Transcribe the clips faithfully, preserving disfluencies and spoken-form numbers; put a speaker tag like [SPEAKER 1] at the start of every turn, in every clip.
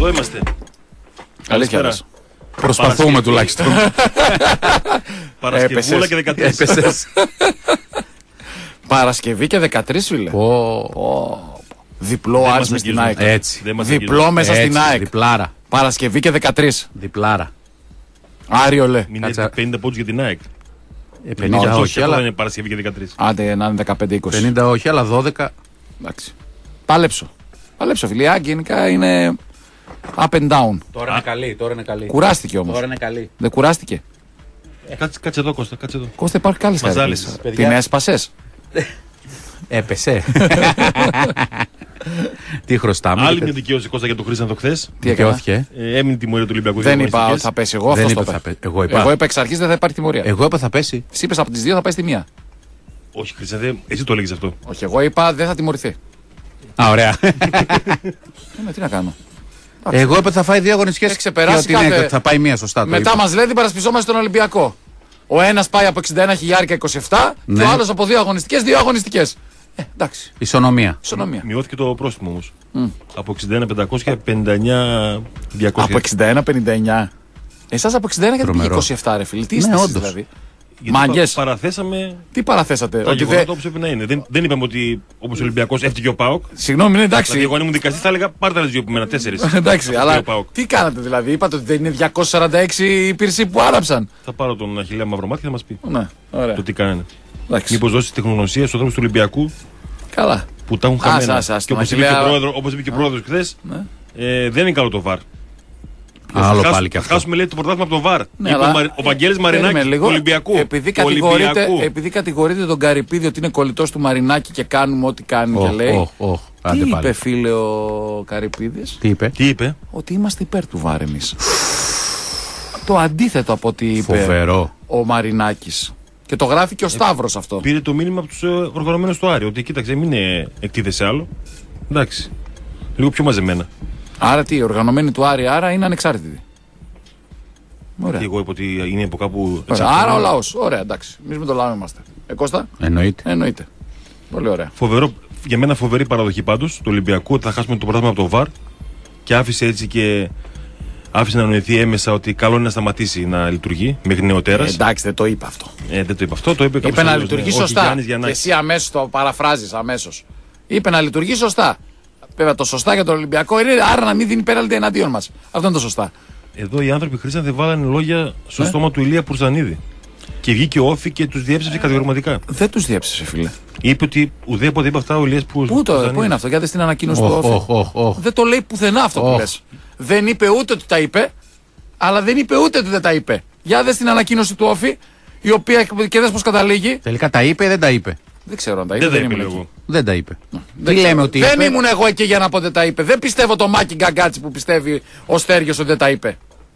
[SPEAKER 1] Εδώ είμαστε.
[SPEAKER 2] Αλήθεια. Προσπαθούμε τουλάχιστον.
[SPEAKER 1] Παρασκευούλα και δεκατρείς.
[SPEAKER 2] Παρασκευή και δεκατρείς, φίλε. Διπλό άρισμα στην ΑΕΚ.
[SPEAKER 3] Έτσι.
[SPEAKER 2] Διπλό μέσα στην ΑΕΚ.
[SPEAKER 3] Διπλάρα.
[SPEAKER 2] Παρασκευή και δεκατρείς.
[SPEAKER 3] Διπλάρα.
[SPEAKER 2] Άριο λέ.
[SPEAKER 1] Μην είναι πενήντα πόντους για την ΑΕΚ.
[SPEAKER 3] πενήντα όχι, αλλά.
[SPEAKER 1] Δεν είναι Παρασκευή και δεκατρείς.
[SPEAKER 2] Άντε να είναι δεκαπέντε είκοσι.
[SPEAKER 3] πενήντα όχι, αλλά δώδεκα.
[SPEAKER 2] Εντάξει. Πάλεψω. Πάλεψω, φίλε. Η ΑΕΚ γενικά είναι up and down.
[SPEAKER 3] Τώρα είναι καλή, τώρα είναι καλή.
[SPEAKER 2] Κουράστηκε όμως.
[SPEAKER 3] Τώρα είναι καλή.
[SPEAKER 2] Δεν κουράστηκε.
[SPEAKER 1] Κάτσε, κάτσε εδώ, Κώστα, κάτσε εδώ.
[SPEAKER 2] Κώστα, υπάρχει καλή
[SPEAKER 1] Μαζάλης.
[SPEAKER 2] σχέση. Την έσπασες.
[SPEAKER 3] Έπεσε. Τι χρωστάμε.
[SPEAKER 1] Άλλη μια δικαίωση, Κώστα, για τον Χρήστανθο χθες.
[SPEAKER 2] Τι έκανα.
[SPEAKER 1] Ε, έμεινε τιμωρία του Ολυμπιακού.
[SPEAKER 2] Δεν είπα ότι θα πέσει. Εγώ αυτό το είπα.
[SPEAKER 3] Εγώ είπα.
[SPEAKER 2] Εγώ είπα εξ αρχής δεν θα υπάρχει τιμωρία.
[SPEAKER 3] Εγώ είπα θα πέσει.
[SPEAKER 2] Εσύ είπες από τις δύο θα πάει στη μία.
[SPEAKER 1] Όχι, Χρήστανθε, εσύ το έλεγες αυτό.
[SPEAKER 2] Όχι, εγώ είπα δεν θα τιμωρηθεί.
[SPEAKER 3] Α, ωραία.
[SPEAKER 2] Τι να κάνω.
[SPEAKER 3] Εγώ είπα θα φάει δύο αγωνιστικές.
[SPEAKER 2] Έχει ξεπεράσει
[SPEAKER 3] και ότι
[SPEAKER 2] κάθε...
[SPEAKER 3] είναι, θα πάει μία σωστά.
[SPEAKER 2] Μετά μας λέει παρασπιζόμαστε τον Ολυμπιακό. Ο ένας πάει από εξήντα ένα χιλιάρικα είκοσι επτά
[SPEAKER 3] ναι.
[SPEAKER 2] Και ο άλλος από δύο αγωνιστικές, δύο αγωνιστικές. Ε, εντάξει.
[SPEAKER 3] Ισονομία.
[SPEAKER 2] Ισονομία.
[SPEAKER 1] Μειώθηκε το πρόστιμο όμως. Mm. Από εξήντα ένα πεντακόσια πενήντα εννιά διακόσια.
[SPEAKER 2] Από εξήντα ένα πενήντα εννιά. Εσάς από εξήντα ένα γιατί πήγε είκοσι επτά, ρε φίλε. Τι είστε
[SPEAKER 3] ναι,
[SPEAKER 2] εσείς δηλαδή.
[SPEAKER 1] Μάγκες. Παραθέσαμε.
[SPEAKER 2] Τι παραθέσατε.
[SPEAKER 1] Τα γεγονότα όπως έπρεπε να είναι. Δεν, δεν είπαμε ότι όπως ο Ολυμπιακός έφτυγε ο ΠΑΟΚ.
[SPEAKER 2] Συγγνώμη, είναι εντάξει.
[SPEAKER 1] Δηλαδή, εγώ αν ήμουν δικαστής θα έλεγα πάρτε άλλες δύο από μένα, τέσσερις.
[SPEAKER 2] Εντάξει, αλλά τι κάνατε δηλαδή. Είπατε ότι δεν είναι διακόσιοι σαράντα έξι οι πυρσοί που άραψαν.
[SPEAKER 1] Θα πάρω τον Αχιλλέα Μαυρομάτι και θα μας πει.
[SPEAKER 2] Ναι, ωραία.
[SPEAKER 1] Το τι κάνανε. Μήπως δώσει τεχνογνωσία στους ανθρώπους του Ολυμπιακού.
[SPEAKER 2] Καλά.
[SPEAKER 1] Που τα έχουν χαμένα. Και όπως είπε και ο πρόεδρος χθες, δεν είναι καλό το βαρ.
[SPEAKER 3] Άλλο
[SPEAKER 1] θα
[SPEAKER 3] πάλι και αυτό.
[SPEAKER 1] Θα χάσουμε λέει το πρωτάθλημα από το βαρ.
[SPEAKER 2] Ναι, αλλά...
[SPEAKER 1] Ο Βαγγέλης Μαρινάκης του Ολυμπιακού.
[SPEAKER 2] Επειδή κατηγορείτε, επειδή κατηγορείτε τον Καρυπίδη ότι είναι κολλητός του Μαρινάκη και κάνουμε ό,τι κάνει oh, και λέει.
[SPEAKER 3] Oh, oh,
[SPEAKER 2] τι είπε πάλι. Φίλε ο Καρυπίδης.
[SPEAKER 3] Τι είπε.
[SPEAKER 1] Τι είπε.
[SPEAKER 2] Ότι είμαστε υπέρ του βαρ εμείς. Το αντίθετο από ό,τι είπε
[SPEAKER 3] Φοβερό.
[SPEAKER 2] ο Μαρινάκης. Και το γράφει και ο Σταύρος αυτό.
[SPEAKER 1] Πήρε το μήνυμα από τους οργανωμένους του Άρη. Ότι κοίταξε, μην εκτίθεσαι άλλο. Εντάξει. Λίγο πιο μαζεμένα.
[SPEAKER 2] Άρα τι, οι οργανωμένοι του Άρη άρα είναι ανεξάρτητοι.
[SPEAKER 1] Ωραία. Και εγώ είπα ότι είναι από κάπου.
[SPEAKER 2] Άρα ο λαός. Ωραία, εντάξει. Εμείς με το λαό είμαστε. Ε, Κώστα.
[SPEAKER 3] Εννοείται.
[SPEAKER 2] Εννοείται. Πολύ ωραία.
[SPEAKER 1] Φοβερό, για μένα φοβερή παραδοχή πάντως του Ολυμπιακού ότι θα χάσουμε το πρωτάθλημα από το βαρ και άφησε έτσι και. Άφησε να νοηθεί έμεσα ότι καλό είναι να σταματήσει να λειτουργεί μέχρι νεοτέρας.
[SPEAKER 2] Ε, εντάξει, δεν το είπε αυτό.
[SPEAKER 1] Ε, δεν το είπε αυτό. Το είπε
[SPEAKER 2] είπε να λειτουργεί
[SPEAKER 1] ναι.
[SPEAKER 2] σωστά. Και εσύ αμέσως το παραφράζεις αμέσως. Είπε να λειτουργεί σωστά. Βέβαια το σωστά για τον Ολυμπιακό είναι άρα να μην δίνει πέναλτι εναντίον μας. Αυτό είναι το σωστά.
[SPEAKER 1] Εδώ οι άνθρωποι Χρήσταν δεν βάλανε λόγια στο ε? στόμα του Ηλία Πουρσανίδη. Και βγήκε ο Όφη και τους διέψευσε κατηγορηματικά.
[SPEAKER 2] Δεν τους διέψευσε, φίλε.
[SPEAKER 1] Είπε ότι ουδέποτε είπε αυτά ο Ηλίας Πουρσανίδη.
[SPEAKER 2] Πού το, πού είναι αυτό, γιατί στην ανακοίνωση
[SPEAKER 3] oh,
[SPEAKER 2] του Όφη.
[SPEAKER 3] Oh, oh, oh.
[SPEAKER 2] Δεν το λέει πουθενά αυτό oh. που λες. Δεν είπε ούτε ότι τα είπε, αλλά δεν είπε ούτε ότι δεν τα είπε. Για δες την ανακοίνωση του Όφη, η οποία και δες πώς καταλήγει.
[SPEAKER 3] Τελικά τα είπε ή δεν τα είπε.
[SPEAKER 2] Δεν ξέρω αν τα είπε.
[SPEAKER 1] Δεν,
[SPEAKER 2] δεν,
[SPEAKER 1] δεν,
[SPEAKER 2] ήμουν
[SPEAKER 3] δεν τα είπε.
[SPEAKER 2] Δεν,
[SPEAKER 3] Τι λέμε ότι
[SPEAKER 2] δεν
[SPEAKER 3] είπε.
[SPEAKER 2] ήμουν εγώ εκεί για να πω δεν τα είπε. Δεν πιστεύω το Μάκη Γκαγκάτσι που πιστεύει ο Στέργιος ότι δεν τα είπε.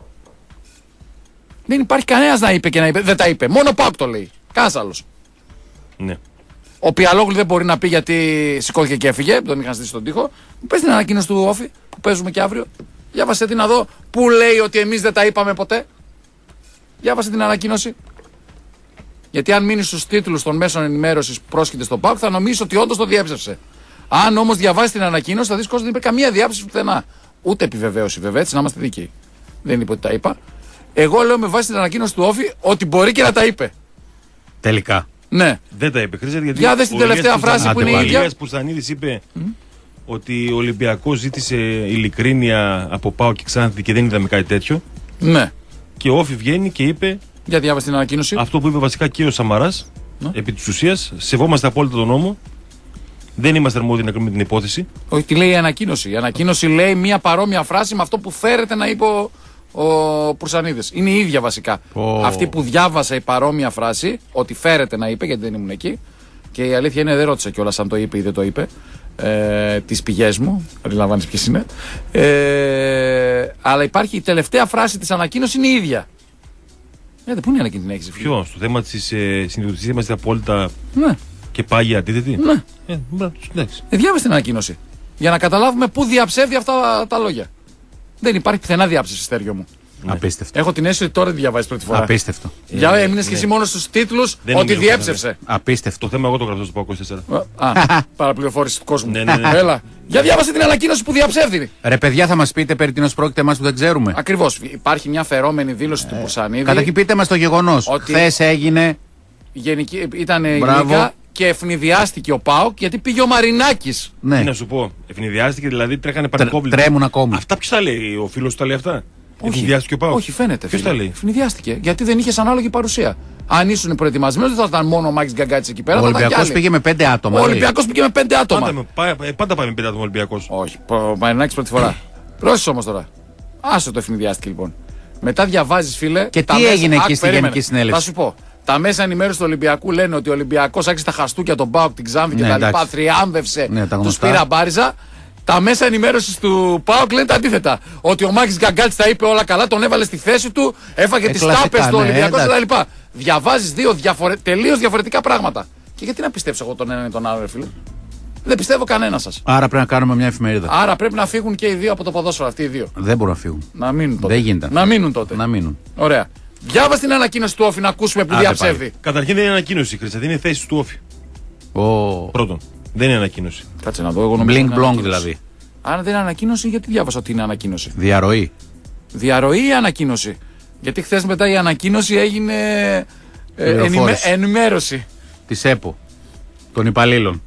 [SPEAKER 2] Δεν υπάρχει κανένας να είπε και να είπε. Δεν τα είπε. Μόνο ο Πάουκ το λέει. Κανένας άλλος.
[SPEAKER 1] Ναι.
[SPEAKER 2] Ο Πιαλόγλου δεν μπορεί να πει γιατί σηκώθηκε και έφυγε. Τον είχαν στήσει στον τοίχο. Πες την ανακοίνωση του Όφη που παίζουμε και αύριο. Διάβασε την να δω που λέει ότι εμείς δεν τα είπαμε ποτέ. Διάβασε την ανακοίνωση. Γιατί αν μείνει στους τίτλους των μέσων ενημέρωσης πρόσχεται στο ΠΑΟΚ, θα νομίζει ότι όντως το διέψευσε. Αν όμως διαβάσει την ανακοίνωση, θα δεις πως δεν είπε καμία διάψευση πουθενά. Ούτε επιβεβαίωση βέβαια, έτσι να είμαστε δίκαιοι. Δεν είπε ότι τα είπα. Εγώ λέω με βάση την ανακοίνωση του Όφη ότι μπορεί και να τα είπε.
[SPEAKER 3] Τελικά.
[SPEAKER 2] Ναι.
[SPEAKER 1] Δεν τα είπε. Χρήζε, γιατί
[SPEAKER 2] για δες την τελευταία φράση που είναι η ίδια.
[SPEAKER 1] Ο Ηλίας Πουρσανίδης είπε mm? ότι ο Ολυμπιακός ζήτησε ειλικρίνεια από ΠΑΟΚ και Ξάνθη και δεν είδαμε κάτι τέτοιο.
[SPEAKER 2] Ναι.
[SPEAKER 1] Και ο Όφη βγαίνει και είπε.
[SPEAKER 2] Για διάβαση την ανακοίνωση.
[SPEAKER 1] Αυτό που είπε βασικά και ο Σαμαράς, ναι. Επί της ουσίας, σεβόμαστε απόλυτα τον νόμο. Δεν είμαστε αρμόδιοι να κρίνουμε την υπόθεση.
[SPEAKER 2] Όχι, τι λέει η ανακοίνωση. Η ανακοίνωση λέει μία παρόμοια φράση με αυτό που φέρεται να είπε ο, ο Πουρσανίδης. Είναι η ίδια βασικά. Oh. Αυτή που διάβασα η παρόμοια φράση, ότι φέρεται να είπε, γιατί δεν ήμουν εκεί. Και η αλήθεια είναι δεν ρώτησα κιόλας αν το είπε ή δεν το είπε. Ε, τις πηγές μου, αντιλαμβάνεις ποιες είναι. Ε, αλλά υπάρχει η τελευταία φράση της ανακοίνωσης είναι η ίδια. Γιατί πού είναι η ανακοίνωση, έχεις.
[SPEAKER 1] Ποιο, στο θέμα της ε, συνειδητοποίησης είμαστε απόλυτα
[SPEAKER 2] ναι.
[SPEAKER 1] και πάγια αντίθετοι.
[SPEAKER 2] Ναι.
[SPEAKER 1] Ε, εντάξει.
[SPEAKER 2] Ε, διάβασε την ανακοίνωση. Για να καταλάβουμε πού διαψεύδει αυτά τα λόγια. Δεν υπάρχει πουθενά διάψευση, Στέργιο μου.
[SPEAKER 3] Ναι. Απίστευτο.
[SPEAKER 2] Έχω την αίσθηση ότι τώρα τη διαβάζει πρώτη φορά.
[SPEAKER 3] Απίστευτο.
[SPEAKER 2] Για
[SPEAKER 1] ε,
[SPEAKER 2] έμεινε
[SPEAKER 1] ναι.
[SPEAKER 2] και εσύ μόνο στους τίτλους ότι διέψευσε.
[SPEAKER 3] Απίστευτο.
[SPEAKER 1] Το θέμα εγώ το γραφτώ στο ΠΑΟΚ είκοσι τέσσερα.
[SPEAKER 2] Α, παραπληροφόρηση του κόσμου.
[SPEAKER 1] Ναι, ναι, ναι.
[SPEAKER 2] Έλα. Για διάβασε την ανακοίνωση που διαψεύδει.
[SPEAKER 3] Ρε παιδιά, θα μας πείτε περί τίνος πρόκειται εμάς που δεν ξέρουμε.
[SPEAKER 2] Ακριβώς. Υπάρχει μια φερόμενη δήλωση ε, του Πουρσανίδη.
[SPEAKER 3] Καταρχήν πείτε μας το γεγονός.
[SPEAKER 2] Ότι
[SPEAKER 3] χθες έγινε.
[SPEAKER 2] Γενική, ήταν γενικά και ευνηδιάστηκε ο ΠΑΟΚ γιατί πήγε ο Μαρινάκης.
[SPEAKER 1] Ναι. Τι να σου πω, ευνηδιάστηκε δηλαδή τρέχανε πανικόβλητα.
[SPEAKER 3] Τρέμουν ακόμη.
[SPEAKER 1] Αυτά ποιος τα λέει, ο φίλος του τα λέει αυτά.
[SPEAKER 2] Όχι,
[SPEAKER 1] ευνηδιάστηκε ο ΠΑΟΚ.
[SPEAKER 2] όχι, φαίνεται.
[SPEAKER 1] Ποιος τα λέει.
[SPEAKER 2] Ευνηδιάστηκε γιατί δεν είχε ανάλογη παρουσία. Αν ήσουν προετοιμασμένος δεν θα ήταν μόνο ο Μάκης Γκαγκάτης εκεί πέρα.
[SPEAKER 3] Ο Ολυμπιακός πήγε με πέντε άτομα.
[SPEAKER 2] Ο Ολυμπιακός πήγε με πέντε άτομα.
[SPEAKER 1] Πάντα, πάντα, πάντα πάει με πέντε άτομα ο Ολυμπιακός.
[SPEAKER 2] Όχι, ο Μαρινάκης πρώτη φορά. Πρόσεχε όμως τώρα. Άσε το ευνηδιάστηκε λοιπόν. Μετά διαβάζεις φίλε.
[SPEAKER 3] Και τι έγινε εκεί στη Γενική Συνέλευση.
[SPEAKER 2] Θα σου πω. Τα μέσα ενημέρωση του Ολυμπιακού λένε ότι ο Ολυμπιακός άξιζε τα χαστούκια, τον ΠΑΟΚ, την Ξάνθη
[SPEAKER 3] ναι,
[SPEAKER 2] κτλ. Θριάμβευσε,
[SPEAKER 3] ναι,
[SPEAKER 2] του πήρα μπάριζα. Τα μέσα ενημέρωση του ΠΑΟΚ λένε τα αντίθετα. Ότι ο Μάκης Γκαγκάτης τα είπε όλα καλά, τον έβαλε στη θέση του, έφαγε ε, τις τάπες του Ολυμπιακού ναι, κτλ. Διαβάζεις δύο διαφορε... τελείως διαφορετικά πράγματα. Και γιατί να πιστέψω εγώ τον έναν ή τον άλλο, φίλε. Δεν πιστεύω κανένα σας.
[SPEAKER 3] Άρα πρέπει να κάνουμε μια εφημερίδα.
[SPEAKER 2] Άρα πρέπει να φύγουν και οι δύο από το ποδόσφαιρο, αυτοί οι δύο.
[SPEAKER 3] Δεν μπορούν να φύγουν.
[SPEAKER 2] Να μείνουν τότε.
[SPEAKER 3] Δεν γίνεται.
[SPEAKER 2] Να μείνουν τότε.
[SPEAKER 3] Να μείνουν.
[SPEAKER 2] Ωραία. Διάβασε την ανακοίνωση του Όφη να ακούσουμε που διαψεύδει.
[SPEAKER 1] Καταρχήν δεν είναι ανακοίνωση, Χρυσά, δεν είναι θέση του Όφη.
[SPEAKER 3] Oh.
[SPEAKER 1] Πρώτον. Δεν είναι ανακοίνωση.
[SPEAKER 2] Κάτσε να δω, εγώ νομίζω.
[SPEAKER 3] Blink blonk δηλαδή.
[SPEAKER 2] Αν δεν είναι ανακοίνωση, γιατί διάβασα ότι είναι ανακοίνωση.
[SPEAKER 3] Διαρροή.
[SPEAKER 2] Διαρροή ή ανακοίνωση. Γιατί χθες μετά η ανακοίνωση έγινε ε, ενημέ, ενημέρωση.
[SPEAKER 3] Της ΕΠΟ. Των υπαλλήλων.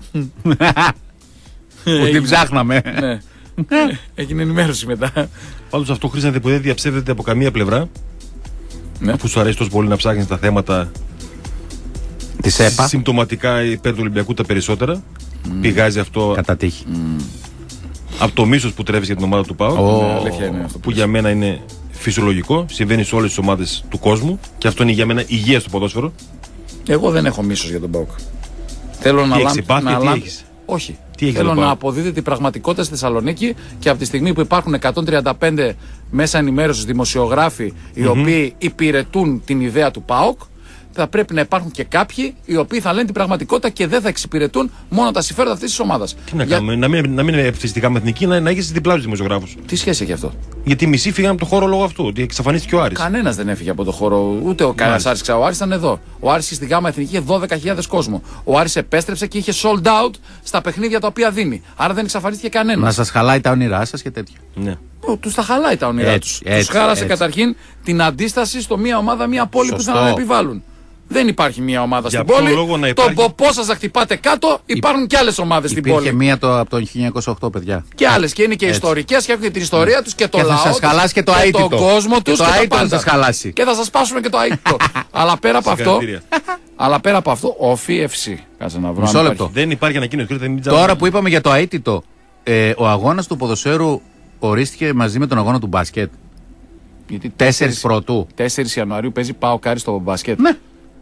[SPEAKER 3] Που την ψάχναμε.
[SPEAKER 2] Ναι. Έγινε ενημέρωση μετά.
[SPEAKER 1] Πάντως αυτό, Χρήσαν, που δεν διαψεύδεται από καμία πλευρά. Ναι. Αφού σου αρέσει τόσο πολύ να ψάχνεις τα θέματα
[SPEAKER 3] της ΕΠΑ.
[SPEAKER 1] Συμπτωματικά υπέρ του Ολυμπιακού τα περισσότερα. Mm. Πηγάζει αυτό.
[SPEAKER 3] Κατά τύχη.
[SPEAKER 1] Mm. Από το μίσος που τρέφεις για την ομάδα του ΠΑΟΚ.
[SPEAKER 2] Oh. Ναι, είναι αυτό
[SPEAKER 1] που για μένα είναι φυσιολογικό. Συμβαίνει σε όλες τις ομάδες του κόσμου. Και αυτό είναι για μένα υγεία στο ποδόσφαιρο.
[SPEAKER 2] Εγώ δεν έχω μίσος για τον ΠΑΟΚ. Θέλω
[SPEAKER 1] τι
[SPEAKER 2] να
[SPEAKER 1] έχεις,
[SPEAKER 2] λάμψει.
[SPEAKER 1] να λάμψει.
[SPEAKER 2] Όχι.
[SPEAKER 1] Τι
[SPEAKER 2] Θέλω να αποδίδεται την πραγματικότητα στη Θεσσαλονίκη και από τη στιγμή που υπάρχουν εκατόν τριάντα πέντε μέσα ενημέρωσης δημοσιογράφοι οι mm-hmm. οποίοι υπηρετούν την ιδέα του ΠΑΟΚ, θα πρέπει να υπάρχουν και κάποιοι οι οποίοι θα λένε την πραγματικότητα και δεν θα εξυπηρετούν μόνο τα συμφέροντα αυτής της ομάδας.
[SPEAKER 1] Τι να
[SPEAKER 2] Για...
[SPEAKER 1] κάνουμε, να μην, να μην είναι ευθυστικά με εθνική, να, να έχεις διπλά τους δημοσιογράφους.
[SPEAKER 2] Τι σχέση έχει αυτό.
[SPEAKER 1] Γιατί μισοί φύγαν από το χώρο λόγω αυτού, ότι εξαφανίστηκε ο Άρης.
[SPEAKER 2] Κανένας δεν έφυγε από το χώρο, ούτε ο κανένας Άρης ξα... Ο Άρης ήταν εδώ. Ο Άρης στη ΓΑΜΑ Εθνική είχε δώδεκα χιλιάδες κόσμο. Ο Άρης επέστρεψε και είχε sold out στα παιχνίδια τα οποία δίνει. Άρα δεν εξαφανίστηκε κανένας.
[SPEAKER 3] Να σας χαλάει τα όνειρά σας και τέτοια.
[SPEAKER 1] Ναι.
[SPEAKER 2] Τους τα χαλάει τα όνειρά τους. Τους χάλασε καταρχήν την αντίσταση στο μία ομάδα, μία πόλη Σωστό. Που θα επιβάλλουν. Δεν υπάρχει μία ομάδα
[SPEAKER 1] για
[SPEAKER 2] στην πόλη.
[SPEAKER 1] Υπάρχει...
[SPEAKER 2] Τον ποπό σας να χτυπάτε κάτω, υπάρχουν και άλλες ομάδες στην πόλη.
[SPEAKER 3] Υπήρχε μία το, από το χίλια εννιακόσια οκτώ, παιδιά.
[SPEAKER 2] Και άλλες. Και είναι και ιστορικές και έχουν την ιστορία τους και το
[SPEAKER 3] και
[SPEAKER 2] λαό.
[SPEAKER 3] Θα σας χαλάσει και το αίτητο.
[SPEAKER 2] Τον κόσμο τους.
[SPEAKER 3] Και το αίτητο θα σας χαλάσει.
[SPEAKER 2] Και θα σας πάσουμε και το αίτητο. Αλλά πέρα από αυτό. Αλλά πέρα από αυτό, Όφι εφ σι. Κάτσε να βρω.
[SPEAKER 3] Μισό λεπτό.
[SPEAKER 1] Δεν υπάρχει ανακοίνωση.
[SPEAKER 3] Τώρα που είπαμε για το αίτητο, ο αγώνας του ποδοσφαίρου ορίστηκε μαζί με τον αγώνα του μπάσκετ. τέσσερις Πρωτού.
[SPEAKER 2] τέσσερις Ιανουαρίου παίζει ΠΑΟΚ Άρης στο μπάσκετ.
[SPEAKER 3] Ναι.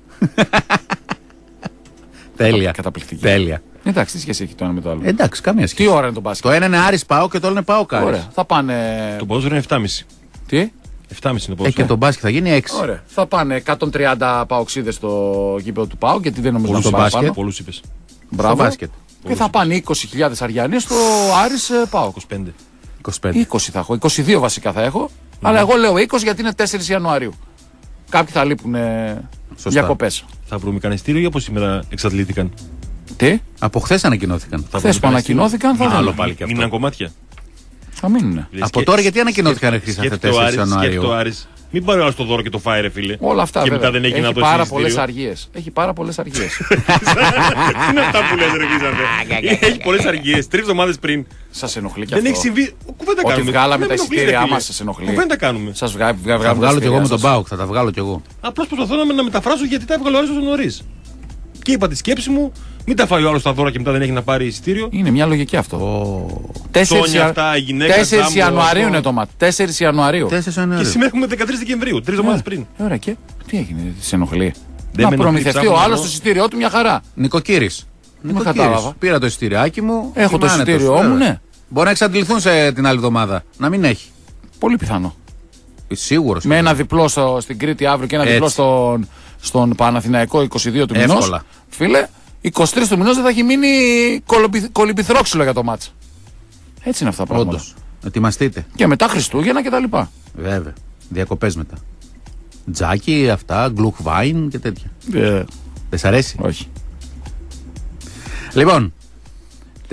[SPEAKER 3] Τέλεια.
[SPEAKER 2] Καταπληκτική.
[SPEAKER 3] Τέλεια.
[SPEAKER 2] Εντάξει, τι σχέση έχει το ένα με το άλλο.
[SPEAKER 3] Εντάξει, καμία σχέση.
[SPEAKER 2] Τι ώρα είναι το μπάσκετ.
[SPEAKER 3] Το ένα είναι Άρης ΠΑΟΚ και το άλλο είναι ΠΑΟΚ Άρης.
[SPEAKER 2] Ωραία. Θα πάνε.
[SPEAKER 1] Το ποδόσφαιρο είναι επτά και μισή.
[SPEAKER 2] Τι?
[SPEAKER 1] επτά και μισή είναι το ποδόσφαιρο.
[SPEAKER 3] Ε, και το μπάσκετ θα γίνει έξι.
[SPEAKER 2] Ωραία. Θα πάνε εκατόν τριάντα παοξίδες στο γήπεδο του ΠΑΟΚ, γιατί δεν νομίζω
[SPEAKER 3] Πολλούς
[SPEAKER 2] να το
[SPEAKER 3] μπάσκετ.
[SPEAKER 1] Πολλούς είπες.
[SPEAKER 2] Μπράβο.
[SPEAKER 3] Μπάσκετ.
[SPEAKER 2] Και θα πάνε είκοσι χιλιάδες Αριανοί στο Άρης ΠΑΟΚ.
[SPEAKER 1] είκοσι πέντε.
[SPEAKER 3] είκοσι πέντε.
[SPEAKER 2] είκοσι θα έχω. είκοσι δύο βασικά θα έχω. Mm. Αλλά εγώ λέω είκοσι γιατί είναι τέσσερις Ιανουαρίου. Κάποιοι θα λείπουν διακοπές.
[SPEAKER 1] Θα βρούμε κανένα ειστήριο ή από σήμερα εξαντλήθηκαν.
[SPEAKER 2] Τι?
[SPEAKER 3] Από χθες ανακοινώθηκαν.
[SPEAKER 2] Χθες που ανακοινώθηκαν θα
[SPEAKER 3] άλλο πάλι και αυτό.
[SPEAKER 1] Μείναν κομμάτια.
[SPEAKER 2] Θα μείνουνε.
[SPEAKER 3] Από τώρα γιατί ανακοινώθηκαν εχθές αυτά τέσσερις Ιανουαρίου.
[SPEAKER 1] Μην πάρει ο το δώρο και το φάει, ρε φίλε.
[SPEAKER 2] Όλα αυτά
[SPEAKER 1] και
[SPEAKER 2] βέβαια.
[SPEAKER 1] Μετά δεν έχει,
[SPEAKER 2] έχει
[SPEAKER 1] να το
[SPEAKER 2] πάρα πολλές αργίες. Έχει πάρα πολλές αργίες.
[SPEAKER 1] Τι είναι αυτά που λες, ρε Χρήστανθε. Έχει πολλές αργίες. Τρεις εβδομάδες πριν.
[SPEAKER 2] Σας ενοχλεί και
[SPEAKER 1] δεν
[SPEAKER 2] αυτό.
[SPEAKER 1] έχει συμβεί. Κουβέντα κάνουμε.
[SPEAKER 2] Ότι βγάλαμε τα εισιτήριά μας σας ενοχλεί.
[SPEAKER 1] Κουβέντα κάνουμε.
[SPEAKER 2] Σας βγάλω
[SPEAKER 3] Θα βγάλω κι εγώ με τον ΠΑΟΚ. Θα τα βγάλω κι εγώ.
[SPEAKER 1] Απλώς προσπαθώ να μεταφράσω γιατί τα έβγαλε ο Άρης τόσο νωρίς. Και είπα τη σκέψη μου, μην τα φάει ο άλλος τα δώρα και μετά δεν έχει να πάρει εισιτήριο.
[SPEAKER 2] Είναι μια λογική αυτό.
[SPEAKER 1] τέσσερις
[SPEAKER 2] Ιανουαρίου είναι το μάτι. τέσσερις Ιανουαρίου.
[SPEAKER 1] Και σήμερα έχουμε δεκατρείς Δεκεμβρίου, τρεις εβδομάδες πριν.
[SPEAKER 2] Ωραία, και τι έγινε, τι ενοχλεί. Να προμηθευτεί ο άλλος το εισιτήριό του μια χαρά.
[SPEAKER 3] Νοικοκύρης.
[SPEAKER 2] Δεν με κατάλαβα.
[SPEAKER 3] Πήρα το εισιτηριάκι μου.
[SPEAKER 2] Έχω το εισιτήριό μου, ναι.
[SPEAKER 3] Μπορεί να εξαντληθούν σε την άλλη εβδομάδα. Να μην έχει.
[SPEAKER 2] Πολύ πιθανό.
[SPEAKER 3] Σίγουρο.
[SPEAKER 2] Με ένα διπλό στο, στην Κρήτη αύριο και ένα Έτσι. διπλό στον, στον Παναθηναϊκό είκοσι δύο του μηνός. Φίλε, είκοσι τρεις του μηνός δεν θα έχει μείνει κολυμπηθρόξυλο για το μάτς. Έτσι είναι αυτά τα πράγματα.
[SPEAKER 3] Όντως. Ετοιμαστείτε.
[SPEAKER 2] Και μετά Χριστούγεννα και τα λοιπά.
[SPEAKER 3] Βέβαια. Διακοπές μετά. Τζάκι, αυτά, γκλουκ βάιν και τέτοια.
[SPEAKER 2] Yeah.
[SPEAKER 3] Δεν σ' αρέσει?
[SPEAKER 2] Όχι.
[SPEAKER 3] Λοιπόν,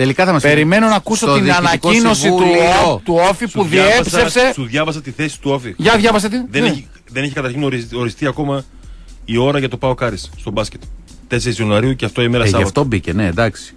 [SPEAKER 3] Τελικά θα μας
[SPEAKER 2] Περιμένω να ακούσω την ανακοίνωση του, του Όφη που διέψευσε.
[SPEAKER 1] Σου διάβασα τη θέση του Όφη.
[SPEAKER 2] Για διάβασε την.
[SPEAKER 1] Δεν, ναι. έχει, δεν έχει καταρχήν οριστεί, οριστεί ακόμα η ώρα για το ΠΑΟΚ Άρης στο μπάσκετ. τέσσερις Ιανουαρίου και αυτό η μέρα
[SPEAKER 3] ε,
[SPEAKER 1] Σάββατο.
[SPEAKER 3] Γι' αυτό μπήκε, ναι, εντάξει.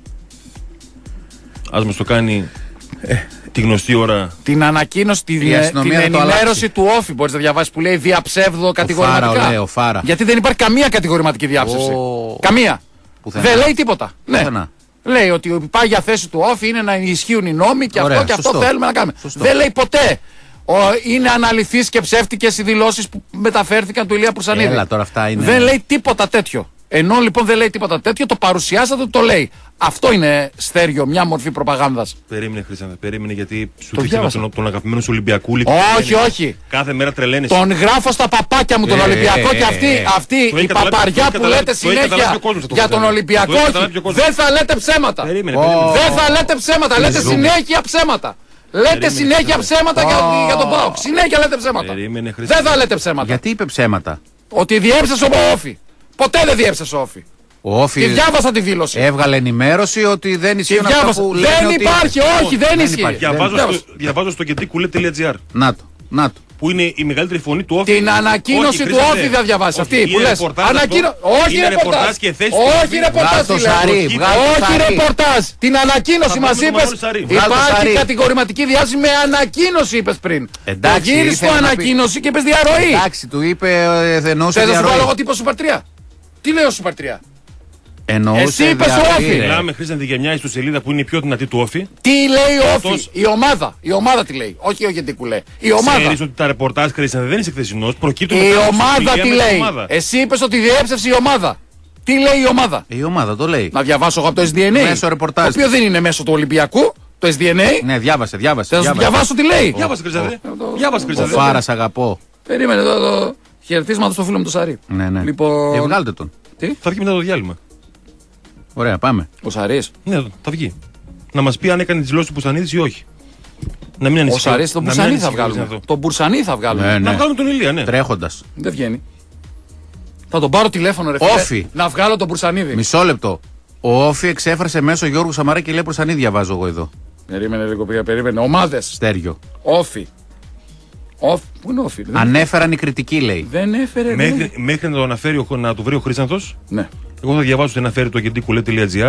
[SPEAKER 1] Ας μας το κάνει ε, τη γνωστή ώρα.
[SPEAKER 2] Την ανακοίνωση, την, την ενημέρωση του Όφη μπορείς να διαβάσεις που λέει διαψεύδω κατηγορηματικά.
[SPEAKER 3] Ο Φάρα, λέει, ο Φάρα.
[SPEAKER 2] Γιατί δεν υπάρχει καμία κατηγορηματική διάψευση. Ο... Καμία.
[SPEAKER 3] Πουθενά.
[SPEAKER 2] Δεν λέει τίποτα. Ναι. Λέει ότι η πάγια θέση του Όφη είναι να ισχύουν οι νόμοι και Ωραία, αυτό και σωστό. Αυτό θέλουμε να κάνουμε. Σωστό. Δεν λέει ποτέ. Ο, είναι αναλυθείς και ψεύτικες οι δηλώσεις που μεταφέρθηκαν του Ηλία Πουρσανίδη.
[SPEAKER 3] Έλα, τώρα αυτά είναι...
[SPEAKER 2] Δεν λέει τίποτα τέτοιο. Ενώ λοιπόν δεν λέει τίποτα τέτοιο, το παρουσιάσατε, το λέει. Αυτό είναι, Στέργιο, μια μορφή προπαγάνδας.
[SPEAKER 1] Περίμενε, Χρήσταντα, περίμενε, γιατί σου δείχνει τον, τον αγαπημένο σου Ολυμπιακού.
[SPEAKER 2] Όχι, όχι.
[SPEAKER 1] Κάθε μέρα τρελαίνεσαι.
[SPEAKER 2] Τον γράφω στα παπάκια μου τον ε, Ολυμπιακό ε, και αυτή, ε, αυτή ε, η παπαριά που λέτε συνέχεια για τον Ολυμπιακό. Δεν θα λέτε ψέματα. Δεν θα λέτε ψέματα. Λέτε συνέχεια ψέματα. Λέτε συνέχεια ψέματα για τον ΠΑΟΚ. Συνέχεια λέτε ψέματα. Δεν θα λέτε ψέματα.
[SPEAKER 3] Γιατί είπε ψέματα?
[SPEAKER 2] Ότι διέψευσε ο Όφη. Ποτέ δεν διέψευσε ο Όφη.
[SPEAKER 3] Ο Όφη
[SPEAKER 2] τη διάβασα τη δήλωση.
[SPEAKER 3] Έβγαλε ενημέρωση ότι δεν ισχύουν αυτά που λένε.
[SPEAKER 2] Δεν υπάρχει, ότι... όχι, δεν, δεν ισχύει.
[SPEAKER 1] Διαβάζω, στο, διαβάζω στο κεντρικουλέ τελεία τζι άρ.
[SPEAKER 3] Να το, να το.
[SPEAKER 1] Που είναι η μεγαλύτερη φωνή του Όφη.
[SPEAKER 2] Την ανακοίνωση του Όφη θα διαβάσει. Αυτή που λες. Όχι ρεπορτάζ. Όχι ρεπορτάζ. Όχι ρεπορτάζ. Την ανακοίνωση μας είπες. Υπάρχει κατηγορηματική διάσταση με ανακοίνωση είπες πριν.
[SPEAKER 3] Εντάξει.
[SPEAKER 2] Γύρισε το ανακοίνωση και είπες διαρροή.
[SPEAKER 3] Εντάξει, του είπε εννοούσε
[SPEAKER 2] διαρροή. Θες να σου βάλω εγώ τύπο Σούπερ τρία. Τι λέω Σούπερ τρία.
[SPEAKER 3] Εννοούσε
[SPEAKER 2] εσύ είπες ο Όφη.
[SPEAKER 1] Μιλάμε Χρήσταντη Γεμιά στο σελίδα που είναι η πιο δυνατή του Όφη.
[SPEAKER 2] Τι λέει ο Όφη, η ομάδα. Η ομάδα τι λέει. Όχι ο Γεντικουλέ. Η ομάδα.
[SPEAKER 1] Ξέρεις ότι τα ρεπορτάζ Χρήσταντη δεν είσαι χθεσινός. Προκύπτουν
[SPEAKER 2] η ομάδα τι λέει. Εσύ είπες ότι διέψευσε η ομάδα. Τι λέει η ομάδα.
[SPEAKER 3] Η ομάδα το λέει.
[SPEAKER 2] Να διαβάσω εγώ από το ες ντι εν έι.
[SPEAKER 3] Μέσω ρεπορτάζ.
[SPEAKER 2] Το οποίο δεν είναι μέσω του Ολυμπιακού. Το ες ντι εν έι.
[SPEAKER 3] Ναι, διάβασε, διάβασε.
[SPEAKER 2] Θα σου διαβάσω τι λέει.
[SPEAKER 1] Διάβασε Χρήσταντη.
[SPEAKER 3] Ο Φάρας αγαπώ.
[SPEAKER 2] Περίμενε εδώ. Χαιρετίσματα στο φίλο μου το Σαρί.
[SPEAKER 3] Ναι, ναι.
[SPEAKER 2] Λοιπόν...
[SPEAKER 3] Ε, βγάλτε τον.
[SPEAKER 2] Τι?
[SPEAKER 1] Θα βγει μετά το διάλειμμα.
[SPEAKER 3] Ωραία, πάμε.
[SPEAKER 2] Ο Σαρής.
[SPEAKER 1] Ναι, θα βγει. Να μας πει αν έκανε τις δηλώσεις του Μπουρσανίδης ή όχι. Να μην ανησυχεί.
[SPEAKER 2] Ο Σαρής τον Μπουρσανί θα βγάλουμε. Τον Μπουρσανί θα βγάλουμε.
[SPEAKER 3] Ναι, ναι.
[SPEAKER 1] Να βγάλουμε τον Ηλία, ναι.
[SPEAKER 3] Τρέχοντας.
[SPEAKER 2] Δεν βγαίνει. Θα τον πάρω τηλέφωνο, ρε
[SPEAKER 3] φίλε.
[SPEAKER 2] Να βγάλω τον Μπουρσανίδη.
[SPEAKER 3] Μισό λεπτό. Ο Όφη εξέφρασε μέσω Γιώργου Σαμαρά και λέει Μπουρσανί, διαβάζω εγώ εδώ.
[SPEAKER 2] Περίμενε λίγο, περίμενε. Ομάδες.
[SPEAKER 3] Στέργιο.
[SPEAKER 2] Όφη. Όφ, πού είναι Όφη.
[SPEAKER 3] Ανέφεραν οι κριτικοί, λέει.
[SPEAKER 2] Δεν έφερε.
[SPEAKER 1] Μέχρι, δεν... μέχρι να το αναφέρει, να το βρει ο Χρήστανθος.
[SPEAKER 2] Ναι.
[SPEAKER 1] Εγώ θα διαβάσω ότι αναφέρει το κεντρικουλέ τελεία τζι άρ.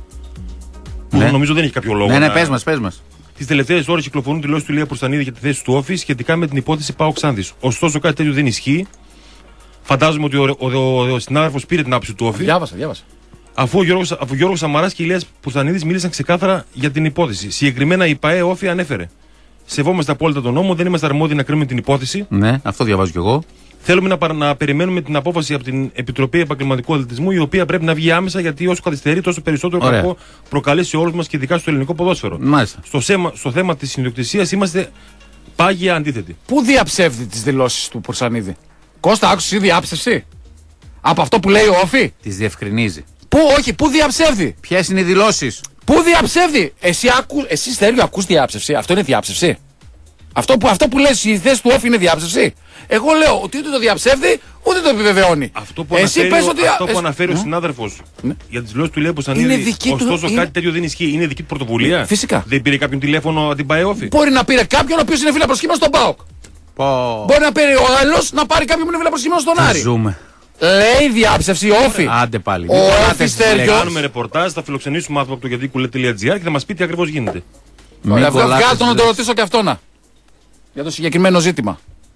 [SPEAKER 1] Που
[SPEAKER 3] ναι.
[SPEAKER 1] νομίζω δεν έχει κάποιο λόγο.
[SPEAKER 3] Ναι, ναι,
[SPEAKER 1] να...
[SPEAKER 3] πες μας, πες μας.
[SPEAKER 1] Τις τελευταίες ώρες κυκλοφορούν δηλώσεις του Ηλία Πουρσανίδη για τη θέση του Όφη σχετικά με την υπόθεση ΠΑΟΚ Ξάνθης. Ωστόσο, κάτι τέτοιο δεν ισχύει. Φαντάζομαι ότι ο, ο, ο, ο, ο συνάδελφος πήρε την άποψη του Όφη.
[SPEAKER 2] Διάβασα, διάβασα.
[SPEAKER 1] Αφού ο Γιώργος, αφού Γιώργος Σαμαράς και Ηλίας Πουρσανίδης μίλησαν ξεκάθαρα για την υπόθεση. Συγκεκριμένα η ΠΑΕ Όφη ανέφερε. Σεβόμαστε απόλυτα τον νόμο, δεν είμαστε αρμόδιοι να κρίνουμε την υπόθεση.
[SPEAKER 3] Ναι, αυτό διαβάζω κι εγώ.
[SPEAKER 1] Θέλουμε να, να περιμένουμε την απόφαση από την Επιτροπή Επαγγελματικού Αθλητισμού, η οποία πρέπει να βγει άμεσα, γιατί όσο καθυστερεί, τόσο περισσότερο κακό προκαλεί σε όλους μας και ειδικά στο ελληνικό ποδόσφαιρο. Στο, σέμα, στο θέμα της ιδιοκτησίας είμαστε πάγια αντίθετοι.
[SPEAKER 2] Πού διαψεύδει τις δηλώσεις του Πουρσανίδη? Κώστα, άκουσες η διάψευση από αυτό που λέει ο Όφη?
[SPEAKER 3] Τις διευκρινίζει.
[SPEAKER 2] Πού, όχι, πού διαψεύδει?
[SPEAKER 3] Ποιες είναι οι δηλώσεις?
[SPEAKER 2] Πού διαψεύδει? Εσύ, ακού, εσύ Στέργιο, ακούς διάψευση? Αυτό είναι διάψευση? Αυτό που, αυτό που λες η θέση του Όφη είναι διάψευση? Εγώ λέω ότι ούτε το διαψεύδει ούτε το επιβεβαιώνει.
[SPEAKER 1] Αυτό που
[SPEAKER 2] εσύ
[SPEAKER 1] αναφέρει,
[SPEAKER 2] ότι...
[SPEAKER 1] αυτό που
[SPEAKER 2] εσύ...
[SPEAKER 1] αναφέρει ο συνάδελφος ναι. για τις δηλώσεις του Ηλία Πουρσανίδη, ωστόσο
[SPEAKER 2] του...
[SPEAKER 1] κάτι είναι... τέτοιο δεν ισχύει. Είναι δική του πρωτοβουλία.
[SPEAKER 2] Φυσικά.
[SPEAKER 1] Δεν πήρε κάποιον τηλέφωνο από την ΠΑΕ Όφη?
[SPEAKER 2] Μπορεί να πήρε κάποιον ο οποίος είναι φίλα προσχήμα στον ΠΑΟΚ.
[SPEAKER 3] Oh.
[SPEAKER 2] Μπορεί να πήρε ο άλλος να πάρει κάποιον που είναι φίλα προσχήμα στον Άρη.
[SPEAKER 3] Ζούμε.
[SPEAKER 2] Λέει διάψευση Όφη.
[SPEAKER 3] Άντε πάλι.
[SPEAKER 2] Ο Όφη Στέργιο.
[SPEAKER 1] Θα κάνουμε ρεπορτάζ, θα φιλοξενήσουμε άνθρωπο από το κεντρικουλέ τελεία τζι άρ και θα μας πει τι ακριβώς γίνεται.
[SPEAKER 2] Βγάλω να το ρωτήσω και αυτό να. Για το συγκεκριμένο ζήτημα.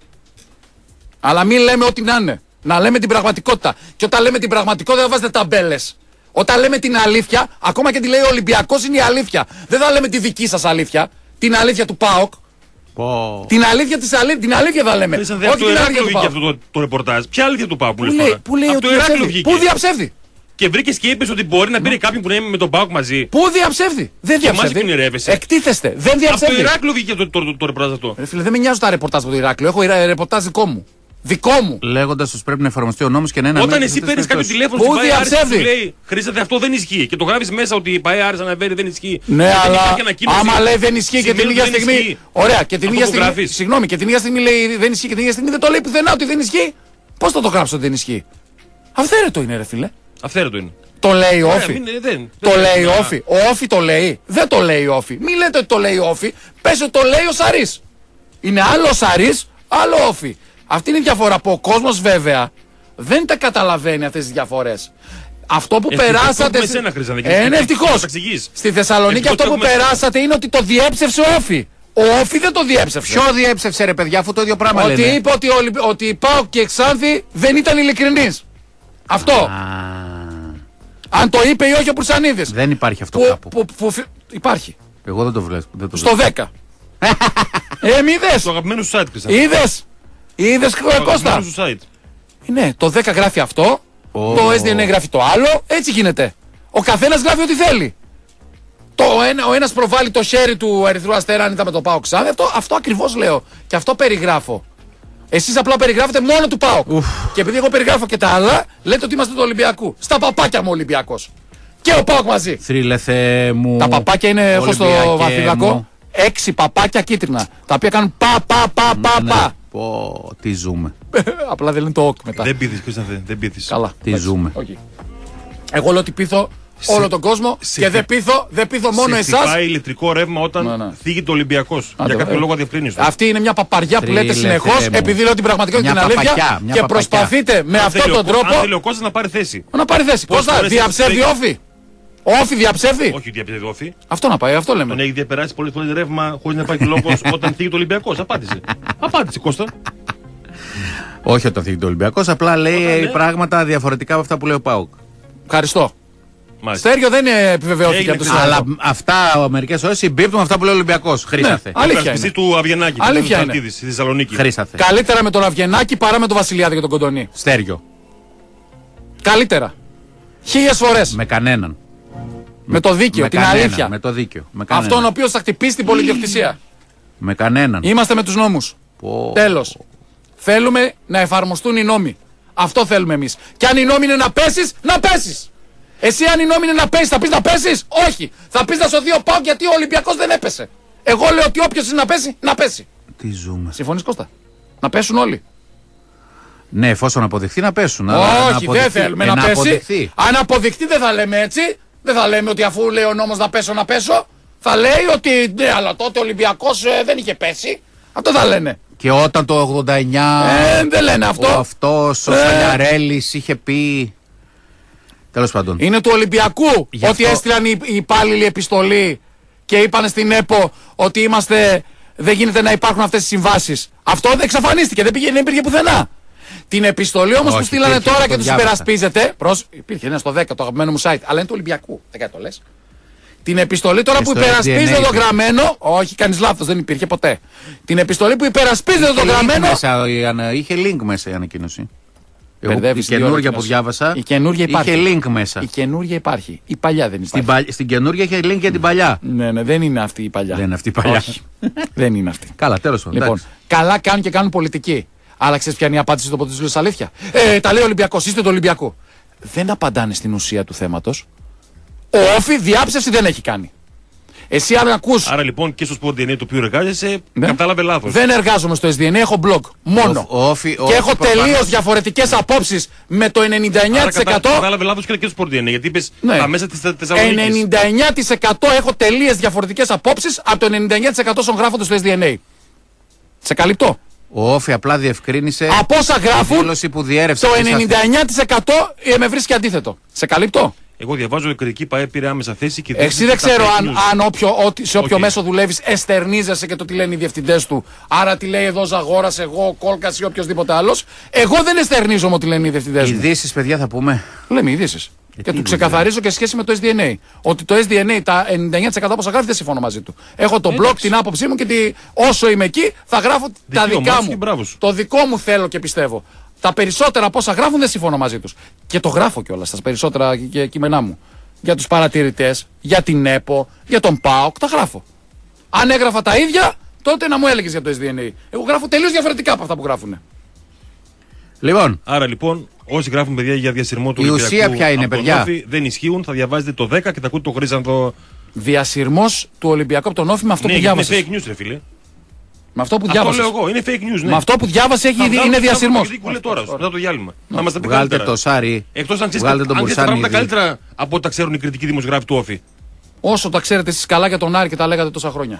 [SPEAKER 2] Αλλά μην λέμε ό,τι να είναι. Να λέμε την πραγματικότητα. Και όταν λέμε την πραγματικότητα δεν βάζετε ταμπέλες. Όταν λέμε την αλήθεια, ακόμα και τη λέει ο Ολυμπιακός είναι η αλήθεια. Δεν θα λέμε τη δική σας αλήθεια. Την αλήθεια του ΠΑΟΚ. Oh. Την αλήθεια της αλήθεια. Την αλήθεια θα λέμε.
[SPEAKER 1] Όχι την αλήθεια του ΠΑΟΚ. Αυτό το, το ρεπορτάζ. Ποια αλήθεια του ΠΑΟΚ που λες τώρα?
[SPEAKER 2] Που λέει ότι διαψεύδει. Πού διαψεύδει?
[SPEAKER 1] Και βρήκε και είπε ότι μπορεί να πήρε κάποιον που να είναι με τον ΠΑΟΚ μαζί.
[SPEAKER 2] Πού διαψεύδει? Δεν διαψεύδει. Εκτίθεστε. Δεν διαψεύδει.
[SPEAKER 1] Από το Ηράκλειο βγήκε το, το, το, το ρεπορτάζ αυτό.
[SPEAKER 2] Ρε φίλε, δεν με νοιάζουν τα ρεπορτάζ από το Ηράκλειο. Έχω ρεπορτάζ δικό μου. Δικό μου.
[SPEAKER 3] Λέγοντας ότι πρέπει να εφαρμοστεί ο νόμος και να είναι.
[SPEAKER 1] Όταν εσύ παίρνει κάποιο τηλέφωνο
[SPEAKER 2] στην ΠΑΕ Άρης
[SPEAKER 1] και σου λέει Χρήστατε, αυτό δεν ισχύει. Και το γράφει μέσα ότι η ΠΑΕ Άρης αναφέρει δεν ισχύει.
[SPEAKER 2] Ναι, αλλά άμα λέει δεν ισχύει και την ίδια στιγμή. Ωραία, και την ίδια στιγμή. Συγγνώμη, και την ίδια στιγμή λέει δεν ισχύει και την ίδια στιγμή δεν το λέει πουθενά ότι δεν ισχύει. Πώς θα το γράψω ότι δεν ισχύει? Αυθαίρετο είναι, ρε φίλε.
[SPEAKER 1] Αυθαίρετο είναι.
[SPEAKER 2] Το λέει ο Όφη.
[SPEAKER 1] Ναι, δεν,
[SPEAKER 2] το
[SPEAKER 1] δεν
[SPEAKER 2] λέει ο
[SPEAKER 1] να...
[SPEAKER 2] Όφη. Ο Όφη το λέει. Δεν το λέει ο Όφη. Μην λέτε ότι το λέει ο Όφη. Πες ότι το λέει ο Σαρής. Είναι άλλο Σαρής, άλλο Όφη. Αυτή είναι η διαφορά που ο κόσμος βέβαια δεν τα καταλαβαίνει αυτές τις διαφορές. Αυτό που ευτυχώς περάσατε.
[SPEAKER 1] Εσένα, Χρήσα,
[SPEAKER 2] ε, είναι ευτυχώς. Στη Θεσσαλονίκη αυτό που περάσατε είναι ότι το διέψευσε ο Όφη. Ο Όφη δεν το διέψευσε.
[SPEAKER 3] Ποιο διέψευσε, ρε παιδιά, αφού το ίδιο πράγμα
[SPEAKER 2] ότι
[SPEAKER 3] λένε.
[SPEAKER 2] Είπε ότι, ότι, ότι η ΠΑΟΚ και η Ξάνθη δεν ήταν ειλικρινείς. Αυτό.
[SPEAKER 3] Α,
[SPEAKER 2] αν το είπε ή όχι ο Πουρσανίδης.
[SPEAKER 3] δεν υπάρχει αυτό
[SPEAKER 2] που,
[SPEAKER 3] κάπου.
[SPEAKER 2] που, που, που, υπάρχει.
[SPEAKER 3] Εγώ δεν το βλέπω. Δεν το
[SPEAKER 2] στο δέκα. ε, μη είδες.
[SPEAKER 1] Το αγαπημένο σου site, Χρήσα.
[SPEAKER 2] Είδες. Είδες, Κώστα.
[SPEAKER 1] Σου site.
[SPEAKER 2] Ναι, το δέκα γράφει αυτό. Oh. Το ες ντι εν έι γράφει το άλλο. Έτσι γίνεται. Ο καθένας γράφει ό,τι θέλει. Το ένα, ο ένας προβάλλει το χέρι του Ερυθρού Αστέρα αν ήταν με το ΠΑΟΚ Ξάνθη. Αυτό, αυτό ακριβώς λέω. Και αυτό περιγράφω. Εσείς απλά περιγράφετε μόνο του ΠΑΟΚ. Ουφ. Και επειδή εγώ περιγράφω και τα άλλα, λέτε ότι είμαστε του Ολυμπιακού. Στα παπάκια μου Ολυμπιακός. Και ο ΠΑΟΚ μαζί.
[SPEAKER 3] Θρύλε Θεέ μου.
[SPEAKER 2] Τα παπάκια είναι, έχω στο βαθυλακό, έξι παπάκια κίτρινα. Τα οποία κάνουν πα πα πα πα
[SPEAKER 3] ναι,
[SPEAKER 2] πα.
[SPEAKER 3] Ναι. Πω, τι ζούμε.
[SPEAKER 2] Απλά δεν είναι το οκ μετά.
[SPEAKER 1] Δεν πείθεις, Χρήστανθε, δεν πείθεις.
[SPEAKER 2] Καλά.
[SPEAKER 3] Τι εντάξει. Ζούμε.
[SPEAKER 2] Okay. Εγώ λέω ότι πείθω όλο σε, τον κόσμο σε, και δεν πείθω, δεν πείθω μόνο εσάς.
[SPEAKER 1] Σε χτυπάει ηλεκτρικό ρεύμα όταν να, ναι. θίγει το Ολυμπιακός. Για κάποιο ε, λόγο αδιευκρίνιστο.
[SPEAKER 2] Αυτή είναι μια παπαριά που λέτε συνεχώς, επειδή λέω την πραγματικότητα την αλήθεια
[SPEAKER 3] παπακιά,
[SPEAKER 2] και προσπαθείτε με αυτόν τον τρόπο.
[SPEAKER 1] Αν θέλει ο Κώστας να πάρει θέση.
[SPEAKER 2] Να πάρει θέση. Κώστα, διαψεύδει Όφη. Ο Όφη διαψεύδει.
[SPEAKER 1] Όχι, διαψεύδει Όφη.
[SPEAKER 2] Αυτό να πάει, αυτό λέμε.
[SPEAKER 1] Τον έχει διαπεράσει πολλές φορές ρεύμα χωρίς να υπάρχει λόγος όταν θίγει το Ολυμπιακός. Απάντησε. Απάντησε, Κώστα.
[SPEAKER 3] Όχι όταν θίγει το Ολυμπιακός, απλά λέει όταν, πράγματα ναι. διαφορετικά από αυτά που λέει ο ΠΑΟΚ.
[SPEAKER 2] Ευχαριστώ. Μάλιστα. Στέργιο δεν επιβεβαιώθηκε από το Σάρα.
[SPEAKER 3] Αλλά αυτά μερικές ώρες συμπίπτουν με αυτά που λέει ο Ολυμπιακός. Χρήσαθε.
[SPEAKER 2] Ναι, αλήθεια είναι.
[SPEAKER 1] Του Αβγενάκη.
[SPEAKER 2] Αλήθεια είναι.
[SPEAKER 1] Στη Θεσσαλονίκη.
[SPEAKER 3] Χρήσαθε.
[SPEAKER 2] Καλύτερα με τον Αβγενάκη παρά με τον Βασιλιάδη και τον Κοντονή.
[SPEAKER 3] Στέργιο.
[SPEAKER 2] Καλύτερα. Χίλιες φορές.
[SPEAKER 3] Με κανέναν.
[SPEAKER 2] Με το δίκαιο,
[SPEAKER 3] με
[SPEAKER 2] την
[SPEAKER 3] κανέναν,
[SPEAKER 2] αλήθεια.
[SPEAKER 3] Με το δίκαιο. Με
[SPEAKER 2] αυτόν ο οποίος θα χτυπήσει την πολυδιοκτησία.
[SPEAKER 3] Με κανέναν.
[SPEAKER 2] Είμαστε με τους νόμους.
[SPEAKER 3] Oh.
[SPEAKER 2] Τέλος. Θέλουμε να εφαρμοστούν οι νόμοι. Αυτό θέλουμε εμείς. Και αν οι νόμοι είναι να πέσεις, να πέσεις. Εσύ αν οι νόμοι είναι να πέσεις, θα πεις να πέσεις. Όχι. Θα πεις να σωθεί ο ΠΑΟΚ γιατί ο Ολυμπιακός δεν έπεσε. Εγώ λέω ότι όποιος είναι να πέσει, να πέσει.
[SPEAKER 3] Τι ζούμε.
[SPEAKER 2] Συμφωνείς, Κώστα? Να πέσουν όλοι.
[SPEAKER 3] Ναι, εφόσον αποδειχθεί να πέσουν.
[SPEAKER 2] Όχι, δεν θέλουμε να, να πέσει. Αποδειχθεί. Αν αποδειχθεί δεν θα λέμε έτσι. Δεν θα λέμε ότι αφού λέει ο νόμος να πέσω, να πέσω. Θα λέει ότι ναι, αλλά τότε ο Ολυμπιακός ε, δεν είχε πέσει. Αυτό θα λένε.
[SPEAKER 3] Και όταν το ογδόντα εννιά.
[SPEAKER 2] Ε, δεν λένε αυτό.
[SPEAKER 3] Ο αυτός, ο ε. Σαλιαρέλης είχε πει. Τέλος πάντων.
[SPEAKER 2] Είναι του Ολυμπιακού Γι ότι αυτό... έστειλαν οι, οι υπάλληλοι επιστολή και είπαν στην ΕΠΟ ότι είμαστε. Δεν γίνεται να υπάρχουν αυτές οι συμβάσεις. Αυτό δεν εξαφανίστηκε, δεν, πήγε, δεν υπήρχε πουθενά. Την επιστολή όμως που στείλανε τώρα και τους υπερασπίζεται. Προς... Υπήρχε ένα στο δέκα το αγαπημένο μου site, αλλά είναι του Ολυμπιακού. Δεν κάτι το λες. Την επιστολή τώρα που υπερασπίζεται το γραμμένο. Όχι, κάνεις λάθος, δεν υπήρχε ποτέ. Την επιστολή που υπερασπίζεται το γραμμένο.
[SPEAKER 3] Μέσα, είχε link μέσα η ανακοίνωση. Εγώ, η καινούργια που διάβασα.
[SPEAKER 2] Η καινούργια υπάρχει.
[SPEAKER 3] Είχε link μέσα.
[SPEAKER 2] Η καινούργια υπάρχει. Η παλιά δεν υπάρχει.
[SPEAKER 3] Στην, πα... Στην καινούργια είχε link για την παλιά.
[SPEAKER 2] Ναι, ναι, δεν είναι αυτή η παλιά.
[SPEAKER 3] Δεν είναι αυτή η παλιά.
[SPEAKER 2] Δεν είναι αυτή.
[SPEAKER 3] Καλά, τέλος πάντων.
[SPEAKER 2] Λοιπόν, καλά κάνουν και κάνουν πολιτική. Αλλά ξέρεις ποια είναι η απάντηση στο ποτέ της αλήθεια. Ε, τα λέει ο Ολυμπιακός, είστε το Ολυμπιακό. Δεν απαντάνε στην ουσία του θέματος. Ο Όφη διάψευση δεν έχει κάνει. Εσύ αν ακούς.
[SPEAKER 1] Άρα λοιπόν και στο Sport ντι εν έι το οποίο εργάζεσαι, ναι. κατάλαβε λάθος.
[SPEAKER 2] Δεν εργάζομαι στο ες ντι εν έι, έχω blog. Μόνο.
[SPEAKER 3] Ο, ο, ο,
[SPEAKER 2] και ο, έχω τελείως διαφορετικές απόψεις με το ενενήντα εννιά τοις εκατό.
[SPEAKER 1] Άρα κατάλαβε λάθος και στο Sport ντι εν έι, γιατί είπες ναι. τα μέσα της Θεσσαλονίκης.
[SPEAKER 2] ενενήντα εννιά τοις εκατό έχω τελείως διαφορετικές απόψεις από το ενενήντα εννιά τοις εκατό των γράφονται στο ες ντι εν έι. Σε καλύπτω.
[SPEAKER 3] Ο Όφη απλά διευκρίνησε.
[SPEAKER 2] Από όσα γράφουν,
[SPEAKER 3] που διέρευσε
[SPEAKER 2] το ενενήντα εννιά τοις εκατό με βρίσκει αντίθετο. Σε καλύπτω.
[SPEAKER 1] Εγώ διαβάζω η κριτική ΠΑΕ πήρε άμεσα θέση και
[SPEAKER 2] εσύ δεν ξέρω αν, αν όποιο, ότι, σε όποιο okay. μέσο δουλεύεις εστερνίζεσαι και το τι λένε οι διευθυντές του. Άρα τι λέει εδώ Ζαγόρας, εγώ, Κόλκας ή οποιοδήποτε άλλος. Εγώ δεν εστερνίζομαι ότι λένε οι διευθυντές μου.
[SPEAKER 3] Ειδήσεις, παιδιά, θα πούμε.
[SPEAKER 2] Λέμε ειδήσεις. Ε, και του ξεκαθαρίζω και σχέση με το ες ντι εν έι. Ότι το ες ντι εν έι τα ενενήντα εννιά τοις εκατό όπως γράφει δεν συμφωνώ μαζί του. Έχω το blog, την άποψή μου και τη... όσο είμαι εκεί θα γράφω τα δικά μου. Το δικό μου θέλω και πιστεύω. Τα περισσότερα από όσα γράφουν δεν συμφωνώ μαζί τους. Και το γράφω κιόλας στα περισσότερα κείμενά μου. Για τους παρατηρητές, για την ΕΠΟ, για τον ΠΑΟΚ, τα γράφω. Αν έγραφα τα ίδια, τότε να μου έλεγες για το ες ντι εν έι. Εγώ γράφω τελείως διαφορετικά από αυτά που γράφουν.
[SPEAKER 3] Λοιπόν.
[SPEAKER 1] Άρα λοιπόν, όσοι γράφουν παιδιά για διασυρμό του
[SPEAKER 3] η
[SPEAKER 1] Ολυμπιακού.
[SPEAKER 3] Η ουσία ποια είναι, παιδιά.
[SPEAKER 1] Όφη, δεν ισχύουν, θα διαβάζετε το δέκα και θα ακούτε το Χρήσανθο.
[SPEAKER 2] Διασυρμός του Ολυμπιακού από τον Όφη με αυτό
[SPEAKER 1] ναι,
[SPEAKER 2] που διάβασες.
[SPEAKER 1] Είναι fake news, ρε φίλε.
[SPEAKER 2] Με αυτό που διάβασε.
[SPEAKER 1] Αυτό λέω εγώ, είναι fake news. Ναι.
[SPEAKER 2] Με αυτό που διάβασε έχει, είναι διασυρμός.
[SPEAKER 1] Μετά το διάλειμμα.
[SPEAKER 3] Να είμαστε βγάλτε το Σάρι.
[SPEAKER 1] Εκτός αν ξέρετε τα πράγματα καλύτερα από ό,τι τα ξέρουν οι κριτικοί δημοσιογράφοι του Όφη.
[SPEAKER 2] Όσο τα ξέρετε εσείς καλά για τον Άρη και τα λέγατε τόσα χρόνια.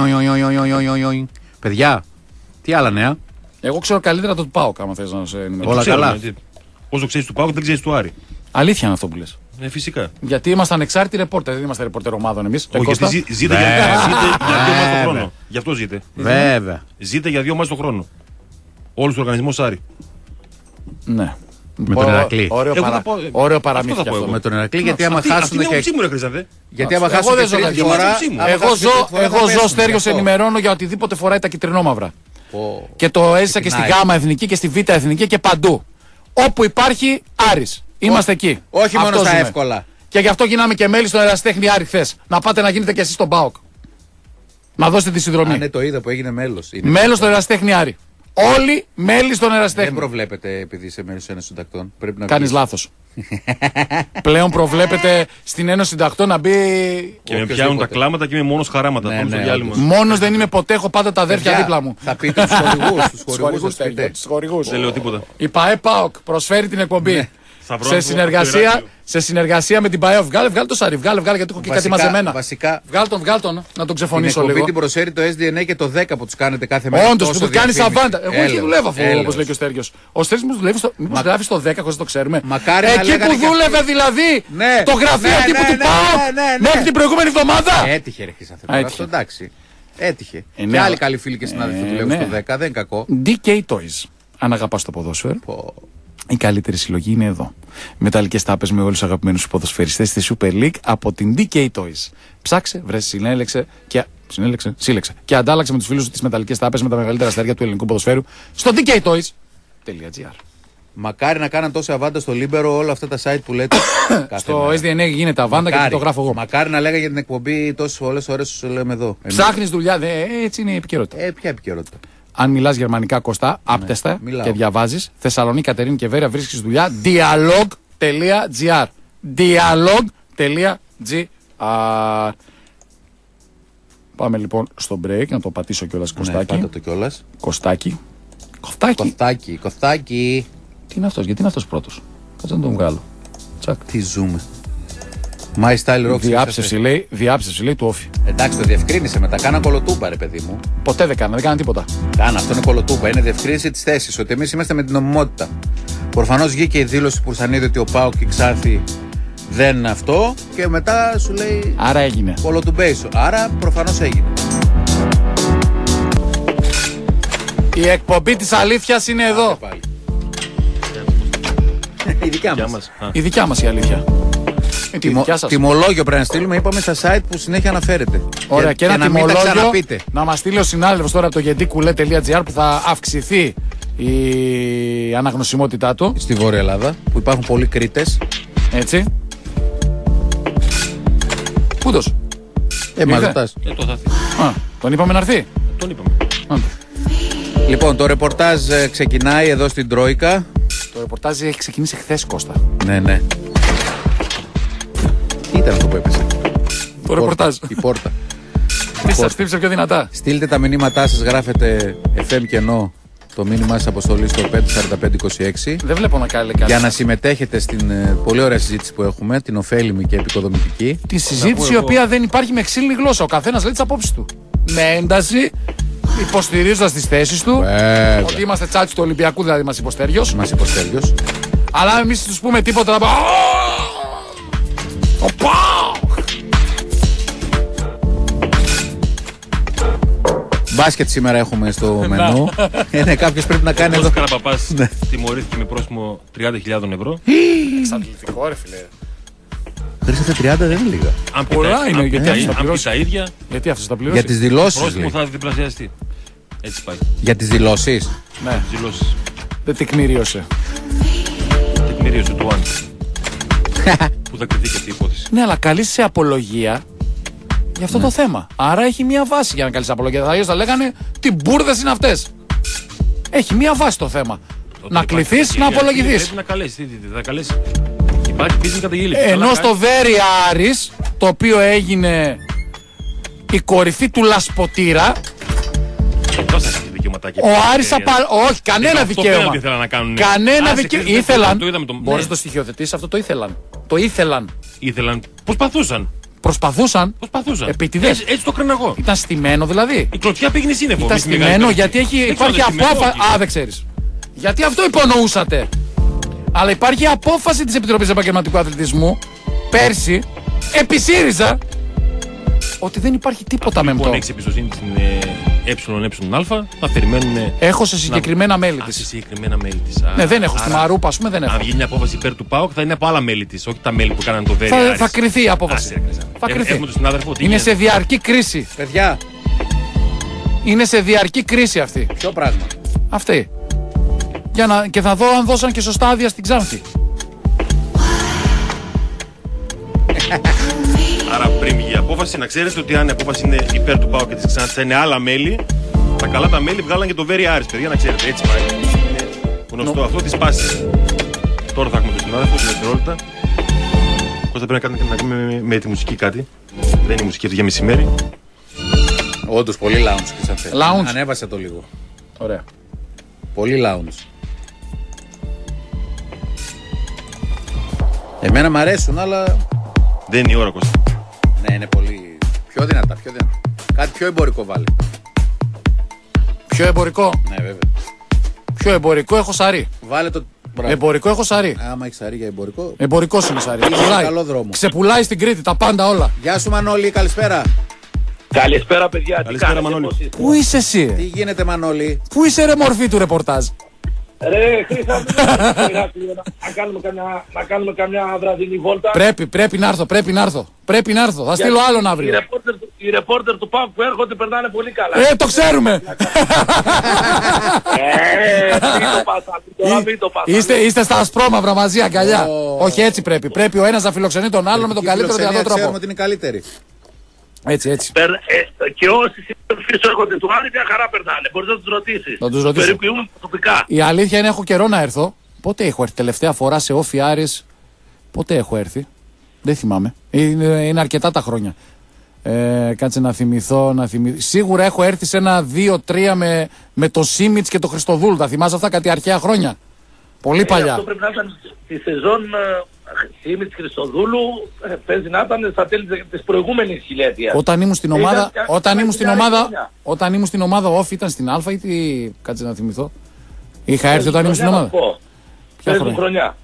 [SPEAKER 3] Παιδιά, τι άλλα νέα.
[SPEAKER 2] Εγώ ξέρω καλύτερα το του ΠΑΟΚ, άμα θες να σε ενημερώσω.
[SPEAKER 3] Όλα καλά.
[SPEAKER 1] Όσο ξέρεις του ΠΑΟΚ, δεν ξέρεις του Άρη.
[SPEAKER 2] Αλήθεια είναι αυτό που λες.
[SPEAKER 1] Ε, φυσικά.
[SPEAKER 2] Γιατί είμαστε ανεξάρτητοι ρεπόρτερ, δεν είμαστε ρεπόρτερ ομάδων εμείς.
[SPEAKER 1] Όχι, γιατί ζείτε για δύο μάτς το χρόνο. Γι' αυτό ζείτε.
[SPEAKER 3] Βέβαια.
[SPEAKER 1] Ζείτε για δύο μάτς το χρόνο. Όλος ο οργανισμός Άρη.
[SPEAKER 2] Ναι.
[SPEAKER 3] Με τον Ηρακλή.
[SPEAKER 2] Ωραίο, παρα... πω... ωραίο παραμύθι αυτό.
[SPEAKER 3] αυτό. Με τον Ηρακλή, γιατί άμα χάσουν.
[SPEAKER 1] Και... Αυτή είναι μου,
[SPEAKER 3] γιατί άμα χάσουν και τρίτη φορά.
[SPEAKER 2] Εγώ ζω, εγώ ζω Στέριο, σε ενημερώνω για οτιδήποτε φοράει τα κυτρινόμαυρα. Και το έζησα και στη Γάμα Εθνική και στη Β Εθνική και παντού. Όπου υπάρχει Άρης. Είμαστε εκεί.
[SPEAKER 3] Όχι μόνο στα εύκολα.
[SPEAKER 2] Και γι' αυτό γίναμε και μέλη στον Ερασιτέχνη Άρη χθες. Να πάτε να γίνετε κι εσείς στον ΠΑΟΚ. Να δώσετε τη συνδρομή.
[SPEAKER 3] Α, ναι, το είδα που έγινε μέλος.
[SPEAKER 2] Μέλος στον Ερασιτέχνη Άρη. Όλοι μέλη στον Ερασιτέχνη.
[SPEAKER 3] Δεν προβλέπετε επειδή είσαι μέλος Ένωσης Συντακτών.
[SPEAKER 2] Κάνεις λάθος. Πλέον προβλέπετε στην Ένωση Συντακτών να μπει.
[SPEAKER 1] Και με πιάνουν τα κλάματα και είμαι μόνος χαράματα.
[SPEAKER 3] Ναι, ναι,
[SPEAKER 2] μόνος δεν είμαι ποτέ, έχω πάντα τα αδέρφια δίπλα μου.
[SPEAKER 3] Θα πείτε στους χορηγούς.
[SPEAKER 1] Δεν λέω τίποτα.
[SPEAKER 2] Η ΠΑΕ ΠΑΟΚ προσφέρει την εκπομπή.
[SPEAKER 3] Ναι.
[SPEAKER 2] Σε συνεργασία, σε συνεργασία με την ΠΑΕ. Βγάλε, βγάλε το Σάρι, βγάλε, βγάλε γιατί έχω και κάτι μαζεμένα.
[SPEAKER 3] Βασικά,
[SPEAKER 2] βγάλε τον, βγάλε τον, να τον ξεφωνήσω λίγο.
[SPEAKER 3] Την την προσφέρει το ες ντι εν έι και το δέκα που τους κάνετε κάθε μέρα.
[SPEAKER 2] Όντως, που του κάνει σαβάντα. Εγώ εκεί δουλεύω αφού, όπως λέει και ο Στέργιος. Ο Στέργιος μου δουλεύει στο. Μήπως γράφει στο δέκα, χωρίς να το ξέρουμε. Εκεί που δούλευε δηλαδή το γραφείο τύπου του ΠΑΟΚ μέχρι την προηγούμενη εβδομάδα.
[SPEAKER 3] Έτυχε, ρε Χρυσάνθη. Αυτό εντάξει. Έτυχε. Και άλλοι καλοί φίλοι και συνάδελφοι που δουλεύουν στο δέκα, δεν είναι κακό.
[SPEAKER 2] ντι κέι Toys. Αν αγαπάς το ποδόσφαιρο. Η καλύτερη συλλογή είναι εδώ. Μεταλλικές τάπες με όλους τους αγαπημένους ποδοσφαιριστές στη Super League από την ντι κέι Toys. Ψάξε, βρες, συνέλεξε και, συνέλεξε, σύλλεξε και αντάλλαξε με τους φίλους σου τις μεταλλικές τάπες με τα μεγαλύτερα αστέρια του ελληνικού ποδοσφαίρου στο ντι κέι toys τελεία τζι άρ.
[SPEAKER 3] Μακάρι να κάναν τόση αβάντα στο Λίμπερο όλα αυτά τα site που λέτε.
[SPEAKER 2] Στο ες ντι εν έι γίνεται αβάντα και το γράφω εγώ.
[SPEAKER 3] Μακάρι να λέγα για την εκπομπή τόσες πολλές ώρες σου λέμε εδώ.
[SPEAKER 2] Ψάχνεις δουλειά, δε, έτσι είναι η επικαιρότητα.
[SPEAKER 3] Ε, ποια επικαιρότητα.
[SPEAKER 2] Αν μιλάς γερμανικά, Κωστά, άπτεστα
[SPEAKER 3] ναι,
[SPEAKER 2] και διαβάζεις Θεσσαλονίκη, Κατερίνη και Βέρεια, βρίσκεις δουλειά dialog τελεία τζι άρ. dialog τελεία τζι άρ. Πάμε λοιπόν στο break, να το πατήσω κιόλας, Κωστάκι.
[SPEAKER 3] Ναι, πάτε το κιόλας.
[SPEAKER 2] Κωστάκι. Κωστάκι.
[SPEAKER 3] Κωστάκι, Κωστάκι.
[SPEAKER 2] Τι είναι αυτός, γιατί είναι αυτός πρώτος. Κάτσε να τον βγάλω. Τσακ.
[SPEAKER 3] Τι ζούμε. My Style Rock.
[SPEAKER 2] Διάψευση λέει, διάψευση λέει του Όφη.
[SPEAKER 3] Εντάξει, το διευκρίνησε μετά. Κάνα κολοτούμπα, ρε παιδί μου.
[SPEAKER 2] Ποτέ δεν κάνα, δεν κάνα τίποτα.
[SPEAKER 3] Κάνα, αυτό είναι κολοτούμπα. Είναι διευκρίνηση τη θέση. Ότι εμείς είμαστε με την νομιμότητα. Προφανώς βγήκε η δήλωση που Πουρσανίδη ότι ο ΠΑΟΚ και η Ξάνθη δεν είναι αυτό. Και μετά σου λέει.
[SPEAKER 2] Άρα έγινε.
[SPEAKER 3] Κολοτουμπέισο. Άρα προφανώς έγινε.
[SPEAKER 2] Η εκπομπή της αλήθειας είναι εδώ.
[SPEAKER 3] Η δικιά μας.
[SPEAKER 2] Η δικιά μας η αλήθεια. Ε, τη δικιά σας.
[SPEAKER 3] Τιμολόγιο πρέπει να στείλουμε, είπαμε στα site που συνέχεια αναφέρεται.
[SPEAKER 2] Ωραία, και, και ένα
[SPEAKER 3] να
[SPEAKER 2] τιμολόγιο να μας στείλει ο συνάδελφος τώρα από το γεντίκουλέ τελεία τζι άρ που θα αυξηθεί η αναγνωσιμότητά του.
[SPEAKER 3] Στη Βόρεια Ελλάδα, που υπάρχουν πολλοί Κρήτες.
[SPEAKER 2] Έτσι. Πούτος.
[SPEAKER 3] Ε, μας ρωτάς.
[SPEAKER 1] Ε, το θα έρθει.
[SPEAKER 2] Α, τον είπαμε να έρθει.
[SPEAKER 1] Τον είπαμε.
[SPEAKER 2] Α.
[SPEAKER 3] Λοιπόν, το ρεπορτάζ ξεκινάει εδώ στην Τρόικα.
[SPEAKER 2] Το ρεπορτάζ έχει ξεκινήσει χθες, Κώστα.
[SPEAKER 3] Ναι, ναι. Τι ήταν αυτό που έπεσε?
[SPEAKER 2] Το ρεπορτάζ.
[SPEAKER 3] Η πόρτα.
[SPEAKER 2] Τι σας χτύπησε πιο δυνατά?
[SPEAKER 3] Στείλτε τα μηνύματά σας, γράφετε εφ εμ κενό το μήνυμά σας αποστολή στο πέντε τέσσερα πέντε είκοσι έξι.
[SPEAKER 2] Δεν βλέπω να κάνει κάτι.
[SPEAKER 3] Για να συμμετέχετε στην ε, πολύ ωραία συζήτηση που έχουμε, την ωφέλιμη και επικοδομητική.
[SPEAKER 2] Τη συζήτηση η οποία δεν υπάρχει με ξύλινη γλώσσα. Ο καθένας λέει τις απόψεις του. Με ένταση, υποστηρίζοντας τις θέσεις του.
[SPEAKER 3] Βέβαια.
[SPEAKER 2] Ότι είμαστε τσάτσι του Ολυμπιακού, δηλαδή μας υποστέριος.
[SPEAKER 3] Μας υποστέριος.
[SPEAKER 2] Αλλά εμείς τους πούμε τίποτα να πω.
[SPEAKER 3] Μπάσκετ σήμερα έχουμε στο μενού. Είναι κάποιος πρέπει να κάνει εδώ.
[SPEAKER 1] Ο Καραπαπάς τιμωρήθηκε με πρόστιμο τριάντα χιλιάδες ευρώ.
[SPEAKER 2] Εξαντλητικό, ρε φιλέ.
[SPEAKER 3] Χρήσατε τριάντα δεν είναι λίγα.
[SPEAKER 1] Αν πει
[SPEAKER 2] Πολλά είναι, γιατί αυτός τα
[SPEAKER 1] τα,
[SPEAKER 2] πληρώσει.
[SPEAKER 1] τα ίδια,
[SPEAKER 2] Γιατί αυτός τα πληρώσει?
[SPEAKER 3] Για τις δηλώσεις.
[SPEAKER 1] πρόστιμο
[SPEAKER 3] λέει.
[SPEAKER 1] θα διπλασιαστεί. Έτσι πάει.
[SPEAKER 3] Για τις δηλώσεις.
[SPEAKER 2] Ναι,
[SPEAKER 1] Τις δηλώσεις.
[SPEAKER 2] δεν τεκμηρίωσε.
[SPEAKER 1] Τεκμηρίωσε του Άν. Που θα κρυθεί και αυτή η υπόθεση.
[SPEAKER 2] Ναι, αλλά καλείς σε απολογία για αυτό το θέμα. Άρα έχει μία βάση για να καλείς απολογία. Θα, θα λέγανε τι μπουρδες είναι αυτές. Έχει μία βάση το θέμα.
[SPEAKER 1] Τότε
[SPEAKER 2] να
[SPEAKER 1] υπάρχει
[SPEAKER 2] κληθείς, να
[SPEAKER 1] καταγγελία.
[SPEAKER 2] απολογηθείς.
[SPEAKER 1] Πρέπει να καλέσει. Τι, τι, τι, θα καλέσει. Υπάρχει πίστη καταγγελία.
[SPEAKER 2] Ενώ στο Βέρεια Άρης, το οποίο έγινε η κορυφή του Λασποτήρα,
[SPEAKER 1] Δώσα και δικαιωματάκια.
[SPEAKER 2] Ο Άρης απα... Όχι, κανένα δικαίωμα. Κανένα δικαίωμα. Ήθελαν. Μπορείς να το στοιχειοθετήσεις, αυτό το ήθελαν. Το ήθελαν.
[SPEAKER 1] Ήθελαν. Προσπαθούσαν.
[SPEAKER 2] Προσπαθούσαν.
[SPEAKER 1] Προσπαθούσαν.
[SPEAKER 2] Επίτηδες.
[SPEAKER 1] Έτσι, έτσι το έκανα εγώ.
[SPEAKER 2] Ήταν στημένο δηλαδή.
[SPEAKER 1] Η κλωτσιά πήγαινε σύννεφο.
[SPEAKER 2] Ήταν στημένο γιατί έχει, υπάρχει απόφαση. Α, δεν ξέρεις. Γιατί αυτό υπονοούσατε. Αλλά υπάρχει απόφαση της Επιτροπής Επαγγελματικού Αθλητισμού πέρσι επί ΣΥΡΙΖΑ ότι δεν υπάρχει τίποτα με αυτό.
[SPEAKER 1] Αν έχεις εμπιστοσύνη στην ΕΕΑ, θα περιμένουν.
[SPEAKER 2] Έχω σε συγκεκριμένα μέλη της.
[SPEAKER 1] Σε συγκεκριμένα μέλη της.
[SPEAKER 2] Ναι, δεν έχω. Στη Μαρούπα, ας πούμε, δεν έχω.
[SPEAKER 1] Αν γίνει απόφαση υπέρ του ΠΑΟΚ, θα είναι από άλλα μέλη της, όχι τα μέλη που κάναν το Βέρι.
[SPEAKER 2] Θα, θα κρυθεί η απόφαση. Θα κρυθεί. Είναι σε διαρκή κρίση.
[SPEAKER 3] Παιδιά.
[SPEAKER 2] Είναι σε διαρκή κρίση αυτή.
[SPEAKER 3] Ποιο πράγμα?
[SPEAKER 2] Αυτή. Για να... Και θα δω αν δώσαν και σωστά άδεια στην Ξάνθη.
[SPEAKER 1] Άρα πριν βγει η απόφαση, να ξέρετε ότι αν η απόφαση είναι υπέρ του ΠΑΟΚ και της Ξάνθης, θα είναι άλλα μέλη. Τα καλά τα μέλη βγάλαν και το Βέρι Άρης, παιδιά, να ξέρετε. Έτσι πάει. Είναι γνωστό no. αυτό της πάσης. Τώρα θα έχουμε τον συνάδελφο, σε δευτερόλεπτα. Κώστα πρέπει να κάνουμε με, με τη μουσική κάτι. Δεν είναι η μουσική αυτή για μεσημέρι.
[SPEAKER 3] Όντως πολύ lounge και σαν θέλει.
[SPEAKER 2] Lounge.
[SPEAKER 3] Ανέβασε το λίγο.
[SPEAKER 2] Ωραία.
[SPEAKER 3] Πολύ lounge. Εμένα μ' αρέσουν, αλλά...
[SPEAKER 1] Δεν είναι η ώρα, Κώστα.
[SPEAKER 3] Ναι, είναι πολύ... Πιο δυνατά, πιο δυνατά. Κάτι πιο εμπορικό βάλει.
[SPEAKER 2] Πιο εμπορικό.
[SPEAKER 3] Ναι, βέβαια.
[SPEAKER 2] Πιο εμπορικό έχω σαρί.
[SPEAKER 3] Βάλε το... Μπράβο.
[SPEAKER 2] Εμπορικό έχω σαρί.
[SPEAKER 3] Άμα έχει σαρί για εμπορικό...
[SPEAKER 2] Εμπορικός είναι σαρί.
[SPEAKER 3] Καλό δρόμο.
[SPEAKER 2] Ξεπουλάει στην Κρήτη τα πάντα όλα.
[SPEAKER 3] Γεια σου Μανώλη, καλησπέρα.
[SPEAKER 4] Καλησπέρα παιδιά.
[SPEAKER 1] Καλησπέρα Μανώλη.
[SPEAKER 2] Πού είσαι εσύ?
[SPEAKER 3] Τι γίνεται Μανώλη?
[SPEAKER 2] Πού είσαι ρε μορφή του ρεπορτάζ?
[SPEAKER 4] Ρε Χρήσα, να κάνουμε καμιά, να κάνουμε καμιά βραδινή βόλτα.
[SPEAKER 2] Πρέπει, πρέπει να έρθω, πρέπει να έρθω. Πρέπει να έρθω, θα στείλω άλλον αύριο.
[SPEAKER 4] Οι ρεπόρτερ, οι ρεπόρτερ του ΠΑΟΚ που έρχονται περνάνε πολύ καλά.
[SPEAKER 2] Ε, το ξέρουμε.
[SPEAKER 4] Ε, μην το πας, μην το πας.
[SPEAKER 2] Είστε, είστε στα ασπρόμαυρα μαζί, αγκαλιά. Όχι έτσι πρέπει. Πρέπει ο ένας να φιλοξενεί τον άλλον με τον καλύτερο δυνατό τρόπο.
[SPEAKER 3] Ξέρουμε ότι είναι καλύτερη.
[SPEAKER 2] Έτσι, έτσι.
[SPEAKER 4] Περ, ε, και όσοι συνεργοί έρχονται του Άρη, μια χαρά περνάνε. Μπορείς να τους ρωτήσεις.
[SPEAKER 2] Να τους ρωτήσω.
[SPEAKER 4] Περιποιούμε προσωπικά.
[SPEAKER 2] Η αλήθεια είναι έχω καιρό να έρθω. Πότε έχω έρθει τελευταία φορά σε Όφι Άρης? Πότε έχω έρθει? Δεν θυμάμαι. Είναι, είναι αρκετά τα χρόνια. Ε, κάτσε να θυμηθώ, να θυμηθώ. Σίγουρα έχω έρθει σε ένα δύο τρία με, με το Σίμιτς και το Χριστοδούλου. Τα θυμάσαι αυτά κάτι αρχαία χρόνια? Πολύ παλιά.
[SPEAKER 4] Ε, αυτό πρέπει να ήταν στη σεζόν Σίμιτς Χριστοδούλου, ε, παίζει να ήταν στα τέλη της προηγούμενης χιλιετίας.
[SPEAKER 2] Όταν ήμουν στην ομάδα,
[SPEAKER 4] ε,
[SPEAKER 2] όταν ήμουν στην ομάδα, όταν ήμουν στην ομάδα Όφι ήταν στην Α ή τι, κάτσε να θυμηθώ. Είχα έρθει όταν ήμουν στην ομάδα.
[SPEAKER 4] Ποια χρονιά? χρονιά.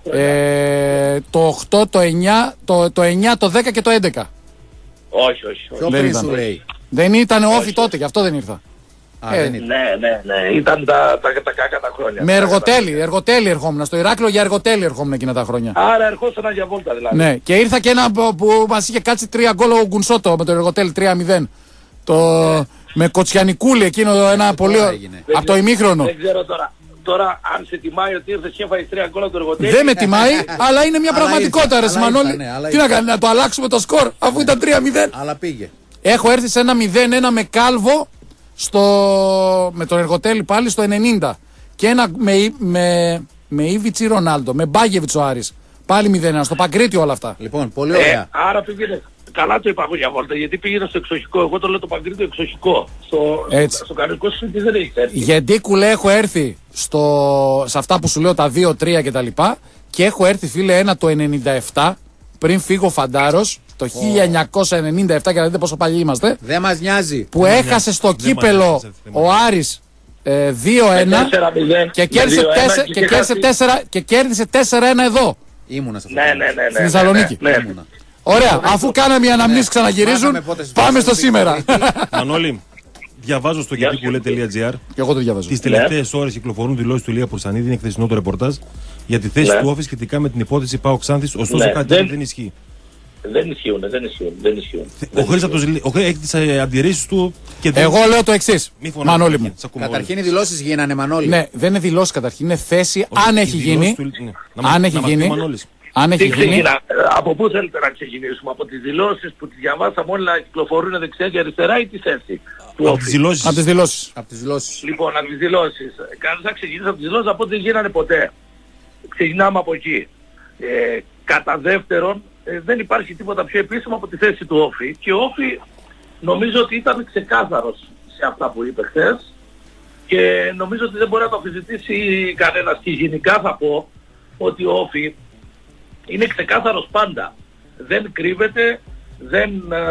[SPEAKER 2] Ε, το οκτώ, το εννιά, το, το εννιά, το δέκα και το έντεκα.
[SPEAKER 4] Όχι, όχι. όχι.
[SPEAKER 3] Δεν ήταν,
[SPEAKER 2] δεν ήταν Όφι τότε, γι' αυτό δεν ήρθα.
[SPEAKER 3] Α,
[SPEAKER 2] ε,
[SPEAKER 3] δεν ήταν.
[SPEAKER 4] Ναι, ναι, ναι. Ήταν τα, τα, τα κακά τα χρόνια.
[SPEAKER 2] Με εργοτέλη, εργοτέλη ερχόμουν. Στο Ηράκλειο για εργοτέλη ερχόμουν εκείνα τα χρόνια.
[SPEAKER 4] Άρα ερχόσαν για βόλτα δηλαδή.
[SPEAKER 2] Ναι, και ήρθα και ένα που, που μας είχε κάτσει τρία γκολ ο Γκουνσότο με το εργοτέλη τρία μηδέν. Το... Ναι. Με Κοτσιανικούλη εκείνο ένα πολύ. Από το ημίχρονο.
[SPEAKER 4] Δεν ξέρω τώρα. Τώρα, αν σε τιμάει ότι ήρθες και έφαγες τρία γκολ από το εργοτέλη.
[SPEAKER 2] Δεν με τιμάει, αλλά είναι μια πραγματικότητα, ρε Σιμανόλη. Τι να κάνει, να το αλλάξουμε το σκορ, αφού ήταν τρία μηδέν.
[SPEAKER 3] Αλλά πήγε.
[SPEAKER 2] Έχω έρθει σε ένα μηδέν ένα με Κάλβο στο... με τον εργοτέλη πάλι στο ενενήντα. Και ένα με, με, με Ήβιτσι Ρονάλντο, με Μπάγεβιτς ο Άρης. Πάλι μηδέν ένα, στο Παγκρίτιο όλα αυτά.
[SPEAKER 3] Λοιπόν, πολύ ωραία.
[SPEAKER 4] Ε, άρα πήγαινε. Καλά το είπα εγώ για βόλτα, γιατί πήγαινε στο εξοχικό. Εγώ το λέω το Παγκρίτιο εξοχικό. Στο, στο, στο κανονικό σου δεν έχει έρθει.
[SPEAKER 2] Γιατί κουλέ έχω έρθει στο, σε αυτά που σου λέω τα δύο τρία κτλ. Και, και έχω έρθει φίλε ένα το ενενήντα επτά πριν φύγω Φαντάρος. Το oh. χίλια εννιακόσια ενενήντα επτά και να δείτε πόσο παλιοί είμαστε.
[SPEAKER 3] Δεν μας νοιάζει.
[SPEAKER 2] Που δεν έχασε νοιάζει. Στο κύπελο ο Άρης ε, δύο ένα και κέρδισε τέσσερα ένα εδώ.
[SPEAKER 3] Ήμουνα σε αυτό.
[SPEAKER 4] Ναι, ναι, ναι, ναι,
[SPEAKER 2] στη Θεσσαλονίκη.
[SPEAKER 4] Ναι, ναι, ναι.
[SPEAKER 2] Ωραία, αφού κάναμε οι αναμνήσεις ξαναγυρίζουν, πάμε στο σήμερα.
[SPEAKER 1] Μανώλη, διαβάζω στο γιατί που λέτε.gr.
[SPEAKER 2] Και εγώ το διαβάζω.
[SPEAKER 1] Τις τελευταίες ώρες κυκλοφορούν δηλώσεις του Ηλία Πουρσανίδη, είναι χθεσινό το ρεπορτάζ, για τη θέση του Όφη σχετικά με την υπόθεση ΠΑΟΚ Ξάνθης, ωστόσο κάτι δεν ισχύει.
[SPEAKER 4] Δεν ισχύουν, δεν ισχύουν, δεν ισχύουν.
[SPEAKER 1] Ο Χρήστος έχει τις αντιρρήσεις του και δεν...
[SPEAKER 2] Εγώ λέω το εξής, Μανώλη μου.
[SPEAKER 3] Καταρχήν οι δηλώσεις γίνανε, Μανώλη.
[SPEAKER 2] Ναι, δεν είναι δηλώσεις καταρχήν, είναι θέση, αν έχει γίνει. Αν έχει γίνει. Αν έχει γίνει.
[SPEAKER 4] Από πού θέλετε να ξεκινήσουμε, από τις δηλώσεις που τις διαβάσαμε όλοι να κυκλοφορούν δεξιά και αριστερά ή τη θέση του
[SPEAKER 1] από τις δηλώσεις.
[SPEAKER 2] Από τις δηλώσεις.
[SPEAKER 3] Από τις δηλώσεις.
[SPEAKER 4] Λοιπόν, από τις δηλώσεις. Καλώς θα ξεκινήσω από τις δηλώσεις, από ό,τι δεν γίνανε ποτέ. Ξεκινάμε από εκεί. Ε, κατά δεύτερον, ε, δεν υπάρχει τίποτα πιο επίσημο από τη θέση του Όφη. Και ο Όφη νομίζω ότι ήταν ξεκάθαρος σε αυτά που είπε χθες. Και νομίζω ότι δεν μπορεί να το αμφισβητήσει κανένας. Και γενικά θα πω ότι ο Όφη είναι ξεκάθαρος πάντα. Δεν κρύβεται, δεν ε,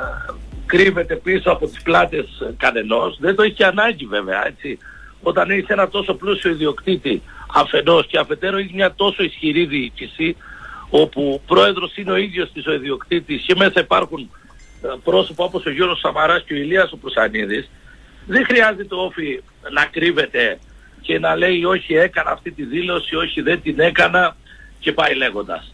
[SPEAKER 4] κρύβεται πίσω από τις πλάτες κανενός. Δεν το έχει ανάγκη βέβαια, έτσι. Όταν έχεις ένα τόσο πλούσιο ιδιοκτήτη αφενός και αφετέρου έχει μια τόσο ισχυρή διοίκηση, όπου πρόεδρος είναι ο ίδιος της ο ιδιοκτήτης και μέσα υπάρχουν ε, πρόσωπα όπως ο Γιώργος Σαμαράς και ο Ηλίας ο Προυσανίδης, δεν χρειάζεται το Όφη να κρύβεται και να λέει όχι έκανα αυτή τη δήλωση, όχι δεν την έκανα και πάει λέγοντας.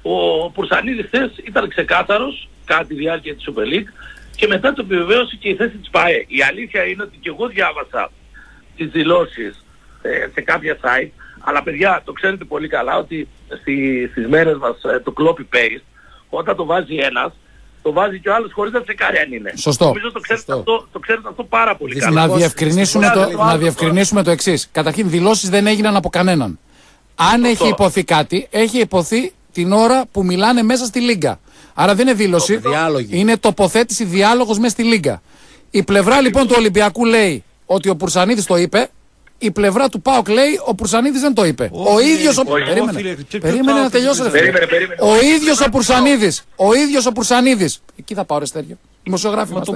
[SPEAKER 4] Ο Προυσανίδης χθες ήταν ξεκάθαρος κατά τη διάρκεια της Super League και μετά το επιβεβαίωσε και η θέση της ΠΑΕ. Η αλήθεια είναι ότι και εγώ διάβασα τις δηλώσεις ε, σε κάποια site, αλλά παιδιά το ξέρετε πολύ καλά ότι στη, στις μέρες μας ε, το copy-paste όταν το βάζει ένας το βάζει και ο άλλος χωρίς να τσεκάρει αν είναι.
[SPEAKER 2] Σωστό.
[SPEAKER 4] Νομίζω το ξέρετε, αυτό, το ξέρετε αυτό πάρα πολύ καλά.
[SPEAKER 2] Να διευκρινίσουμε το, το, να διευκρινίσουμε το εξής. Καταρχήν δηλώσεις δεν έγιναν από κανέναν. Αν Σωστό. έχει υποθεί κάτι, έχει υποθεί την ώρα που μιλάνε μέσα στη Λίγκα. Άρα δεν είναι δήλωση, είναι τοποθέτηση, διάλογος μέσα στη Λίγκα. Η πλευρά λοιπόν του Ολυμπιακού λέει ότι ο Πουρσανίδης το είπε. Η πλευρά του ΠΑΟΚ λέει ο Πουρσανίδης δεν το είπε.
[SPEAKER 1] Όχι,
[SPEAKER 2] ο ίδιος ο...
[SPEAKER 1] όχι,
[SPEAKER 2] περίμενε,
[SPEAKER 1] όχι, φίλε,
[SPEAKER 2] περίμενε να τελειώσει.
[SPEAKER 4] Περίμενε, περίμενε.
[SPEAKER 2] Ο ίδιος ο Πουρσανίδης. Ο ίδιος ο Πουρσανίδης. Εκεί θα πάω ρε Στέργιο. Δημοσιογράφοι είμαστε.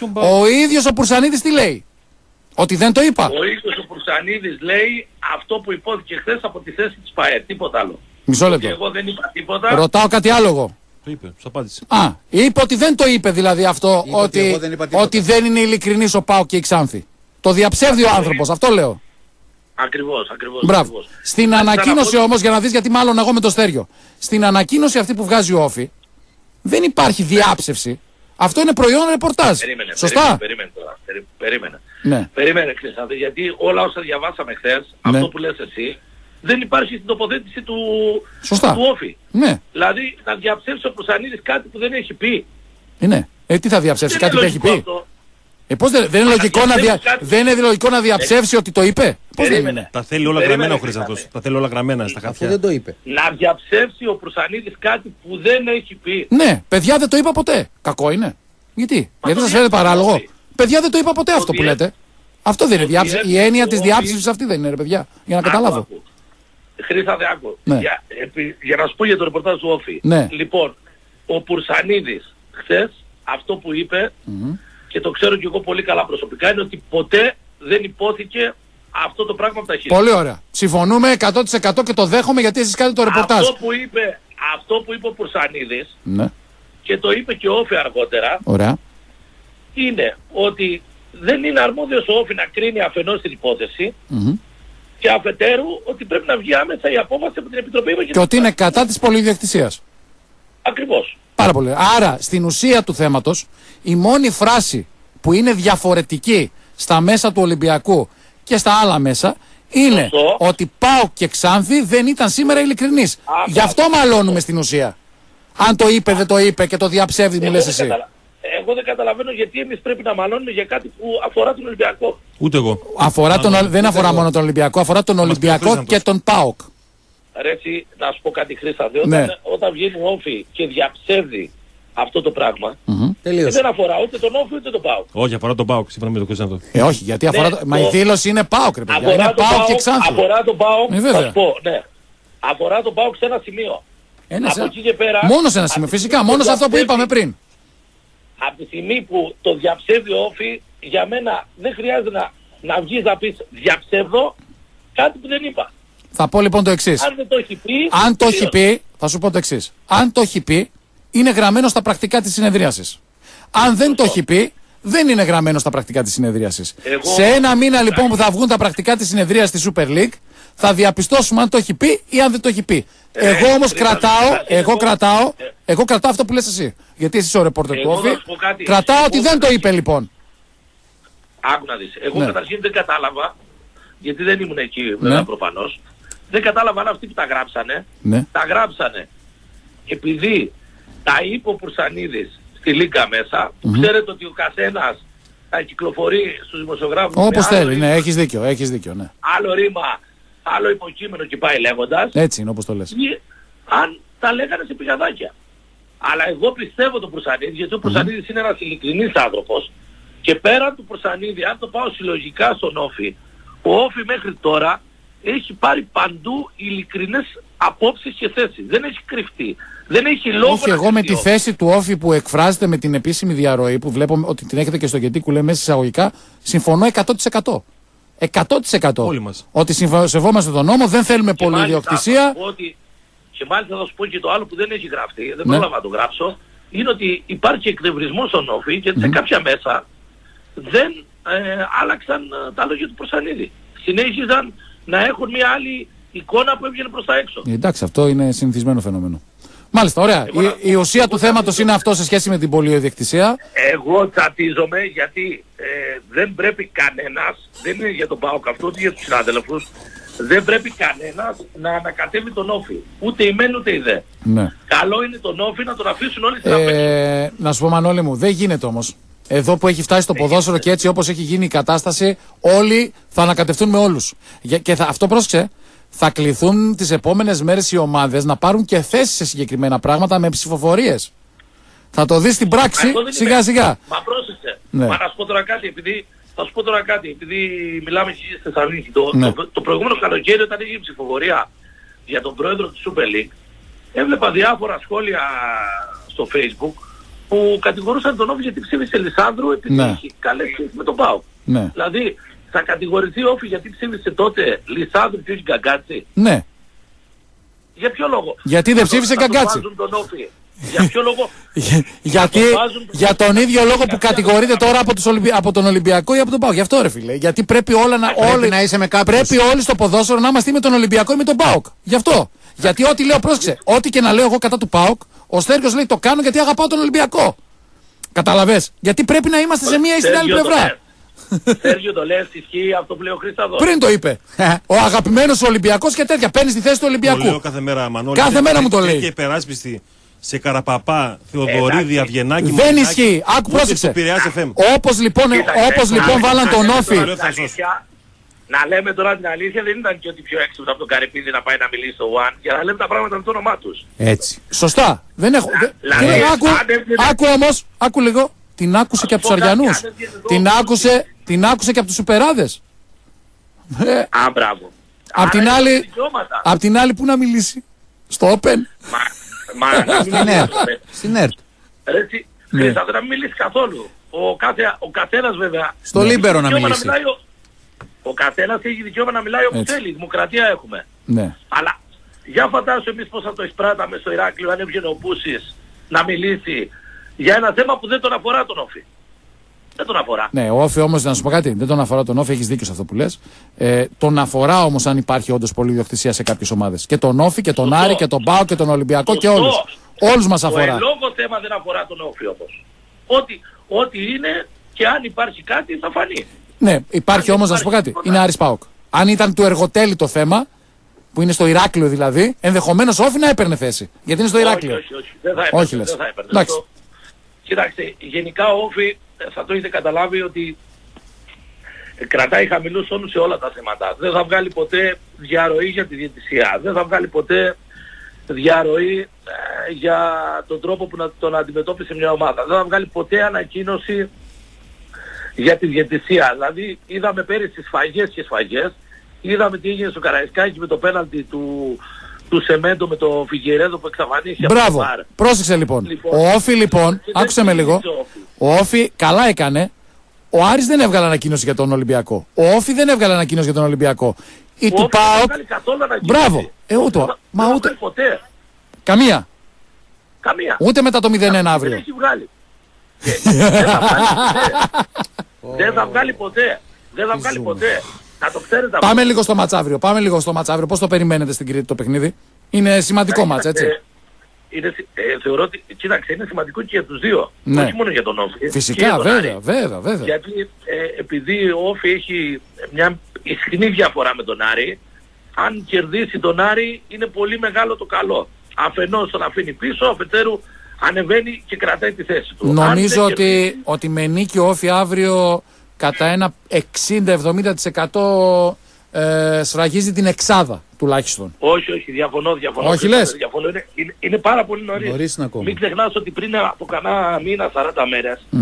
[SPEAKER 2] Ο ίδιος ο Πουρσανίδης τι λέει? Ότι δεν το είπα.
[SPEAKER 4] Ο ίδιος ο Πουρσανίδης λέει αυτό που υπόθηκε χθες από τη θέση της ΠΑΕ. Τίποτα άλλο.
[SPEAKER 2] Μισό λεπτό.
[SPEAKER 4] Και εγώ δεν είπα τίποτα.
[SPEAKER 2] Ρωτάω κάτι άλλο εγώ.
[SPEAKER 1] Το είπε, σου απάντησε.
[SPEAKER 2] Α, είπε ότι δεν το είπε δηλαδή αυτό,
[SPEAKER 3] είπε
[SPEAKER 2] ότι,
[SPEAKER 3] ότι, δεν
[SPEAKER 2] ότι δεν είναι ειλικρινής ο ΠΑΟΚ και η Ξάνθη. Το διαψεύδει ο άνθρωπος, αυτό λέω.
[SPEAKER 4] Ακριβώς, ακριβώς.
[SPEAKER 2] Μπράβο.
[SPEAKER 4] Ακριβώς.
[SPEAKER 2] Στην
[SPEAKER 4] Ας
[SPEAKER 2] ανακοίνωση
[SPEAKER 4] ξαναπώ...
[SPEAKER 2] όμως, για να δεις γιατί μάλλον εγώ με το Στέργιο. Στην ανακοίνωση αυτή που βγάζει ο Όφη, δεν υπάρχει διάψευση. Αυτό είναι προϊόν ρεπορτάζ.
[SPEAKER 4] Περίμενε,
[SPEAKER 2] Σωστά.
[SPEAKER 4] Περίμενε, περίμενε τώρα. Περί, περίμενε.
[SPEAKER 2] Ναι.
[SPEAKER 4] Περίμενε, Χρυσάνθη, γιατί όλα όσα διαβάσαμε χθες,
[SPEAKER 2] Ναι.
[SPEAKER 4] αυτό που λες εσύ, δεν υπάρχει στην τοποθέτηση του,
[SPEAKER 2] Σωστά.
[SPEAKER 4] του Όφη.
[SPEAKER 2] Ναι.
[SPEAKER 4] Δηλαδή να διαψεύσει ο Προυσανίδης κάτι που δεν έχει πει.
[SPEAKER 2] Είναι. Ε, τι θα διαψεύσει,
[SPEAKER 4] Δεν
[SPEAKER 2] κάτι
[SPEAKER 4] είναι
[SPEAKER 2] που έχει πει.
[SPEAKER 4] αυτό.
[SPEAKER 2] Ε, πώς δεν, δεν, είναι λογικό να δια...
[SPEAKER 4] κάτι...
[SPEAKER 2] δεν είναι λογικό να διαψεύσει ότι το είπε. Πώς δεν είναι.
[SPEAKER 1] Τα θέλει όλα
[SPEAKER 4] Περίμενε,
[SPEAKER 1] γραμμένα ο Χρυσανθός. Τα θέλει όλα γραμμένα στα
[SPEAKER 3] Αυτό
[SPEAKER 1] χαρτιά.
[SPEAKER 3] δεν το είπε.
[SPEAKER 4] Να διαψεύσει ο Προυσανίδης κάτι που δεν έχει πει.
[SPEAKER 2] Ναι, παιδιά δεν το είπα ποτέ. Κακό είναι. Γιατί,
[SPEAKER 4] Μα
[SPEAKER 2] γιατί
[SPEAKER 4] το
[SPEAKER 2] σας φαίνεται
[SPEAKER 4] διέψευσε
[SPEAKER 2] παράλογο.
[SPEAKER 4] Όφη.
[SPEAKER 2] Παιδιά δεν το είπα ποτέ αυτό που
[SPEAKER 4] διέ-
[SPEAKER 2] λέτε. Αυτό δεν είναι
[SPEAKER 4] το
[SPEAKER 2] διάψευση. Η
[SPEAKER 4] διέψευσε
[SPEAKER 2] έννοια
[SPEAKER 4] ο
[SPEAKER 2] της
[SPEAKER 4] Όφη.
[SPEAKER 2] διάψευσης αυτή δεν είναι, ρε παιδιά. Για να
[SPEAKER 4] Άκου,
[SPEAKER 2] καταλάβω.
[SPEAKER 4] άκου. Χρήσατε, άκου.
[SPEAKER 2] Ναι.
[SPEAKER 4] Για, επί, για να σου πω για το ρεπορτάζ του Όφη.
[SPEAKER 2] Ναι.
[SPEAKER 4] Λοιπόν, ο Πουρσανίδης χθες αυτό που είπε,
[SPEAKER 2] Μμμ.
[SPEAKER 4] και το ξέρω και εγώ πολύ καλά προσωπικά, είναι ότι ποτέ δεν υπόθηκε αυτό το πράγμα από τα χέρια.
[SPEAKER 2] Πολύ ωραία. Συμφωνούμε εκατό τοις εκατό και το δέχομαι γιατί εσείς κάνετε το ρεπορτάζ.
[SPEAKER 4] Αυτό που είπε, αυτό που είπε ο Πουρσανίδης
[SPEAKER 2] Ναι,
[SPEAKER 4] και το είπε και ο Όφη αργότερα,
[SPEAKER 2] ωραία.
[SPEAKER 4] είναι ότι δεν είναι αρμόδιος ο Όφη να κρίνει αφενός την υπόθεση
[SPEAKER 2] Μμμ.
[SPEAKER 4] και αφετέρου ότι πρέπει να βγει άμεσα η απόφαση από την Επιτροπή.
[SPEAKER 2] Και ότι είναι κατά της πολυδιοκτησίας.
[SPEAKER 4] Ακριβώς.
[SPEAKER 2] Πάρα πολύ. Άρα, στην ουσία του θέματος, η μόνη φράση που είναι διαφορετική στα μέσα του Ολυμπιακού και στα άλλα μέσα είναι
[SPEAKER 4] Σωστό.
[SPEAKER 2] ότι ΠΑΟΚ και Ξάνθη δεν ήταν σήμερα ειλικρινείς.
[SPEAKER 4] Α,
[SPEAKER 2] Γι' αυτό
[SPEAKER 4] μπράβο.
[SPEAKER 2] μαλώνουμε στην ουσία. Αν το είπε, δεν το είπε και το διαψεύδει, μου
[SPEAKER 4] Εγώ
[SPEAKER 2] λες
[SPEAKER 4] δεν
[SPEAKER 2] εσύ.
[SPEAKER 4] καταλα- Εγώ δεν καταλαβαίνω γιατί εμείς πρέπει να μαλώνουμε για κάτι που αφορά τον Ολυμπιακό.
[SPEAKER 1] Ούτε εγώ.
[SPEAKER 2] Αφορά τον, Ολ- δεν αφορά μόνο τον Ολυμπιακό, αφορά τον Ολυμπιακό
[SPEAKER 1] Χρήσταντος.
[SPEAKER 2] και τον ΠΑΟΚ.
[SPEAKER 4] Ρε εσύ, να σου πω κάτι Χρήσταντε, όταν,
[SPEAKER 2] Ναι.
[SPEAKER 4] όταν βγαίνει ο Όφη και διαψεύδει αυτό το πράγμα,
[SPEAKER 2] Μμμ.
[SPEAKER 3] Τελείωσε.
[SPEAKER 4] δεν αφορά ούτε τον Όφη ούτε τον ΠΑΟΚ.
[SPEAKER 1] Όχι, αφορά τον ΠΑΟΚ. Σύμφωνα με τον Χρυσανθό.
[SPEAKER 2] Ε, όχι, γιατί αφορά.
[SPEAKER 4] Ναι,
[SPEAKER 2] το... Μα η
[SPEAKER 4] το-
[SPEAKER 2] δήλωση είναι ΠΑΟΚ, ρε παιδιά. Είναι
[SPEAKER 4] Αφορά τον
[SPEAKER 2] ΠΑΟΚ και
[SPEAKER 4] ΠΑΟΚ,
[SPEAKER 2] Ξάνθη.
[SPEAKER 4] αφορά τον ΠΑΟΚ,
[SPEAKER 2] Ε, βέβαια.
[SPEAKER 4] θα σου πω, ναι. Αφορά τον ΠΑΟΚ σε ένα σημείο.
[SPEAKER 2] Ένα
[SPEAKER 4] Από
[SPEAKER 2] σε-
[SPEAKER 4] εκεί και πέρα,
[SPEAKER 2] Μόνο σε ένα
[SPEAKER 4] από
[SPEAKER 2] σημείο.
[SPEAKER 4] τη
[SPEAKER 2] Φυσικά,
[SPEAKER 4] στιγμή
[SPEAKER 2] μόνο
[SPEAKER 4] που
[SPEAKER 2] σε αυτό που
[SPEAKER 4] διαψεύδει-
[SPEAKER 2] είπαμε πριν.
[SPEAKER 4] Από τη στιγμή που το διαψεύδει ο Όφη, για μένα δεν χρειάζεται να, να βγεις να πεις διαψεύδω κάτι που δεν είπα.
[SPEAKER 2] Θα πω λοιπόν το εξή.
[SPEAKER 4] Αν δεν το έχει πει...
[SPEAKER 2] Αν το έχει
[SPEAKER 4] τελείωσε.
[SPEAKER 2] πει, θα σου πω το εξή. Αν το έχει πει, είναι γραμμένο στα πρακτικά της συνεδρίασης. Αν δεν το έχει πει, δεν είναι γραμμένο στα πρακτικά της συνεδρίασης.
[SPEAKER 4] Εγώ-
[SPEAKER 2] Σε ένα μήνα λοιπόν που θα βγουν τα πρακτικά της συνεδρίασης στη Super League, θα διαπιστώσουμε αν το έχει πει ή αν δεν το έχει πει.
[SPEAKER 4] Ε,
[SPEAKER 2] εγώ όμως
[SPEAKER 4] ε,
[SPEAKER 2] κρατάω,
[SPEAKER 4] ε,
[SPEAKER 2] εγώ
[SPEAKER 4] εγώ-
[SPEAKER 2] κρατάω,
[SPEAKER 4] ε,
[SPEAKER 2] εγώ κρατάω αυτό που λες εσύ. Γιατί εσύ είσαι ο ρεπόρτερ του
[SPEAKER 4] Εγώ
[SPEAKER 2] Όφη.
[SPEAKER 4] να σου πω κάτι.
[SPEAKER 2] Κρατάω
[SPEAKER 4] Εγώ-
[SPEAKER 2] ότι δεν το είπε λοιπόν.
[SPEAKER 4] Άκου να δεις. Εγώ
[SPEAKER 2] Ναι.
[SPEAKER 4] καταρχήν δεν κατάλαβα, γιατί δεν ήμουν εκεί βέβαια
[SPEAKER 2] Ναι.
[SPEAKER 4] προφανώς, δεν κατάλαβα αν αυτοί που τα γράψανε,
[SPEAKER 2] Ναι.
[SPEAKER 4] τα γράψανε επειδή τα είπε ο Πουρσανίδης στη Λίγκα μέσα, που ξέρετε ότι ο καθένας θα κυκλοφορεί στους δημοσιογράφους με
[SPEAKER 2] Όπως
[SPEAKER 4] άλλο
[SPEAKER 2] θέλει,
[SPEAKER 4] ρήμα,
[SPEAKER 2] ναι, έχεις δίκιο, έχεις δίκιο, ναι.
[SPEAKER 4] άλλο ρήμα, άλλο υποκείμενο και πάει λέγοντας,
[SPEAKER 2] Έτσι είναι όπως το λες.
[SPEAKER 4] ή αν τα λέγανε σε πηγαδάκια. Αλλά εγώ πιστεύω τον Πουρσανίδη, γιατί ο Πουρσανίδης είναι ένας ειλικρινής άνθρωπος Και πέραν του Προσανίδη, αν το πάω συλλογικά στον Όφη, ο Όφη μέχρι τώρα έχει πάρει παντού ειλικρινές απόψεις και θέσεις. Δεν έχει κρυφτεί. Δεν έχει λόγο.
[SPEAKER 2] Όχι,
[SPEAKER 4] να
[SPEAKER 2] εγώ με
[SPEAKER 4] κρυφτεί.
[SPEAKER 2] τη θέση του Όφη που εκφράζεται με την επίσημη διαρροή που βλέπω ότι την έχετε και στο Γετίκου, λέει μέσα εισαγωγικά, συμφωνώ εκατό τοις εκατό. εκατό τοις εκατό.
[SPEAKER 1] Όλοι μας.
[SPEAKER 2] Ότι σεβόμαστε τον νόμο, δεν θέλουμε πολυιδιοκτησία.
[SPEAKER 4] Ότι, και μάλιστα θα σου πω και το άλλο που δεν έχει γραφτεί, δεν
[SPEAKER 2] Ναι.
[SPEAKER 4] πρόλαβα να το γράψω, είναι ότι υπάρχει εκνευρισμός στον Όφη γιατί σε κάποια μέσα δεν ε, άλλαξαν ε, τα λόγια του Προσανίδη. Συνέχιζαν να έχουν μια άλλη εικόνα που έβγαινε προς τα έξω.
[SPEAKER 2] Ε, εντάξει, αυτό είναι συνηθισμένο φαινόμενο. Μάλιστα, ωραία.
[SPEAKER 4] Εγώ,
[SPEAKER 2] η, η ουσία
[SPEAKER 4] εγώ
[SPEAKER 2] του θέματος
[SPEAKER 4] τσατίζομαι.
[SPEAKER 2] είναι αυτό σε σχέση με την πολυιδιοκτησία.
[SPEAKER 4] Εγώ τσατίζομαι γιατί ε, δεν πρέπει κανένας, δεν είναι για τον ΠΑΟΚ αυτό, ούτε για τους συνάδελφους, δεν πρέπει κανένας να ανακατεύει τον Όφη. Ούτε η μεν ούτε η δε.
[SPEAKER 2] Ναι.
[SPEAKER 4] Καλό είναι τον Όφη να τον αφήσουν όλοι στην απέξω.
[SPEAKER 2] Ε, να σου πω, Μανώλη μου, δεν γίνεται όμως. Εδώ που έχει φτάσει το ποδόσφαιρο και έτσι όπως έχει γίνει η κατάσταση, όλοι θα ανακατευτούν με όλους. Για- Και θα, αυτό πρόσεξε, θα κληθούν τις επόμενες μέρες οι ομάδες να πάρουν και θέσεις σε συγκεκριμένα πράγματα με ψηφοφορίες. Θα το δεις στην πράξη
[SPEAKER 4] Αυτό δεν
[SPEAKER 2] σιγά
[SPEAKER 4] είναι.
[SPEAKER 2] σιγά.
[SPEAKER 4] Μα πρόσεξε.
[SPEAKER 2] Ναι.
[SPEAKER 4] Μα να σου πω τώρα κάτι, επειδή, θα σου πω τώρα κάτι, επειδή μιλάμε και στη Θεσσαλονίκη. Το,
[SPEAKER 2] Ναι.
[SPEAKER 4] το, το προηγούμενο καλοκαίρι όταν είχε η ψηφοφορία για τον πρόεδρο του Super League, έβλεπα διάφορα σχόλια στο Facebook που κατηγορούσαν τον Όφη γιατί ψήφισε Λισάνδρου επειδή
[SPEAKER 2] Ναι.
[SPEAKER 4] είχε καλές σχέσεις με τον ΠΑΟΚ.
[SPEAKER 2] Ναι.
[SPEAKER 4] Δηλαδή θα κατηγορηθεί ο Όφη γιατί ψήφισε τότε Λισάνδρου και όχι Γκαγκάτσι.
[SPEAKER 2] Ναι.
[SPEAKER 4] Για ποιο λόγο?
[SPEAKER 2] Γιατί δεν
[SPEAKER 4] Θα το-
[SPEAKER 2] ψήφισε
[SPEAKER 4] θα το
[SPEAKER 2] Γκαγκάτσι.
[SPEAKER 4] βάζουν τον Όφη. Για ποιο λόγο?
[SPEAKER 2] Γιατί,
[SPEAKER 4] το βάζουν-
[SPEAKER 2] για τον ίδιο λόγο που
[SPEAKER 4] Για
[SPEAKER 2] κατηγορείται
[SPEAKER 4] ποιο-
[SPEAKER 2] τώρα από, τους Ολυμπι... από τον Ολυμπιακό ή από τον ΠΑΟΚ. Γι' αυτό ρε φίλε. Γιατί πρέπει όλα να.
[SPEAKER 3] Πρέπει
[SPEAKER 2] όλοι...
[SPEAKER 3] να είσαι με κάποιους.
[SPEAKER 2] Πρέπει όλοι στο ποδόσφαιρο να είμαστε ή με τον Ολυμπιακό ή με τον ΠΑΟΚ. Γι' αυτό. Γιατί ό,τι λέω, πρόσεξε, ό,τι και να λέω εγώ κατά του ΠΑΟΚ, ο Στέργιος λέει το κάνω γιατί αγαπάω τον Ολυμπιακό. Καταλαβες. Γιατί πρέπει να είμαστε σε μία ή στην άλλη
[SPEAKER 4] Σέργιο το
[SPEAKER 2] πλευρά.
[SPEAKER 4] λες. Σέργιο το λες, ισχύει αυτό που λέει ο Χρήσταδος.
[SPEAKER 2] Πριν το είπε. Ο αγαπημένος Ολυμπιακός και τέτοια. Παίρνει στη θέση του
[SPEAKER 1] Το
[SPEAKER 2] Ολυμπιακού.
[SPEAKER 1] λέω κάθε μέρα, Μανώλη.
[SPEAKER 2] Κάθε
[SPEAKER 1] και-
[SPEAKER 2] μέρα μου το
[SPEAKER 1] και-
[SPEAKER 2] λέει.
[SPEAKER 1] Και υπεράσπιστη σε Καραπαπά, Θεοδωρίδη,
[SPEAKER 4] Εντάξει.
[SPEAKER 1] Αυγενάκη.
[SPEAKER 2] Δεν
[SPEAKER 1] Μαρινάκη,
[SPEAKER 2] ισχύει. Άκου,
[SPEAKER 1] ούτε
[SPEAKER 2] πρόσεξε.
[SPEAKER 1] στο Πειραιάς εφ εμ.
[SPEAKER 2] Όπως λοιπόν,
[SPEAKER 4] Κοίταξε,
[SPEAKER 2] όπως
[SPEAKER 4] να
[SPEAKER 2] λοιπόν
[SPEAKER 4] λέμε-
[SPEAKER 2] βάλαν
[SPEAKER 4] να
[SPEAKER 2] τον
[SPEAKER 4] λέμε
[SPEAKER 2] Όφη.
[SPEAKER 4] τώρα την
[SPEAKER 1] Θα σώσω.
[SPEAKER 4] αλήθεια, Να λέμε τώρα την αλήθεια, δεν ήταν και ότι πιο έξυπνο από τον Καρυπίδη να πάει να μιλήσει στο One για να λέμε τα πράγματα με το όνομά τους.
[SPEAKER 3] Έτσι.
[SPEAKER 2] Σωστά. Δεν έχω. δεν-
[SPEAKER 4] δηλαδή,
[SPEAKER 2] Κύριε, άκου,
[SPEAKER 4] αν έβγαινε-
[SPEAKER 2] άκου όμως, άκου λίγο. Την άκουσε και από τους
[SPEAKER 4] πω κάτι,
[SPEAKER 2] Αριανούς.
[SPEAKER 4] αν έβγαινε εδώ
[SPEAKER 2] Την
[SPEAKER 4] ο
[SPEAKER 2] άκουσε, την άκουσε και από τους Σουπεράδες. Ε,
[SPEAKER 4] Α, μπράβο.
[SPEAKER 2] απ' την
[SPEAKER 4] Άρα
[SPEAKER 2] άλλη,
[SPEAKER 4] έχει δικαιώματα.
[SPEAKER 2] απ' την άλλη που να μιλήσει. Στο Open.
[SPEAKER 4] Μα, μα, να μην
[SPEAKER 3] Στην ΕΡΤ.
[SPEAKER 4] μιλήσουμε.
[SPEAKER 3] Στην ΕΡΤ.
[SPEAKER 4] Ρε, εσύ,
[SPEAKER 2] Ναι.
[SPEAKER 4] Χρήσταδε, να μην μιλήσει καθόλου. Ο, κάθε, ο καθένας βέβαια.
[SPEAKER 3] Στο
[SPEAKER 4] έχει
[SPEAKER 3] Λίμπερο να
[SPEAKER 4] δικαίωμα
[SPEAKER 3] μιλήσει.
[SPEAKER 4] μιλάει ο, ο καθένας έχει δικαίωμα να μιλάει όπου
[SPEAKER 2] Έτσι.
[SPEAKER 4] θέλει. Δημοκρατία έχουμε.
[SPEAKER 2] Ναι.
[SPEAKER 4] Αλλά για φαντάσου εμείς πώς θα το εισπράταμε στο Ηράκλειο αν έβγαινε ο Πούσης να μιλήσει για ένα θέμα που δεν τον αφορά τον Όφη. Δεν τον αφορά.
[SPEAKER 2] Ναι, ο Όφη όμως, να σου πω κάτι, δεν τον αφορά τον Όφη, έχεις δίκιο σε αυτό που λες. Ε, τον αφορά όμως αν υπάρχει όντως πολυδιοκτησία σε κάποιες ομάδες. Και τον Όφη και τον
[SPEAKER 4] Σωστό.
[SPEAKER 2] Άρη και τον Πάο και τον Ολυμπιακό και
[SPEAKER 4] Σωστό.
[SPEAKER 2] όλους. Όλους μας
[SPEAKER 4] Το
[SPEAKER 2] αφορά.
[SPEAKER 4] εν λόγω θέμα δεν αφορά τον Όφη όμως. Ό,τι, ό,τι είναι και αν υπάρχει κάτι θα φανεί.
[SPEAKER 2] Ναι, υπάρχει
[SPEAKER 4] Αν
[SPEAKER 2] όμως, να σου πω
[SPEAKER 4] υπάρχει
[SPEAKER 2] κάτι,
[SPEAKER 4] τίποτα.
[SPEAKER 2] είναι Άρης ΠΑΟΚ. Αν ήταν του εργοτέλη το θέμα, που είναι στο Ηράκλειο δηλαδή, ενδεχομένως ο Όφη να έπαιρνε θέση. Γιατί είναι στο Ηράκλειο.
[SPEAKER 4] Όχι, όχι, όχι. Δεν θα έπαιρνε.
[SPEAKER 2] Όχι, λες.
[SPEAKER 4] Δεν θα έπαιρνε.
[SPEAKER 2] Εντάξει.
[SPEAKER 4] Αυτό- Κοιτάξτε, γενικά ο Όφη ε, θα το έχετε καταλάβει ότι ε, κρατάει χαμηλούς όνους σε όλα τα θέματα. Δεν θα βγάλει ποτέ διαρροή για τη διαιτησία. Δεν θα βγάλει ποτέ διαρροή ε, για τον τρόπο που να τον αντιμετώπισε μια ομάδα. Δεν θα βγάλει ποτέ ανακοίνωση για τη διαιτησία. Δηλαδή είδαμε πέρυσι σφαγές και σφαγές. Είδαμε τι έγινε στο Καραϊσκάκι με το πέναλτι του, του Σεμέντο με το Φιγερέδο που εξαφανίστηκε από το
[SPEAKER 2] Μπράβο.
[SPEAKER 4] βαρ.
[SPEAKER 2] Πρόσεξε λοιπόν.
[SPEAKER 4] Λοιπόν,
[SPEAKER 2] Ο Όφη λοιπόν,
[SPEAKER 4] και δεν
[SPEAKER 2] άκουσε με λίγο.
[SPEAKER 4] ψήφισε ο Όφη.
[SPEAKER 2] Ο Όφη καλά έκανε. Ο Άρης δεν έβγαλε ανακοίνωση για τον Ολυμπιακό. Ο Όφη δεν έβγαλε ανακοίνωση για τον Ολυμπιακό. Η
[SPEAKER 4] Ο
[SPEAKER 2] του
[SPEAKER 4] Όφη δεν
[SPEAKER 2] ΠΑΟΚ.
[SPEAKER 4] βγάλει καθόλου ανακοίνωση.
[SPEAKER 2] Μπράβο. Ε, ούτε-
[SPEAKER 4] Δεν θα-
[SPEAKER 2] μα
[SPEAKER 4] δεν θα
[SPEAKER 2] ούτε-
[SPEAKER 4] βγάλει ποτέ.
[SPEAKER 2] Καμία.
[SPEAKER 4] Καμία.
[SPEAKER 2] Ούτε μετά το μηδέν ένα
[SPEAKER 4] Δεν
[SPEAKER 2] αύριο.
[SPEAKER 4] έχει βγάλει. Και δεν θα βγάλει ποτέ. Δεν θα βγάλει ποτέ. Δεν θα βγάλει ποτέ. Να το ξέρετε αυτό.
[SPEAKER 2] Πάμε λίγο στο ματσαύριο. Πάμε λίγο στο ματσαύριο. Πώς το περιμένετε στην Κρήτη το παιχνίδι. Είναι σημαντικό μάτς, έτσι.
[SPEAKER 4] Ε, είναι, συ- ε, θεωρώ ότι, κοίταξε, είναι σημαντικό και για τους δύο.
[SPEAKER 2] Ναι.
[SPEAKER 4] Όχι μόνο για τον Όφη. και για
[SPEAKER 2] Φυσικά,
[SPEAKER 4] τον
[SPEAKER 2] βέβαια,
[SPEAKER 4] Άρη.
[SPEAKER 2] βέβαια, βέβαια.
[SPEAKER 4] Γιατί ε, επειδή ο Όφη έχει μια ισχυρή διαφορά με τον Άρη, αν κερδίσει τον Άρη είναι πολύ μεγάλο το καλό. Αφενός τον αφήνει πίσω, αφετέρου ανεβαίνει και κρατάει τη θέση του. Αν
[SPEAKER 2] Νομίζω
[SPEAKER 4] δεν
[SPEAKER 2] ότι,
[SPEAKER 4] κερδίσει-
[SPEAKER 2] ότι με νίκη ο Όφη αύριο κατά ένα εξήντα με εβδομήντα τοις εκατό ε, σφραγίζει την εξάδα τουλάχιστον.
[SPEAKER 4] Όχι, όχι, διαφωνώ, διαφωνώ.
[SPEAKER 2] Όχι, λες.
[SPEAKER 4] Διαφωνώ, είναι, είναι, είναι πάρα πολύ νωρίς.
[SPEAKER 3] Νωρίς είναι ακόμα.
[SPEAKER 4] Μην ξεχνάς ότι πριν από κανένα μήνα, σαράντα μέρες,
[SPEAKER 2] Μμμ.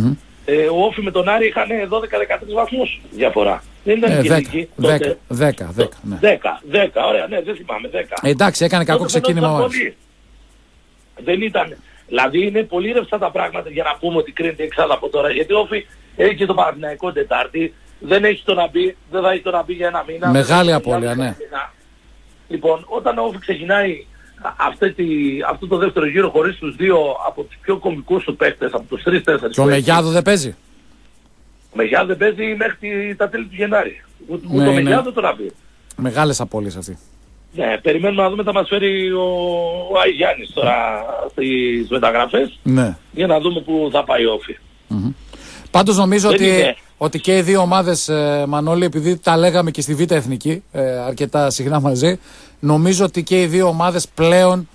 [SPEAKER 4] Ε, ο Όφη με τον Άρη είχαν δώδεκα δεκατρείς βαθμούς διαφορά. Δεν ήταν κοινική.
[SPEAKER 2] δέκα, δέκα, δέκα, ναι.
[SPEAKER 4] δέκα, δέκα, ωραία, ναι, δεν θυμάμαι, δέκα.
[SPEAKER 2] Ε, εντάξει, έκανε κακό ξεκίνημα ο Άρης.
[SPEAKER 4] Δεν ήταν. Δηλαδή είναι πολύ ρευστά τα πράγματα για να πούμε ότι κρίνεται εξάδα από τώρα. Γιατί ο Όφη έχει και το Παναθηναϊκό Τετάρτη, δεν έχει το να μπει, δεν θα έχει το να μπει για ένα μήνα.
[SPEAKER 2] Μεγάλη απώλεια, ναι.
[SPEAKER 4] Λοιπόν, όταν ο Όφη ξεκινάει αυτή τη, αυτό το δεύτερο γύρο χωρίς τους δύο από τους πιο κομικούς του παίκτες, από τους τρεις τέσσερις.
[SPEAKER 2] Και ο Μεγιάδο δεν παίζει.
[SPEAKER 4] Ο Μεγιάδο δεν παίζει μέχρι τα τέλη του Γενάρη. Ούτε ναι, το Μεγιάδο το να πει.
[SPEAKER 2] Μεγάλες απώλειες αυτοί.
[SPEAKER 4] Ναι, περιμένουμε να δούμε τι θα μας φέρει ο, ο Άι Γιάννης τώρα στις μεταγραφές. Ναι. Για να δούμε πού θα πάει ο Όφη.
[SPEAKER 2] Mm-hmm. Πάντως νομίζω ότι, ότι και οι δύο ομάδες, ε, Μανώλη, επειδή τα λέγαμε και στη Β' Εθνική ε, αρκετά συχνά μαζί, νομίζω ότι και οι δύο ομάδες πλέον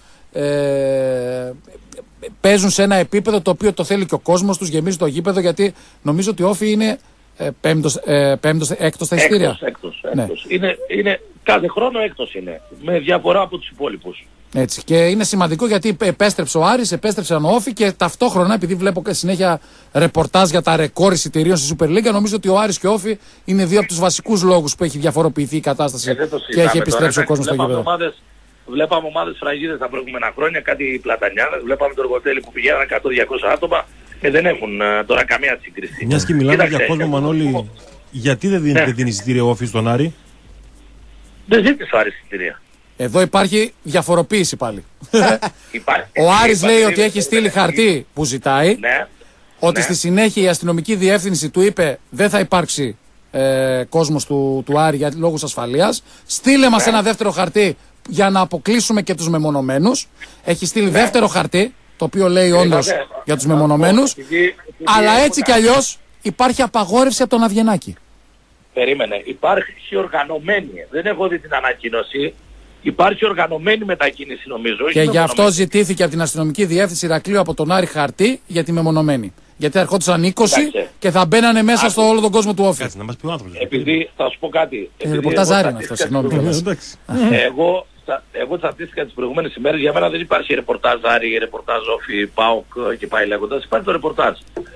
[SPEAKER 2] ε, παίζουν σε ένα επίπεδο το οποίο το θέλει και ο κόσμος τους, γεμίζει το γήπεδο, γιατί νομίζω ότι ο Όφη είναι ε, πέμπτος, ε, πέμπτος, έκτος στα εισιτήρια.
[SPEAKER 4] Έκτος, έκτος, έκτος. Ναι. Είναι, είναι, κάθε χρόνο έκτος είναι, με διαφορά από τους υπόλοιπους.
[SPEAKER 2] Έτσι. Και είναι σημαντικό γιατί επέστρεψε ο Άρης, επέστρεψε ο Όφη και ταυτόχρονα, επειδή βλέπω συνέχεια ρεπορτάζ για τα ρεκόρ εισιτηρίων στη Super League, νομίζω ότι ο Άρης και ο Όφη είναι δύο από τους βασικούς λόγους που έχει διαφοροποιηθεί η κατάσταση ε, και έχει επιστρέψει τώρα, ο κόσμος στο γήπεδο.
[SPEAKER 4] Βλέπαμε ομάδες φραγίδες τα προηγούμενα χρόνια, κάτι πλατανιάδες, βλέπαμε το Εργοτέλη που πηγαίναν εκατό με διακόσια άτομα και δεν έχουν uh, τώρα καμία σύγκριση.
[SPEAKER 1] Μιας και μιλάμε για κόσμο, Μανώλη, γιατί δεν δίνει, ναι. δίνει εισιτήρια ο Όφη στον Άρη?
[SPEAKER 4] Δεν ζήτησε ο Άρης εισιτήρια.
[SPEAKER 2] Εδώ υπάρχει διαφοροποίηση πάλι.
[SPEAKER 4] Υπάρχει.
[SPEAKER 2] Ο Άρης λέει ότι έχει στείλει χαρτί που ζητάει,
[SPEAKER 4] ναι.
[SPEAKER 2] ότι
[SPEAKER 4] ναι.
[SPEAKER 2] στη συνέχεια η αστυνομική διεύθυνση του είπε δεν θα υπάρξει ε, κόσμος του, του Άρη για λόγους ασφαλείας. Στείλε μας ναι. ένα δεύτερο χαρτί για να αποκλείσουμε και τους μεμονωμένους. Έχει στείλει ναι. δεύτερο χαρτί, το οποίο λέει όντως ναι. για τους μεμονωμένους. Αλλά έτσι κι αλλιώς υπάρχει απαγόρευση από τον Αβγενάκη.
[SPEAKER 4] Περίμενε. Υπάρχει οργανωμένη. Δεν έχω δει την ανακοίνωση. Υπάρχει οργανωμένη μετακίνηση νομίζω.
[SPEAKER 2] Και γι' αυτό ζητήθηκε από την αστυνομική διεύθυνση Ηρακλείου από τον Άρη χαρτί για τη μεμονωμένη. Γιατί ερχόντουσαν είκοσι Άξε. και θα μπαίνανε μέσα Άξε. στο όλο τον κόσμο του Όφη.
[SPEAKER 1] Κάτσε να μας πει ο άνθρωπος.
[SPEAKER 4] Επειδή θα σου πω κάτι.
[SPEAKER 2] Ε, ρεπορτάζ Άρη είναι αυτό, συγγνώμη.
[SPEAKER 4] Εγώ, εγώ τσατίστηκα τις προηγούμενες ημέρες. Για μένα δεν υπάρχει ρεπορτάζ Άρη, ρεπορτάζ Όφη, ΠΑΟΚ και πάει λέγοντας. Υπάρχει το ρεπορτάζ.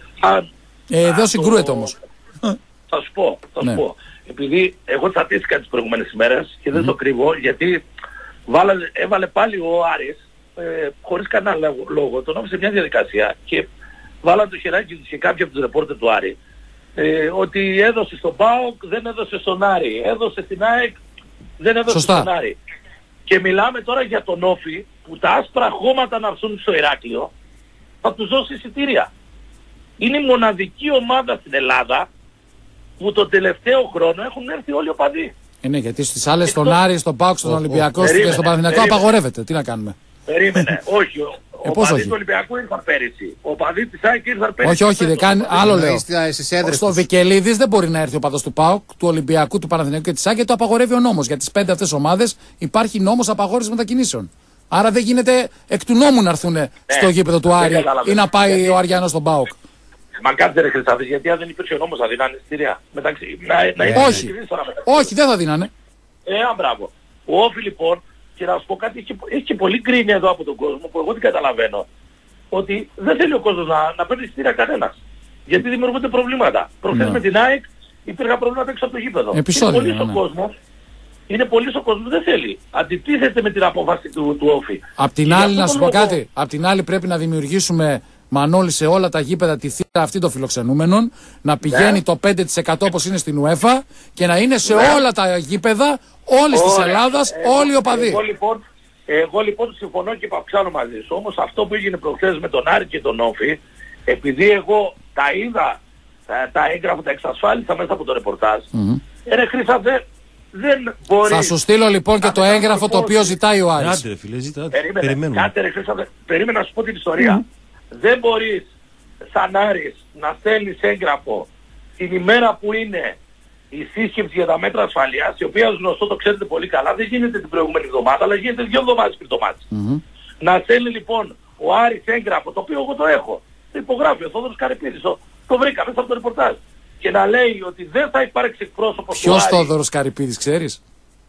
[SPEAKER 2] Εδώ συγκρούεται όμως.
[SPEAKER 4] Θα σου πω, θα σου πω. Επειδή εγώ τσατίστηκα τις προηγούμενες ημέρες και δεν mm-hmm. το κρύβω, γιατί βάλα, έβαλε πάλι ο Άρης ε, χωρίς κανένα λόγο, τον όφησε μια διαδικασία και βάλαν το χεράκι τους και κάποιοι από τους ρεπόρτερ του Άρη ε, ότι έδωσε στον ΠΑΟΚ, δεν έδωσε στον Άρη, έδωσε στην ΑΕΚ, δεν έδωσε Σωστά. στον Άρη. Και μιλάμε τώρα για τον Όφη που τα άσπρα χώματα να έρθουν στο Ηράκλειο θα τους δώσει εισιτήρια. Είναι η μοναδική ομάδα στην Ελλάδα που τον τελευταίο χρόνο έχουν έρθει όλοι οι οπαδοί.
[SPEAKER 2] Ε, ναι, γιατί στις άλλες στον Άρη, στον ΠΑΟΚ, στον Ολυμπιακό και στον Παναθηναϊκό απαγορεύεται. Τι να κάνουμε.
[SPEAKER 4] Περίμενε. Όχι. Ο ε, οπαδοί του Ολυμπιακού ήρθαν πέρυσι. Ο οπαδοί της ΑΕΚ ήρθαν πέρυσι.
[SPEAKER 2] Όχι, όχι. Δεν κάνει, άλλο λέω. Στο Βικελίδης δεν μπορεί να έρθει ο οπαδός του ΠΑΟΚ, του Ολυμπιακού, του Παναθηναϊκού και της ΑΕΚ, γιατί το απαγορεύει ο νόμος. Για τις πέντε αυτές ομάδες υπάρχει νόμος απαγόρευσης μετακινήσεων. Άρα δεν γίνεται εκ του νόμου να έρθουν ναι, στο γήπεδο του Άρη ή να πάει ο Αριανός στον ΠΑΟΚ.
[SPEAKER 4] Μα κάτσε ρε Χρυσάβης, γιατί αν δεν υπήρχε ο νόμος θα δίνανε εισιτήρια. Μεταξύ, να, να
[SPEAKER 2] ε, όχι, όχι δεν θα δίνανε.
[SPEAKER 4] Ε, α, μπράβο. Ο Όφη λοιπόν, και να σου πω κάτι, έχει, έχει και πολύ γκρίνια εδώ από τον κόσμο που εγώ δεν καταλαβαίνω. Ότι δεν θέλει ο κόσμος να, να παίρνει εισιτήρια κανένας. Γιατί δημιουργούνται προβλήματα. Προχθές ναι. με την ΑΕΚ υπήρχαν προβλήματα έξω από το γήπεδο.
[SPEAKER 2] Επισόδιο,
[SPEAKER 4] είναι πολύ ναι. ο κόσμος. Είναι πολύ ο κόσμος δεν θέλει. Αντιτίθεται με την απόφαση του, του Όφη.
[SPEAKER 2] Απ' την άλλη, να σου πω κάτι. Απ' την άλλη πρέπει να δημιουργήσουμε, Μανώλη, σε όλα τα γήπεδα τη θύρα αυτή των φιλοξενούμενων, να πηγαίνει ναι. το πέντε τοις εκατό όπως είναι στην UEFA και να είναι σε ναι. όλα τα γήπεδα όλης της Ελλάδας, όλοι οι οπαδοί.
[SPEAKER 4] Εγώ λοιπόν, εγώ λοιπόν συμφωνώ και παυξάνω μαζί σου. Όμως αυτό που έγινε προχθές με τον Άρη και τον Όφη, επειδή εγώ τα είδα, τα, τα έγγραφα, τα εξασφάλισα μέσα από το ρεπορτάζ, mm-hmm. ρε Χρύσα, δεν, δεν μπορεί...
[SPEAKER 2] Θα σου στείλω λοιπόν και το έγγραφο το οποίο ζητάει ο Άρης.
[SPEAKER 1] Άντε ρε φίλε, ζητάτε.
[SPEAKER 4] Περίμενε, Περιμένουμε. Κάτε ρε Χρύσα, περίμενα να σου πω την ιστορία. Mm-hmm. Δεν μπορείς σαν Άρης να στέλνεις έγγραφο την ημέρα που είναι η σύσκεψη για τα μέτρα ασφαλείας, η οποία ως γνωστό το ξέρετε πολύ καλά, δεν γίνεται την προηγούμενη εβδομάδα, αλλά γίνεται δύο εβδομάδες πριν το μάτς. Mm-hmm. Να στέλνει λοιπόν ο Άρης έγγραφο, το οποίο εγώ το έχω, το υπογράφει ο Θόδωρος Καρυπίδης, το, το βρήκα μέσα από το ρεπορτάζ, και να λέει ότι δεν θα υπάρξει εκπρόσωπος του Άρη.
[SPEAKER 2] Ποιος Θόδωρος Καρυπίδης, ξέρεις?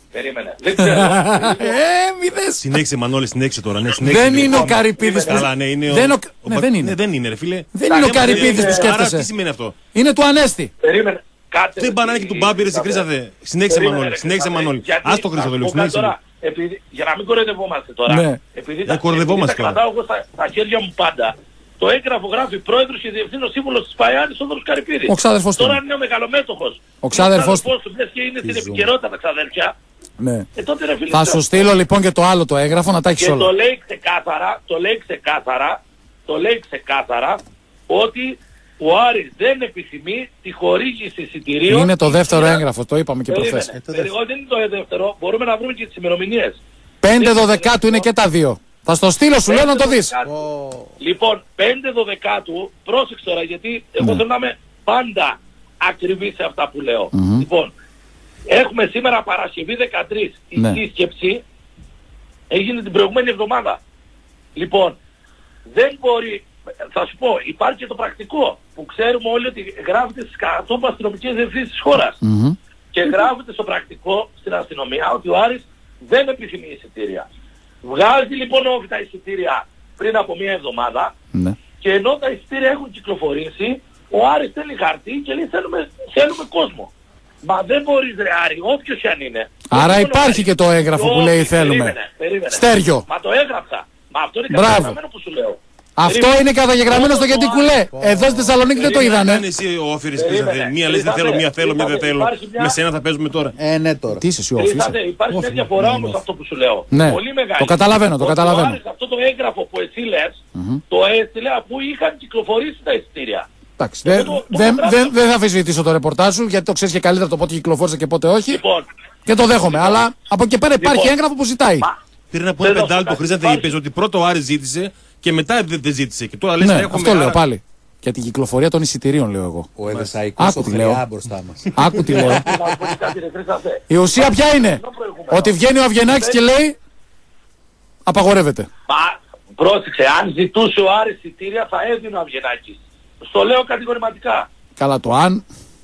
[SPEAKER 4] Περίμενε. Δεν ξέρω.
[SPEAKER 2] Ε, μη δες.
[SPEAKER 1] Συνέχισε Μανώλη, συνέχισε τώρα. Ναι, συνέχισε.
[SPEAKER 2] Δεν είναι ο Καρυπίδης.
[SPEAKER 1] Καλά, ναι, είναι ο...
[SPEAKER 2] Δεν, ο...
[SPEAKER 1] ο...
[SPEAKER 2] ναι, δεν είναι.
[SPEAKER 1] Ναι, δεν είναι, ρε φίλε.
[SPEAKER 2] Δεν είναι ο Καρυπίδης που σκέφτεσαι.
[SPEAKER 1] Άρα τι σημαίνει αυτό?
[SPEAKER 2] Είναι του Ανέστη.
[SPEAKER 4] Περίμενε. Κάτσε.
[SPEAKER 1] Δεν μπανάκι του Μπάμπη, ρε Χρήσαθε. Συνέχισε Μανώλη. Συνέχισε Μανώλη. Ας το Χρήσαθε, λέω. Συνέχισε.
[SPEAKER 4] Επειδή, για να μην κοροϊδευόμαστε τώρα.
[SPEAKER 2] Ναι.
[SPEAKER 4] Επειδή
[SPEAKER 1] Δεν κοροϊδευόμαστε
[SPEAKER 4] τα κρατάω εγώ στα, στα χέρια μου πάντα. Το έγγραφο γράφει πρόεδρος και διευθύνων σύμβουλος της ΠΑΕΑΝης Όδωρος Καρυπίδης.
[SPEAKER 2] Ο ξάδερφος του.
[SPEAKER 4] Τώρα είναι ο μεγαλομέτωχος.
[SPEAKER 2] Ο ξάδερφος
[SPEAKER 4] του. Λες και είναι στην επικαιρότητα τα ξαδέρφια.
[SPEAKER 2] Ναι.
[SPEAKER 4] Ε, τότε, ρε, φίλε,
[SPEAKER 2] θα σου στείλω λοιπόν και το άλλο το έγγραφο να τα έχεις
[SPEAKER 4] και
[SPEAKER 2] όλα.
[SPEAKER 4] το λέει ξεκάθαρα, το λέει ξεκάθαρα, το λέει ξεκάθαρα ότι ο Άρης δεν επιθυμεί τη χορήγηση εισιτηρίων.
[SPEAKER 2] Είναι το δεύτερο έγγραφο, το είπαμε και προχθές.
[SPEAKER 4] Ε, δεν είναι το δεύτερο, μπορούμε να βρούμε και τις ημερομηνίες.
[SPEAKER 2] πέντε δωδεκάτου είναι και τα δύο. Θα στο στείλω, σου λέω να το δεις.
[SPEAKER 3] Oh.
[SPEAKER 4] Λοιπόν, πέντε δωδεκάτου, πρόσεξε τώρα γιατί εγώ θέλω να είμαι πάντα ακριβή σε αυτά που λέω.
[SPEAKER 2] Mm-hmm.
[SPEAKER 4] Λοιπόν, έχουμε σήμερα Παρασκευή δεκατρείς. Η
[SPEAKER 2] Ναι.
[SPEAKER 4] σύσκεψη έγινε την προηγούμενη εβδομάδα. Λοιπόν, δεν μπορεί, θα σου πω, υπάρχει και το πρακτικό που ξέρουμε όλοι ότι γράφεται στις κατόπου αστυνομικές διευθύνσεις της χώρας.
[SPEAKER 2] Mm-hmm.
[SPEAKER 4] Και γράφεται στο πρακτικό στην αστυνομία ότι ο Άρης δεν επιθυμεί εισιτήρια. Βγάζει λοιπόν ο Όφη τα εισιτήρια πριν από μία εβδομάδα
[SPEAKER 2] Ναι.
[SPEAKER 4] και ενώ τα εισιτήρια έχουν κυκλοφορήσει, ο Άρης στέλνει χαρτί και λέει θέλουμε, θέλουμε κόσμο. Μα δεν μπορείς ρε Άρη, όποιος και αν είναι.
[SPEAKER 2] Άρα
[SPEAKER 4] Όχι
[SPEAKER 2] υπάρχει
[SPEAKER 4] μόνο
[SPEAKER 2] και το έγγραφο που
[SPEAKER 4] όχι,
[SPEAKER 2] λέει θέλουμε.
[SPEAKER 4] περίμενε, περίμενε.
[SPEAKER 2] Στέργιο.
[SPEAKER 4] Μα το έγραψα. Μα αυτό είναι
[SPEAKER 2] Μπράβο.
[SPEAKER 4] καταγεγραμμένο που σου λέω.
[SPEAKER 2] Αυτό
[SPEAKER 4] Περίμενε.
[SPEAKER 2] είναι καταγεγραμμένο στο γιατί κουλέ. Εδώ στη Θεσσαλονίκη δεν το
[SPEAKER 1] Αν
[SPEAKER 2] είδανε.
[SPEAKER 1] εσύ ο Όφηρης
[SPEAKER 4] Περίμενε.
[SPEAKER 1] Χρήσαθε, μία λες δεν θέλω, μία θέλω, μία δεν θέλω.
[SPEAKER 4] Υπάρχει μια-
[SPEAKER 1] Με σένα θα παίζουμε τώρα.
[SPEAKER 3] Ε, ναι τώρα.
[SPEAKER 2] Τι είσαι εσύ,
[SPEAKER 4] Χρήσατε,
[SPEAKER 2] Όφη.
[SPEAKER 4] υπάρχει μια διαφορά όμως αυτό που σου λέω.
[SPEAKER 2] Ναι.
[SPEAKER 4] Πολύ μεγάλη.
[SPEAKER 2] Το καταλαβαίνω, το
[SPEAKER 4] Ότι
[SPEAKER 2] καταλαβαίνω.
[SPEAKER 4] ο Άρης αυτό το έγγραφο που εσύ λες, το έστειλε αφού είχαν κυκλοφορήσει τα εισιτήρια.
[SPEAKER 2] Εντάξει, δεν
[SPEAKER 4] το- το
[SPEAKER 2] δεν-
[SPEAKER 4] γράφω.
[SPEAKER 2] δεν- δεν θα αμφισβητήσω το ρεπορτάζ σου γιατί το ξέρεις και καλύτερα το πότε κυκλοφόρησε και πότε όχι.
[SPEAKER 4] Λοιπόν,
[SPEAKER 2] Και το δέχομαι. Αλλά από εκεί πέρα υπάρχει
[SPEAKER 4] Λοιπόν.
[SPEAKER 2] έγγραφο που ζητάει.
[SPEAKER 4] μα,
[SPEAKER 1] Πριν από
[SPEAKER 4] Δεν
[SPEAKER 1] ένα
[SPEAKER 4] δώσω
[SPEAKER 1] πεντάλεπτο
[SPEAKER 4] κάτι.
[SPEAKER 1] Χρήσαθε
[SPEAKER 4] Υπάρχει.
[SPEAKER 1] είπες ότι πρώτο ο Άρης ζήτησε και μετά δεν δεν ζήτησε. Και τώρα λες
[SPEAKER 2] Ναι,
[SPEAKER 1] θα έχουμε.
[SPEAKER 2] αυτό λέω
[SPEAKER 1] άρα-
[SPEAKER 2] πάλι. Για την κυκλοφορία των εισιτηρίων λέω εγώ.
[SPEAKER 3] Ο Εδεσαϊκός
[SPEAKER 2] Άκου
[SPEAKER 3] ο
[SPEAKER 2] τι λέω.
[SPEAKER 3] Χρειά μπροστά μας.
[SPEAKER 2] Άκου τι λέω.
[SPEAKER 4] να σου πω και κάτι, ρε Χρήσταθε.
[SPEAKER 2] Η ουσία ποια είναι. Ότι βγαίνει ο Αυγενάκης και λέει απαγορεύεται.
[SPEAKER 4] Μα, πρόσεξε, αν ζητούσε ο Άρης εισιτήρια θα έδινε ο Αυγενάκης. Στο λέω κατηγορηματικά.
[SPEAKER 2] Καλά το αν.